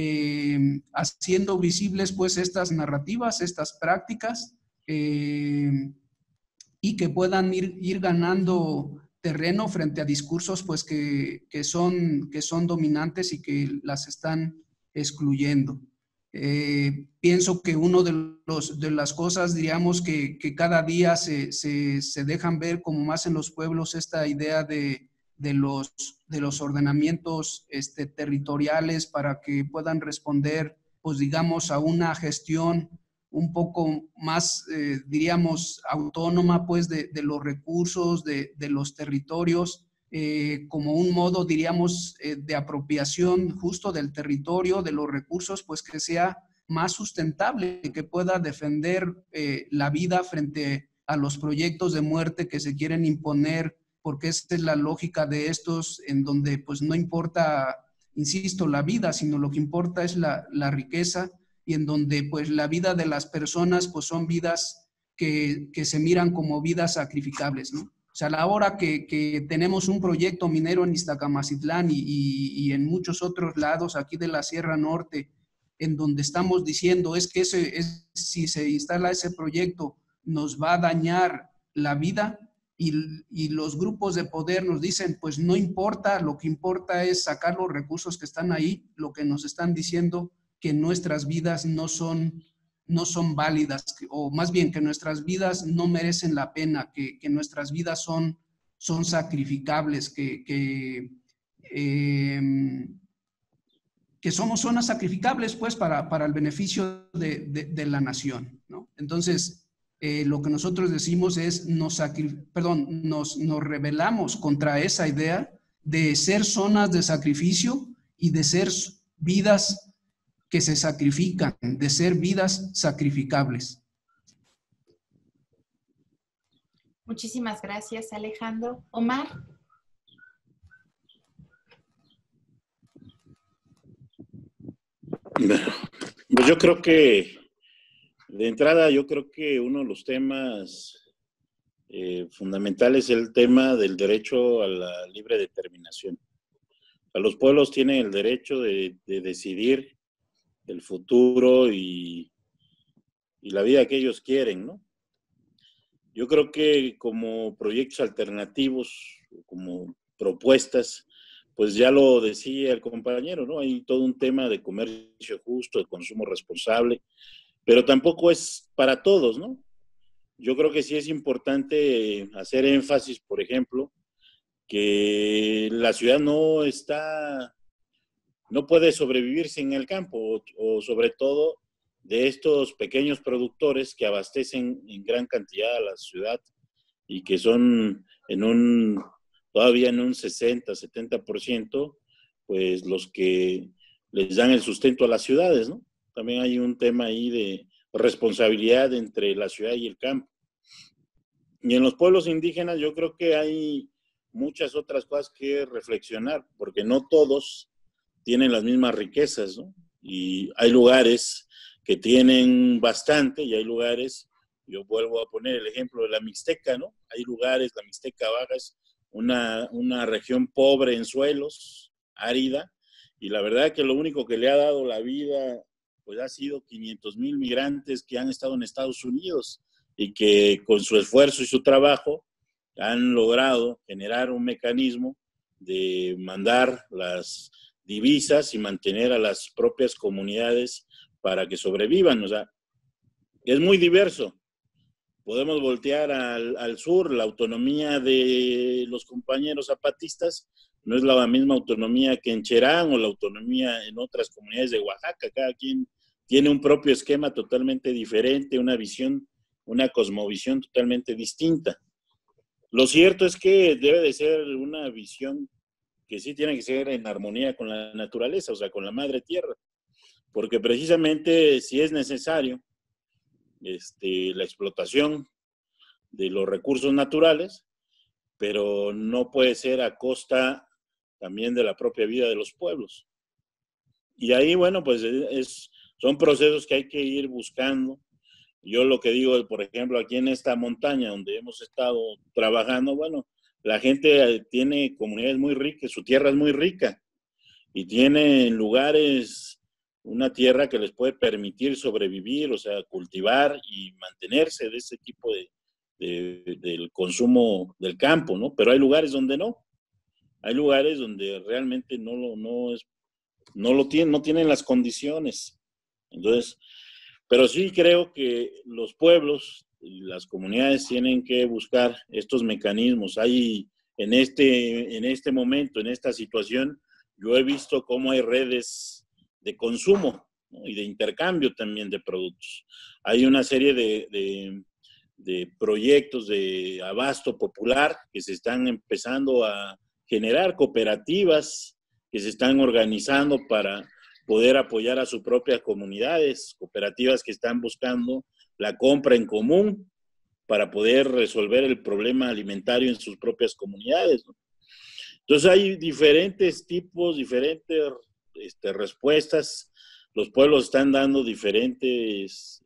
haciendo visibles pues estas narrativas, estas prácticas y que puedan ir ganando terreno frente a discursos pues que son dominantes y que las están excluyendo. Pienso que uno de las cosas, diríamos, que cada día se dejan ver como más en los pueblos, esta idea de los ordenamientos territoriales para que puedan responder, pues digamos, a una gestión un poco más, diríamos, autónoma, pues, de los recursos, de los territorios, como un modo, diríamos, de apropiación justo del territorio, de los recursos, pues que sea más sustentable, que pueda defender la vida frente a los proyectos de muerte que se quieren imponer, porque esa es la lógica de estos, en donde pues no importa, insisto, la vida, sino lo que importa es la riqueza, y en donde pues la vida de las personas pues son vidas que se miran como vidas sacrificables, ¿no? O sea, a la hora que tenemos un proyecto minero en Iztacamacitlán y en muchos otros lados aquí de la Sierra Norte, en donde estamos diciendo es que si se instala ese proyecto nos va a dañar la vida, y los grupos de poder nos dicen, pues no importa, lo que importa es sacar los recursos que están ahí, lo que nos están diciendo que nuestras vidas no son válidas, o más bien que nuestras vidas no merecen la pena, que nuestras vidas son sacrificables, que somos zonas sacrificables pues para el beneficio de la nación, ¿no? Entonces, lo que nosotros decimos es, nos rebelamos contra esa idea de ser zonas de sacrificio y de ser vidas que se sacrifican, de ser vidas sacrificables. Muchísimas gracias, Alejandro. Omar. Pues yo creo que, de entrada, yo creo que uno de los temas fundamentales es el tema del derecho a la libre determinación. A los pueblos tienen el derecho de decidir el futuro y la vida que ellos quieren, ¿no? Yo creo que como proyectos alternativos, como propuestas, pues ya lo decía el compañero, ¿no? Hay todo un tema de comercio justo, de consumo responsable, pero tampoco es para todos, ¿no? Yo creo que sí es importante hacer énfasis, por ejemplo, que la ciudad no puede sobrevivir sin el campo, o sobre todo de estos pequeños productores que abastecen en gran cantidad a la ciudad y que son todavía en un 60, 70%, pues los que les dan el sustento a las ciudades, ¿no? También hay un tema ahí de responsabilidad entre la ciudad y el campo. Y en los pueblos indígenas yo creo que hay muchas otras cosas que reflexionar, porque no todos tienen las mismas riquezas, ¿no? Y hay lugares que tienen bastante y hay lugares, yo vuelvo a poner el ejemplo de la Mixteca, ¿no? Hay lugares, la Mixteca Baja es una región pobre en suelos, árida, y la verdad que lo único que le ha dado la vida, pues ha sido 500,000 migrantes que han estado en Estados Unidos y que con su esfuerzo y su trabajo han logrado generar un mecanismo de mandar las divisas y mantener a las propias comunidades para que sobrevivan. O sea, es muy diverso. Podemos voltear al sur, la autonomía de los compañeros zapatistas no es la misma autonomía que en Cherán o la autonomía en otras comunidades de Oaxaca. Cada quien tiene un propio esquema totalmente diferente, una visión, una cosmovisión totalmente distinta. Lo cierto es que debe de ser una visión que sí tiene que ser en armonía con la naturaleza, o sea, con la madre tierra, porque precisamente si es necesario la explotación de los recursos naturales, pero no puede ser a costa también de la propia vida de los pueblos. Y ahí, bueno, pues son procesos que hay que ir buscando. Yo lo que digo, por ejemplo, aquí en esta montaña donde hemos estado trabajando, bueno, la gente tiene comunidades muy ricas, su tierra es muy rica y tiene lugares, una tierra que les puede permitir sobrevivir, o sea, cultivar y mantenerse de ese tipo del consumo del campo, ¿no? Pero hay lugares donde no. Hay lugares donde realmente no tienen las condiciones. Entonces, pero sí creo que los pueblos y las comunidades tienen que buscar estos mecanismos. Hay en este momento, en esta situación, yo he visto cómo hay redes de consumo, ¿no? Y de intercambio también de productos. Hay una serie de proyectos de abasto popular que se están empezando a generar, cooperativas que se están organizando para poder apoyar a sus propias comunidades, cooperativas que están buscando la compra en común para poder resolver el problema alimentario en sus propias comunidades, ¿no? Entonces hay diferentes tipos, diferentes respuestas. Los pueblos están dando diferentes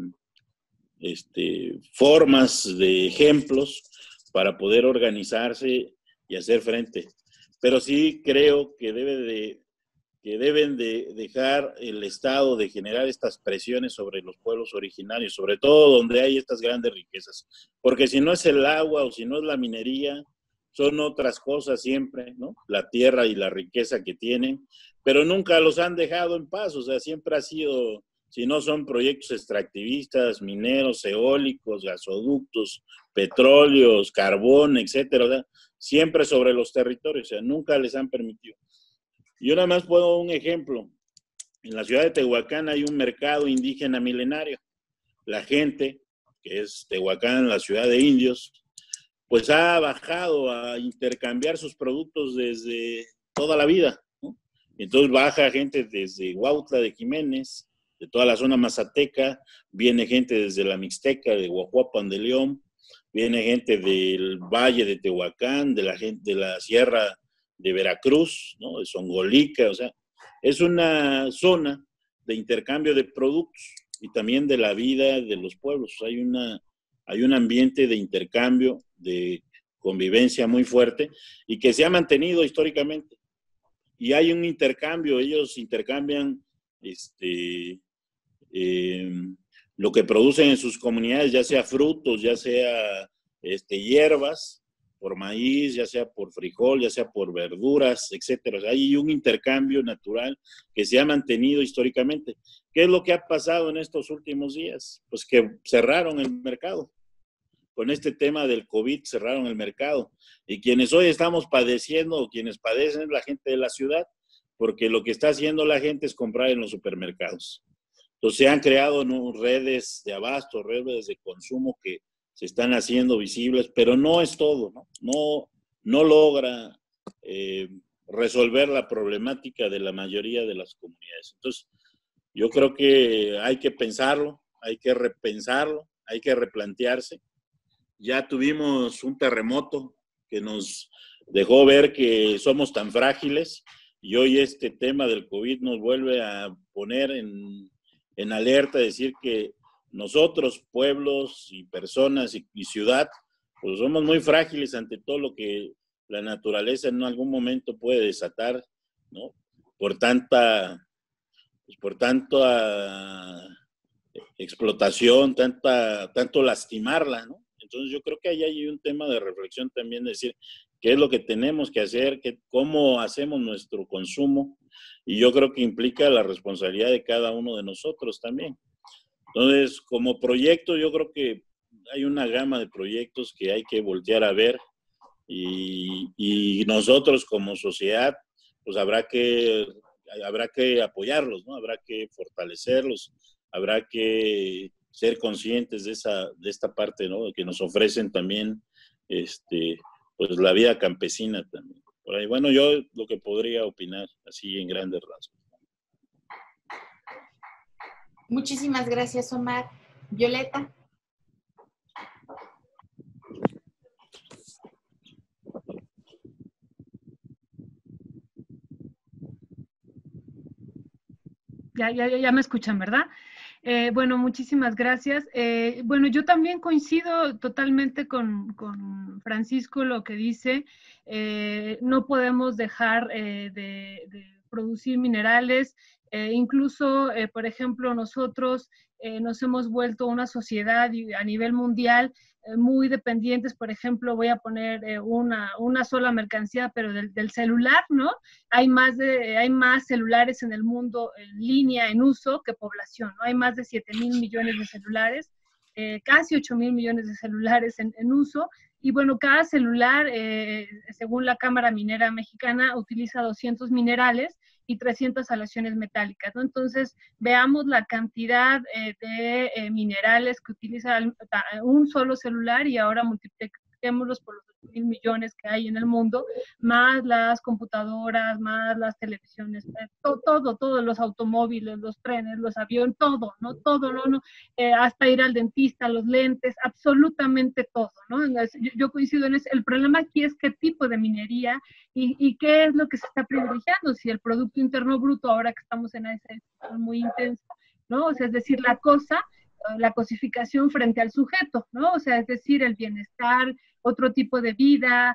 formas de ejemplos para poder organizarse y hacer frente. Pero sí creo que deben de dejar el Estado de generar estas presiones sobre los pueblos originarios, sobre todo donde hay estas grandes riquezas. Porque si no es el agua o si no es la minería, son otras cosas siempre, ¿no? La tierra y la riqueza que tienen, pero nunca los han dejado en paz. O sea, siempre ha sido, si no son proyectos extractivistas, mineros, eólicos, gasoductos, petróleos, carbón, etcétera, ¿verdad? Siempre sobre los territorios, o sea, nunca les han permitido. Yo nada más puedo dar un ejemplo. En la ciudad de Tehuacán hay un mercado indígena milenario. La gente, que es Tehuacán, la ciudad de indios, pues ha bajado a intercambiar sus productos desde toda la vida, ¿no? Entonces baja gente desde Huautla de Jiménez, de toda la zona mazateca, viene gente desde la Mixteca, de Guajuapan de León, viene gente del Valle de Tehuacán, de la Sierra de Veracruz, ¿no? De Songolica, o sea, es una zona de intercambio de productos y también de la vida de los pueblos. Hay un ambiente de intercambio, de convivencia muy fuerte y que se ha mantenido históricamente. Y hay un intercambio, ellos intercambian lo que producen en sus comunidades, ya sea frutos, ya sea hierbas, por maíz, ya sea por frijol, ya sea por verduras, etcétera. O sea, hay un intercambio natural que se ha mantenido históricamente. ¿Qué es lo que ha pasado en estos últimos días? Pues que cerraron el mercado. Con este tema del COVID cerraron el mercado. Y quienes hoy estamos padeciendo, o quienes padecen, es la gente de la ciudad, porque lo que está haciendo la gente es comprar en los supermercados. Entonces se han creado, ¿no?, redes de abasto, redes de consumo que se están haciendo visibles, pero no es todo, ¿no? No logra resolver la problemática de la mayoría de las comunidades. Entonces, yo creo que hay que pensarlo, hay que repensarlo, hay que replantearse. Ya tuvimos un terremoto que nos dejó ver que somos tan frágiles y hoy este tema del COVID nos vuelve a poner en alerta, decir que nosotros, pueblos y personas y ciudad, pues somos muy frágiles ante todo lo que la naturaleza en algún momento puede desatar, ¿no? Por tanta explotación, tanto lastimarla, ¿no? Entonces yo creo que ahí hay un tema de reflexión también, de decir qué es lo que tenemos que hacer, cómo hacemos nuestro consumo, y yo creo que implica la responsabilidad de cada uno de nosotros también. Entonces, como proyecto, yo creo que hay una gama de proyectos que hay que voltear a ver y nosotros como sociedad, pues habrá que apoyarlos, ¿no? Habrá que fortalecerlos, habrá que ser conscientes de esta parte, ¿no?, que nos ofrecen también pues la vida campesina también. Por ahí, bueno, yo lo que podría opinar así en grandes rasgos. Muchísimas gracias, Omar. Violeta. Ya me escuchan, ¿verdad? Bueno, muchísimas gracias. Bueno, yo también coincido totalmente con Francisco lo que dice. No podemos dejar de producir minerales. Incluso, por ejemplo, nosotros nos hemos vuelto una sociedad a nivel mundial muy dependientes, por ejemplo, voy a poner una sola mercancía, pero del celular, ¿no? Hay más celulares en el mundo en línea, en uso, que población, ¿no? Hay más de 7,000 millones de celulares, casi 8,000 millones de celulares en uso, y bueno, cada celular, según la Cámara Minera Mexicana, utiliza 200 minerales y 300 aleaciones metálicas, ¿no? Entonces, veamos la cantidad de minerales que utiliza un solo celular y ahora multipliquémoslos por los 8,000 millones que hay en el mundo, más las computadoras, más las televisiones, todo, los automóviles, los trenes, los aviones, todo, ¿no? Todo, ¿no? Hasta ir al dentista, los lentes, absolutamente todo, ¿no? Yo coincido en eso. El problema aquí es qué tipo de minería y qué es lo que se está privilegiando, si el Producto Interno Bruto, ahora que estamos en esa discusión muy intensa, ¿no? O sea, es decir, la cosificación frente al sujeto, ¿no? O sea, es decir, el bienestar, otro tipo de vida,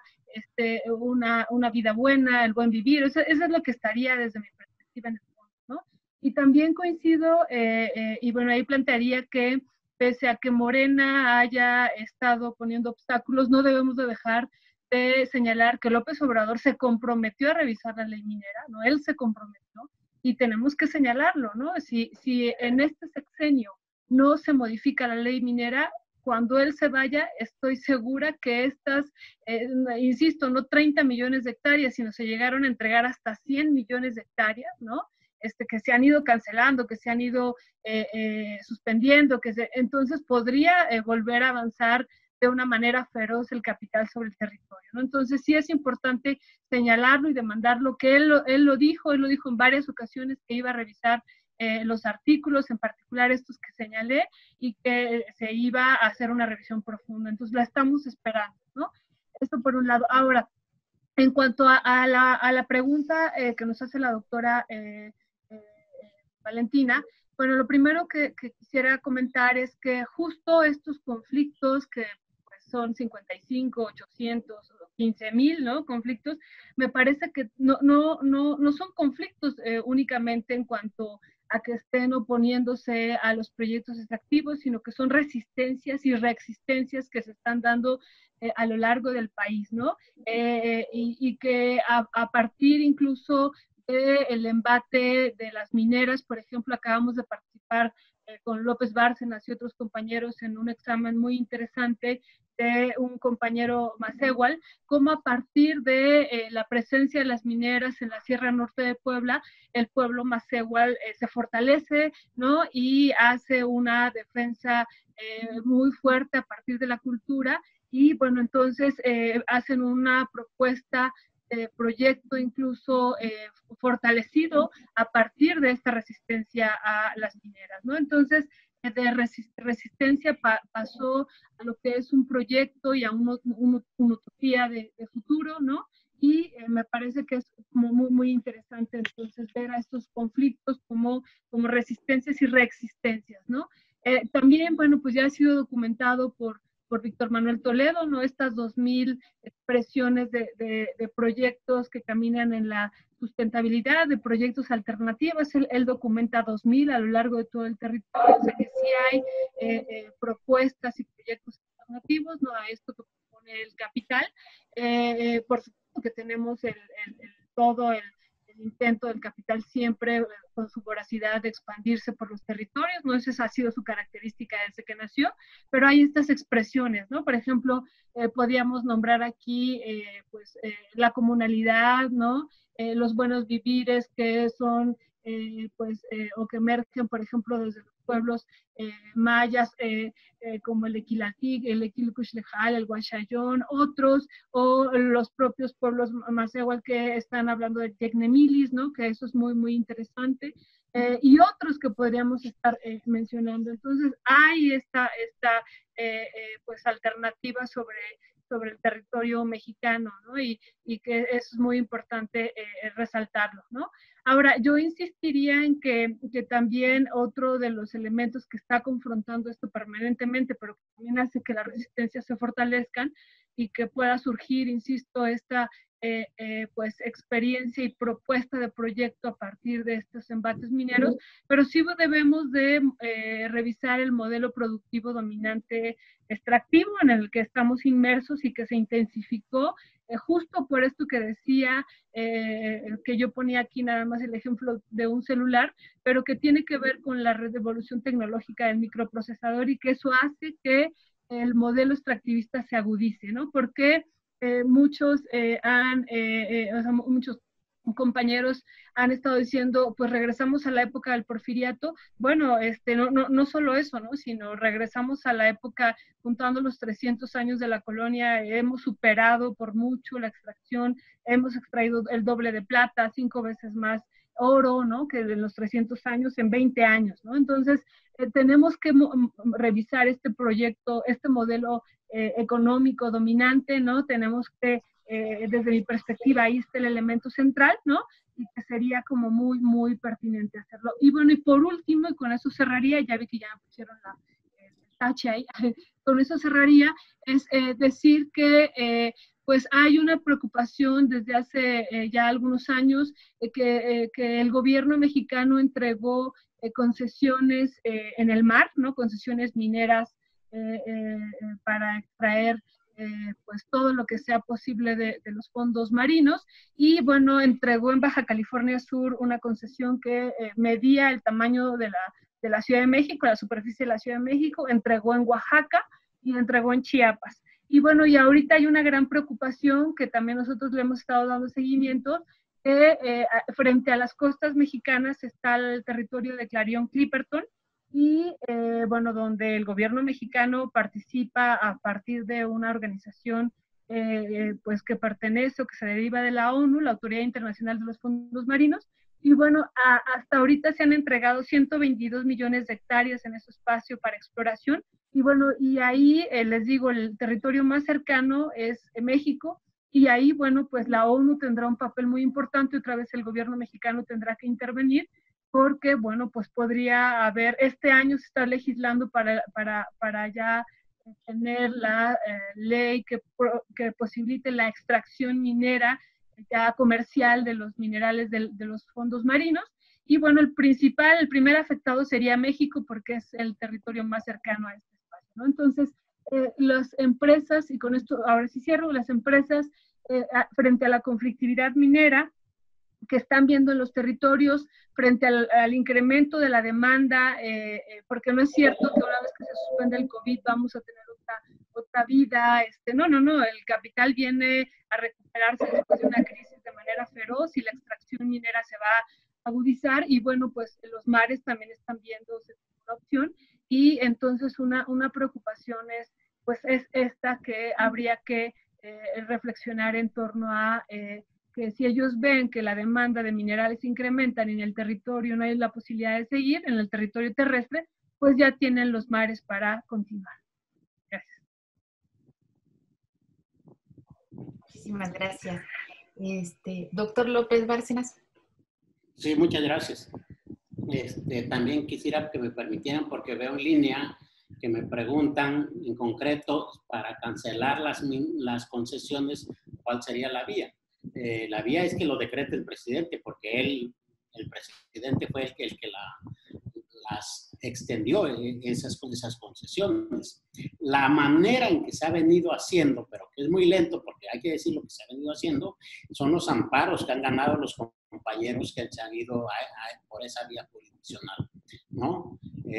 una vida buena, el buen vivir, eso es lo que estaría desde mi perspectiva en el fondo, ¿no? Y también coincido, y bueno, ahí plantearía que pese a que Morena haya estado poniendo obstáculos, no debemos de dejar de señalar que López Obrador se comprometió a revisar la ley minera, ¿no? Él se comprometió y tenemos que señalarlo, ¿no? Si en este sexenio no se modifica la ley minera, cuando él se vaya, estoy segura que estas, insisto, no 30 millones de hectáreas, sino se llegaron a entregar hasta 100 millones de hectáreas, ¿no? Que se han ido cancelando, que se han ido suspendiendo, entonces podría volver a avanzar de una manera feroz el capital sobre el territorio, ¿no? Entonces sí es importante señalarlo y demandarlo, que él lo dijo en varias ocasiones que iba a revisar los artículos, en particular estos que señalé, y que se iba a hacer una revisión profunda. Entonces la estamos esperando, ¿no? Esto por un lado. Ahora, en cuanto a la pregunta que nos hace la doctora Valentina, bueno, lo primero que quisiera comentar es que justo estos conflictos que pues, son 55, 800, 15,000, ¿no? Conflictos, me parece que no son conflictos únicamente en cuanto a que estén oponiéndose a los proyectos extractivos, sino que son resistencias y reexistencias que se están dando a lo largo del país, ¿no? Y que a partir incluso del embate de las mineras, por ejemplo, acabamos de participar con López Bárcenas y otros compañeros en un examen muy interesante de un compañero Macehual, cómo a partir de la presencia de las mineras en la Sierra Norte de Puebla, el pueblo Macehual se fortalece, ¿no? Y hace una defensa muy fuerte a partir de la cultura y, bueno, entonces hacen una propuesta proyecto incluso fortalecido a partir de esta resistencia a las mineras, ¿no? Entonces, de resistencia pasó a lo que es un proyecto y a una utopía de futuro, ¿no? Y me parece que es como muy interesante entonces ver a estos conflictos como resistencias y reexistencias, ¿no? También, bueno, pues ya ha sido documentado por Víctor Manuel Toledo, ¿no? Estas 2,000 expresiones de proyectos que caminan en la sustentabilidad, de proyectos alternativos. Él documenta 2,000 a lo largo de todo el territorio, o sea que sí hay propuestas y proyectos alternativos, ¿no? A esto que propone el capital. Por supuesto que tenemos todo el intento del capital siempre con su voracidad de expandirse por los territorios, ¿no? Esa ha sido su característica desde que nació, pero hay estas expresiones, ¿no? Por ejemplo, podríamos nombrar aquí, la comunalidad, ¿no? Los buenos vivires que son, o que emergen, por ejemplo, desde los pueblos mayas, como el Equilatic, el Equilcuxlejal, el Huachayón, otros, o los propios pueblos más igual que están hablando del Tecnemilis, ¿no? Que eso es muy interesante, y otros que podríamos estar mencionando. Entonces, hay esta alternativa sobre el territorio mexicano, ¿no? Y que eso es muy importante resaltarlo, ¿no? Ahora, yo insistiría en que también otro de los elementos que está confrontando esto permanentemente, pero que también hace que las resistencias se fortalezcan y que pueda surgir, insisto, esta pues experiencia y propuesta de proyecto a partir de estos embates mineros, pero sí debemos de revisar el modelo productivo dominante extractivo en el que estamos inmersos y que se intensificó justo por esto que decía, que yo ponía aquí nada más el ejemplo de un celular, pero que tiene que ver con la revolución tecnológica del microprocesador y que eso hace que el modelo extractivista se agudice, ¿no? Porque muchos muchos compañeros han estado diciendo, pues regresamos a la época del porfiriato. Bueno, no solo eso, ¿no? Sino regresamos a la época, juntando los 300 años de la colonia, hemos superado por mucho la extracción, hemos extraído el doble de plata, 5 veces más oro, ¿no? Que de los 300 años en 20 años, ¿no? Entonces, tenemos que revisar este proyecto, este modelo económico dominante, ¿no? Tenemos que, desde mi perspectiva, ahí está el elemento central, ¿no? Y que sería como muy, muy pertinente hacerlo. Y bueno, y por último, y con eso cerraría, ya vi que ya me pusieron el tache ahí, con eso cerraría, es decir que pues hay una preocupación desde hace ya algunos años que el gobierno mexicano entregó concesiones en el mar, ¿no? Concesiones mineras para extraer pues todo lo que sea posible de los fondos marinos, y bueno, entregó en Baja California Sur una concesión que medía el tamaño de la Ciudad de México, la superficie de la Ciudad de México, entregó en Oaxaca y entregó en Chiapas. Y bueno, y ahorita hay una gran preocupación que también nosotros le hemos estado dando seguimiento, que frente a las costas mexicanas está el territorio de Clarion-Clipperton, y bueno, donde el gobierno mexicano participa a partir de una organización pues que pertenece o que se deriva de la ONU, la Autoridad Internacional de los Fondos Marinos, y bueno, hasta ahorita se han entregado 122 millones de hectáreas en ese espacio para exploración, y bueno, y ahí les digo, el territorio más cercano es México, y ahí, bueno, pues la ONU tendrá un papel muy importante, otra vez el gobierno mexicano tendrá que intervenir, porque, bueno, pues podría haber, este año se está legislando para ya tener la ley que posibilite la extracción minera ya comercial de los minerales de los fondos marinos, y bueno, el primer afectado sería México, porque es el territorio más cercano a este espacio, ¿no? Entonces, las empresas, y con esto ahora sí cierro, las empresas frente a la conflictividad minera que están viendo en los territorios, frente al incremento de la demanda, porque no es cierto que una vez que se suspende el COVID vamos a tener otra vida. No, el capital viene a recuperarse después de una crisis de manera feroz y la extracción minera se va a agudizar, y bueno, pues los mares también están viéndose una opción, y entonces una preocupación pues es esta, que habría que reflexionar en torno a que si ellos ven que la demanda de minerales incrementan en el territorio, no hay la posibilidad de seguir en el territorio terrestre, pues ya tienen los mares para continuar. Gracias. Muchísimas gracias. Doctor López Bárcenas. Sí, muchas gracias. También quisiera que me permitieran, porque veo en línea que me preguntan en concreto, para cancelar las concesiones, ¿cuál sería la vía? La vía es que lo decrete el presidente, porque el presidente fue el que las extendió, esas concesiones. La manera en que se ha venido haciendo, pero que es muy lento, porque hay que decir lo que se ha venido haciendo, son los amparos que han ganado los compañeros que se han ido por esa vía jurisdiccional, ¿no?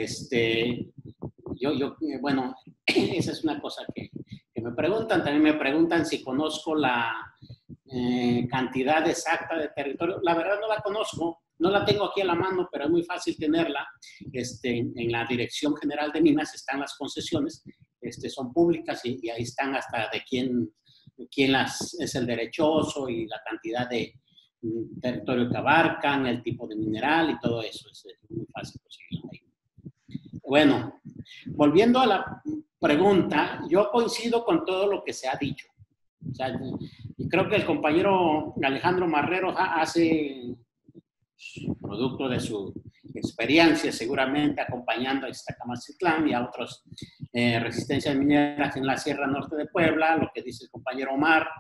Bueno, esa es una cosa que me preguntan. También me preguntan si conozco la cantidad exacta de territorio. La verdad no la conozco, no la tengo aquí a la mano, pero es muy fácil tenerla. En la Dirección General de Minas están las concesiones, son públicas, y ahí están hasta de quién es el derechoso y la cantidad de territorio que abarcan, el tipo de mineral y todo eso. Es muy fácil conseguirlo ahí. Bueno, volviendo a la pregunta, yo coincido con todo lo que se ha dicho. O sea, y creo que el compañero Alejandro Marrero hace, producto de su experiencia, seguramente acompañando a Iztacamacitlán y a otras resistencias mineras en la Sierra Norte de Puebla, lo que dice el compañero Omar,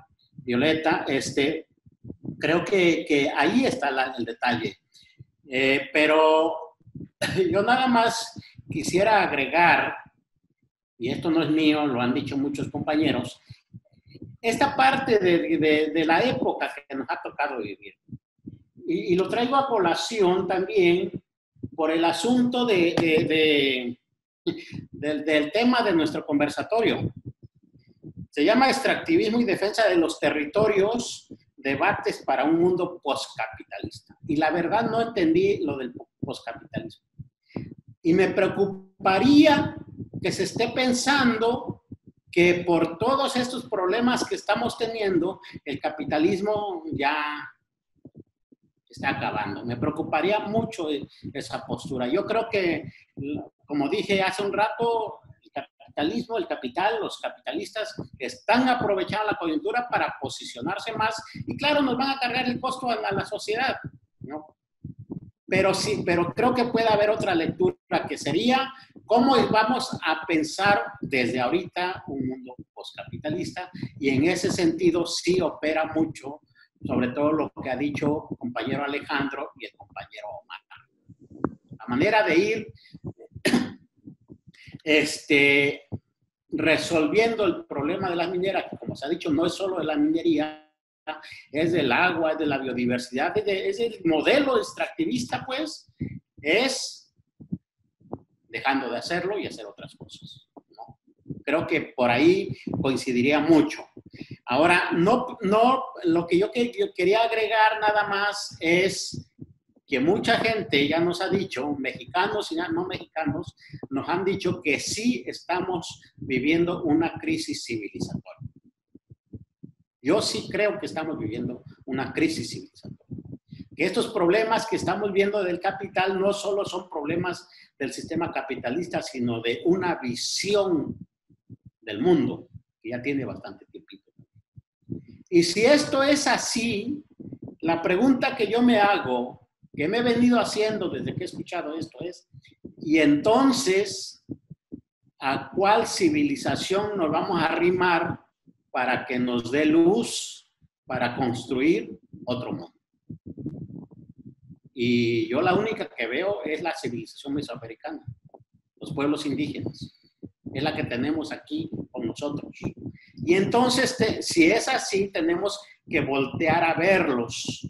Violeta, creo que ahí está el detalle. Pero yo nada más quisiera agregar, y esto no es mío, lo han dicho muchos compañeros, esta parte de la época que nos ha tocado vivir. Y lo traigo a colación también por el asunto del tema de nuestro conversatorio. Se llama Extractivismo y Defensa de los Territorios, debates para un mundo postcapitalista. Y la verdad no entendí lo del postcapitalismo. Y me preocuparía que se esté pensando que por todos estos problemas que estamos teniendo, el capitalismo ya está acabando. Me preocuparía mucho esa postura. Yo creo que, como dije hace un rato, el capital, los capitalistas están aprovechando la coyuntura para posicionarse más y claro, nos van a cargar el costo a la sociedad, ¿no? Pero sí, pero creo que puede haber otra lectura que sería cómo vamos a pensar desde ahorita un mundo postcapitalista y en ese sentido sí opera mucho, sobre todo lo que ha dicho el compañero Alejandro y el compañero Omar. La manera de ir resolviendo el problema de las mineras, que como se ha dicho, no es solo de la minería, es del agua, es de la biodiversidad, es el modelo extractivista, pues, es dejando de hacerlo y hacer otras cosas, ¿no? Creo que por ahí coincidiría mucho. Ahora, lo que yo quería agregar nada más es que mucha gente ya nos ha dicho, mexicanos y no mexicanos, nos han dicho que sí estamos viviendo una crisis civilizatoria. Yo sí creo que estamos viviendo una crisis civilizatoria. Que estos problemas que estamos viendo del capital no solo son problemas del sistema capitalista, sino de una visión del mundo, que ya tiene bastante tiempito. Y si esto es así, la pregunta que yo me hago, que me he venido haciendo desde que he escuchado esto es, y entonces, ¿a cuál civilización nos vamos a arrimar para que nos dé luz para construir otro mundo? Y yo la única que veo es la civilización mesoamericana, los pueblos indígenas. Es la que tenemos aquí con nosotros. Y entonces, si es así, tenemos que voltear a verlos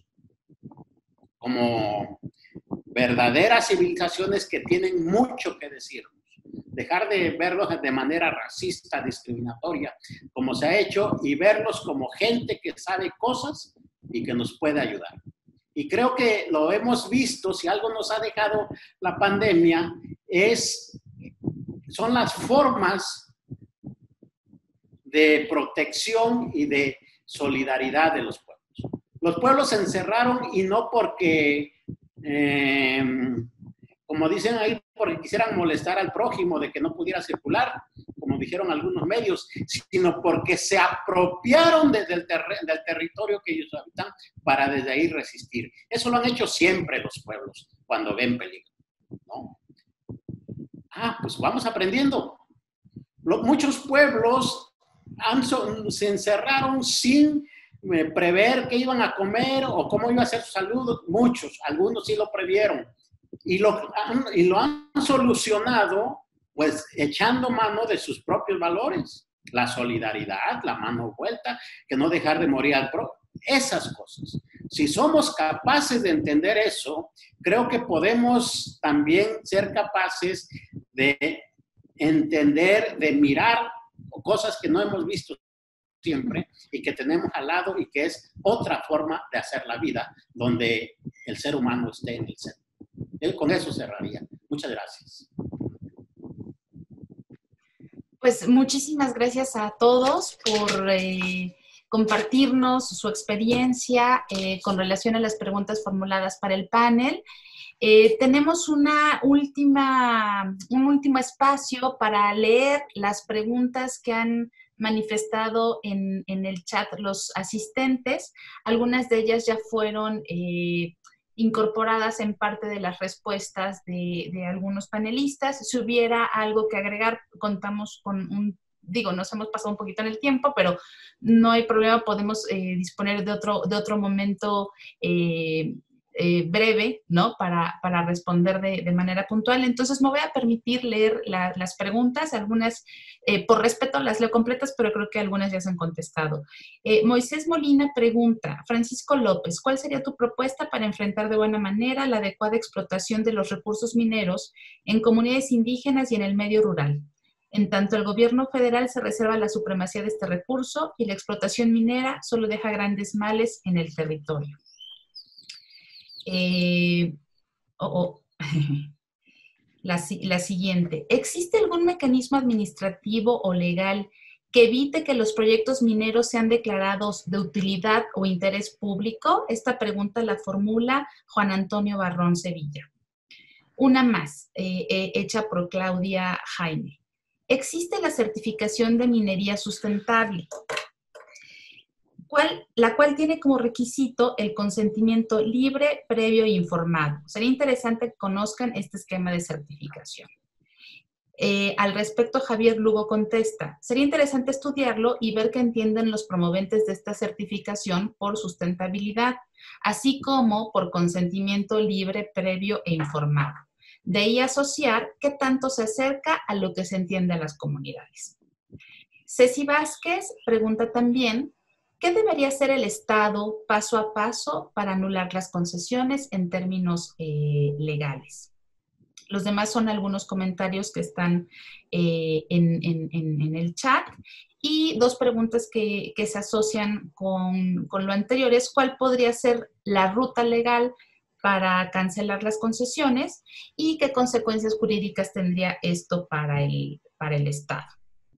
como verdaderas civilizaciones que tienen mucho que decirnos. Dejar de verlos de manera racista, discriminatoria, como se ha hecho, y verlos como gente que sabe cosas y que nos puede ayudar. Y creo que lo hemos visto, si algo nos ha dejado la pandemia, son las formas de protección y de solidaridad de los pueblos. Los pueblos se encerraron y no porque, como dicen ahí, porque quisieran molestar al prójimo de que no pudiera circular, como dijeron algunos medios, sino porque se apropiaron del territorio que ellos habitan para desde ahí resistir. Eso lo han hecho siempre los pueblos cuando ven peligro, ¿no? Pues vamos aprendiendo. Muchos pueblos se encerraron sin prever qué iban a comer o cómo iba a ser su salud. Muchos, algunos sí lo previeron. Y lo han solucionado, pues, echando mano de sus propios valores. La solidaridad, la mano vuelta, que no dejar de morir al prójimo. Esas cosas. Si somos capaces de entender eso, creo que podemos también ser capaces de entender, de mirar cosas que no hemos visto siempre y que tenemos al lado y que es otra forma de hacer la vida donde el ser humano esté en el centro. Con eso cerraría. Muchas gracias. Pues muchísimas gracias a todos por compartirnos su experiencia con relación a las preguntas formuladas para el panel. Tenemos un último espacio para leer las preguntas que han manifestado en el chat los asistentes. Algunas de ellas ya fueron incorporadas en parte de las respuestas de algunos panelistas. Si hubiera algo que agregar, contamos con un digo, nos hemos pasado un poquito en el tiempo, pero no hay problema, podemos disponer de otro momento breve, ¿no? Para responder de manera puntual. Entonces me voy a permitir leer las preguntas, algunas por respeto las leo completas, pero creo que algunas ya se han contestado. Moisés Molina pregunta, Francisco López, ¿cuál sería tu propuesta para enfrentar de buena manera la adecuada explotación de los recursos mineros en comunidades indígenas y en el medio rural? En tanto, el gobierno federal se reserva la supremacía de este recurso y la explotación minera solo deja grandes males en el territorio. La siguiente. ¿Existe algún mecanismo administrativo o legal que evite que los proyectos mineros sean declarados de utilidad o interés público? Esta pregunta la formula Juan Antonio Barrón Sevilla. Una más, hecha por Claudia Jaime. ¿Existe la certificación de minería sustentable? La cual tiene como requisito el consentimiento libre, previo e informado. Sería interesante que conozcan este esquema de certificación. Al respecto, Javier Lugo contesta, sería interesante estudiarlo y ver qué entienden los promoventes de esta certificación por sustentabilidad, así como por consentimiento libre, previo e informado. De ahí asociar qué tanto se acerca a lo que se entiende en las comunidades. Ceci Vázquez pregunta también, ¿qué debería hacer el Estado paso a paso para anular las concesiones en términos legales? Los demás son algunos comentarios que están en el chat. Y dos preguntas que se asocian con lo anterior es ¿cuál podría ser la ruta legal para cancelar las concesiones y qué consecuencias jurídicas tendría esto para el Estado?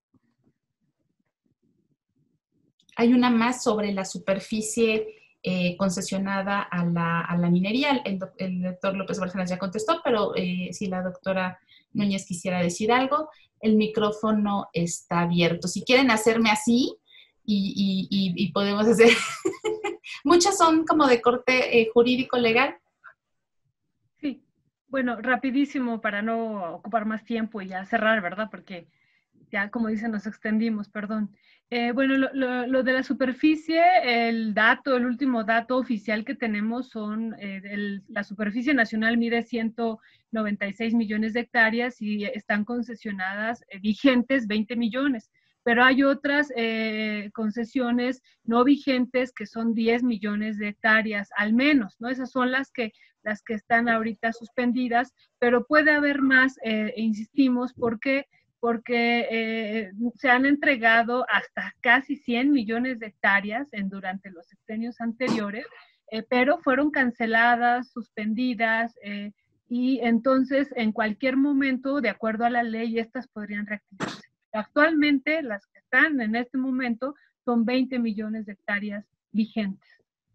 Hay una más sobre la superficie concesionada a la minería. El doctor López Bárcenas ya contestó, pero si la doctora Núñez quisiera decir algo, el micrófono está abierto. Si quieren hacerme así y podemos hacer... Muchas son como de corte jurídico legal. Sí, bueno, rapidísimo para no ocupar más tiempo y ya cerrar, ¿verdad? Porque ya, como dicen, nos extendimos, perdón. Bueno, lo de la superficie, el último dato oficial que tenemos son, la superficie nacional mide 196 millones de hectáreas y están concesionadas vigentes 20 millones, pero hay otras concesiones no vigentes que son 10 millones de hectáreas al menos, ¿no? Esas son las que están ahorita suspendidas, pero puede haber más, insistimos, porque se han entregado hasta casi 100 millones de hectáreas durante los sexenios anteriores, pero fueron canceladas, suspendidas, y entonces en cualquier momento, de acuerdo a la ley, estas podrían reactivarse. Actualmente, las que están en este momento son 20 millones de hectáreas vigentes.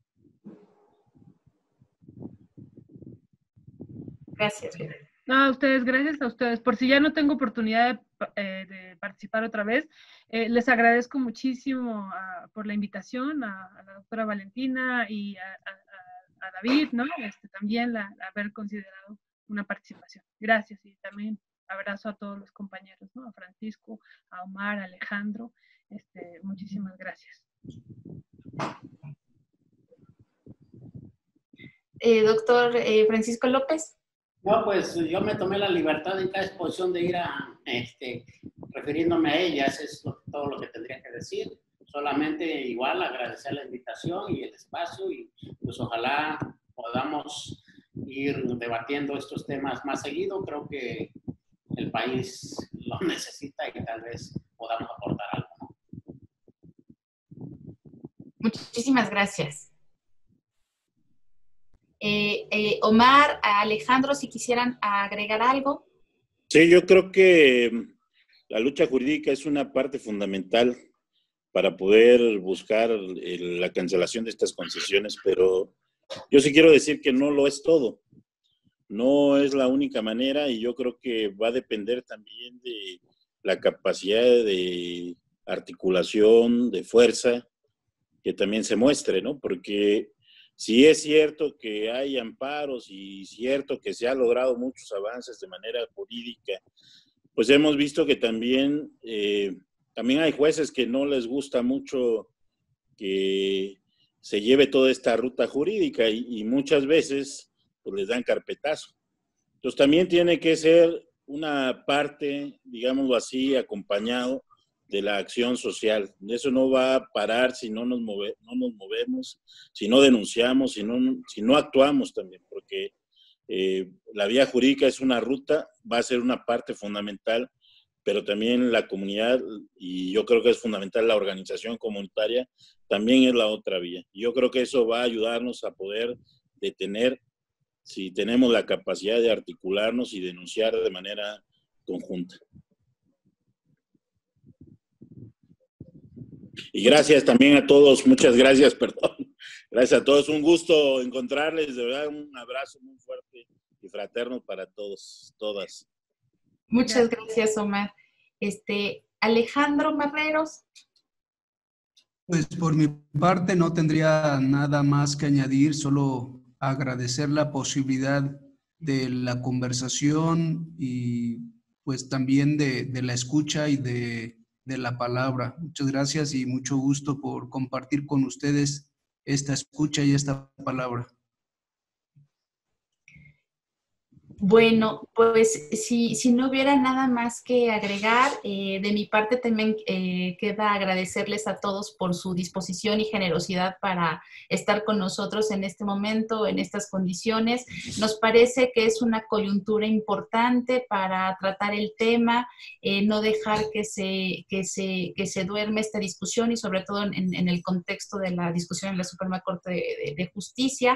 Gracias. No, a ustedes, gracias a ustedes. Por si ya no tengo oportunidad de participar otra vez, les agradezco muchísimo por la invitación a la doctora Valentina y a David, ¿no? También haber considerado una participación. Gracias y también abrazo a todos los compañeros, ¿no? A Francisco, a Omar, a Alejandro. Muchísimas gracias. Doctor Francisco López. No, pues yo me tomé la libertad en cada exposición de ir refiriéndome a ellas, es todo lo que tendría que decir. Solamente igual agradecer la invitación y el espacio y pues ojalá podamos ir debatiendo estos temas más seguido. Creo que el país lo necesita y tal vez podamos aportar algo, ¿no? Muchísimas gracias. Omar, Alejandro, si quisieran agregar algo. Sí, yo creo que la lucha jurídica es una parte fundamental para poder buscar la cancelación de estas concesiones, pero yo sí quiero decir que no lo es todo. No es la única manera y yo creo que va a depender también de la capacidad de articulación, de fuerza, que también se muestre, ¿no? Porque si es cierto que hay amparos y cierto que se han logrado muchos avances de manera jurídica, pues hemos visto que también también hay jueces que no les gusta mucho que se lleve toda esta ruta jurídica y muchas veces pues, les dan carpetazo. Entonces también tiene que ser una parte, digámoslo así, acompañado de la acción social. Eso no va a parar si no nos movemos, si no denunciamos, si no actuamos también, porque la vía jurídica es una ruta, va a ser una parte fundamental, pero también la comunidad, y yo creo que es fundamental la organización comunitaria, también es la otra vía. Yo creo que eso va a ayudarnos a poder detener, si tenemos la capacidad de articularnos y denunciar de manera conjunta. Y gracias también a todos, muchas gracias, perdón. Gracias a todos, un gusto encontrarles, de verdad, un abrazo muy fuerte y fraterno para todos, todas. Muchas gracias, Omar. Alejandro Marreros. Pues por mi parte no tendría nada más que añadir, solo agradecer la posibilidad de la conversación y pues también de la escucha y de la palabra. Muchas gracias y mucho gusto por compartir con ustedes esta escucha y esta palabra. Bueno, pues si no hubiera nada más que agregar, de mi parte también queda agradecerles a todos por su disposición y generosidad para estar con nosotros en este momento, en estas condiciones. Nos parece que es una coyuntura importante para tratar el tema, no dejar que se duerme esta discusión y sobre todo en el contexto de la discusión en la Suprema Corte de Justicia.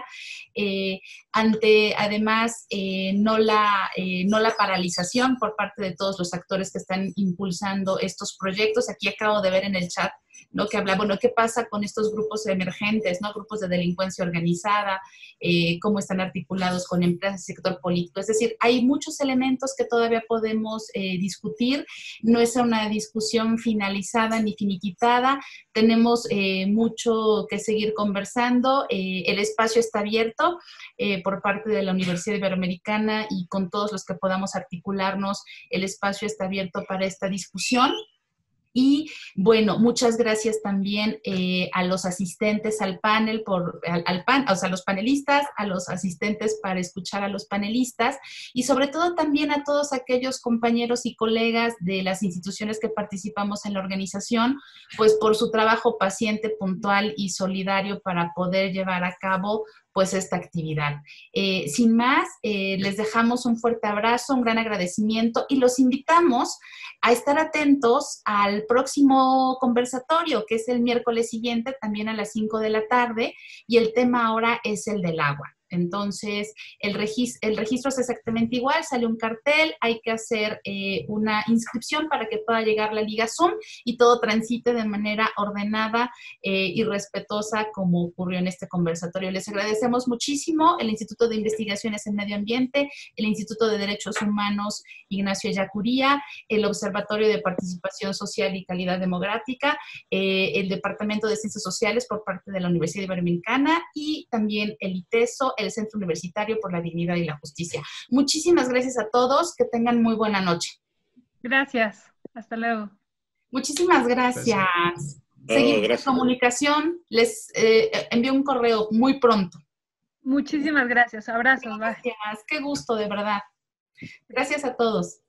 Además, no la paralización por parte de todos los actores que están impulsando estos proyectos. Aquí acabo de ver en el chat, ¿no?, que habla, bueno, ¿qué pasa con estos grupos emergentes, ¿no?, grupos de delincuencia organizada, cómo están articulados con empresas y sector político? Es decir, hay muchos elementos que todavía podemos discutir. No es una discusión finalizada ni finiquitada. Tenemos mucho que seguir conversando. El espacio está abierto por parte de la Universidad Iberoamericana y con todos los que podamos articularnos, el espacio está abierto para esta discusión. Y bueno, muchas gracias también a los asistentes al panel, o sea, a los panelistas, a los asistentes para escuchar a los panelistas y sobre todo también a todos aquellos compañeros y colegas de las instituciones que participamos en la organización, pues por su trabajo paciente, puntual y solidario para poder llevar a cabo pues esta actividad. Sin más, les dejamos un fuerte abrazo, un gran agradecimiento y los invitamos a estar atentos al próximo conversatorio, que es el miércoles siguiente, también a las 5 de la tarde, y el tema ahora es el del agua. Entonces, el registro es exactamente igual, sale un cartel, hay que hacer una inscripción para que pueda llegar la liga Zoom y todo transite de manera ordenada y respetuosa como ocurrió en este conversatorio. Les agradecemos muchísimo el Instituto de Investigaciones en Medio Ambiente, el Instituto de Derechos Humanos Ignacio Ellacuría, el Observatorio de Participación Social y Calidad Democrática, el Departamento de Ciencias Sociales por parte de la Universidad Iberoamericana y también el ITESO, el Centro Universitario por la Dignidad y la Justicia. Muchísimas gracias a todos, que tengan muy buena noche. Gracias, hasta luego. Muchísimas gracias. Seguimos en comunicación, les envío un correo muy pronto. Muchísimas gracias, abrazos. Gracias, qué gusto, de verdad. Gracias a todos.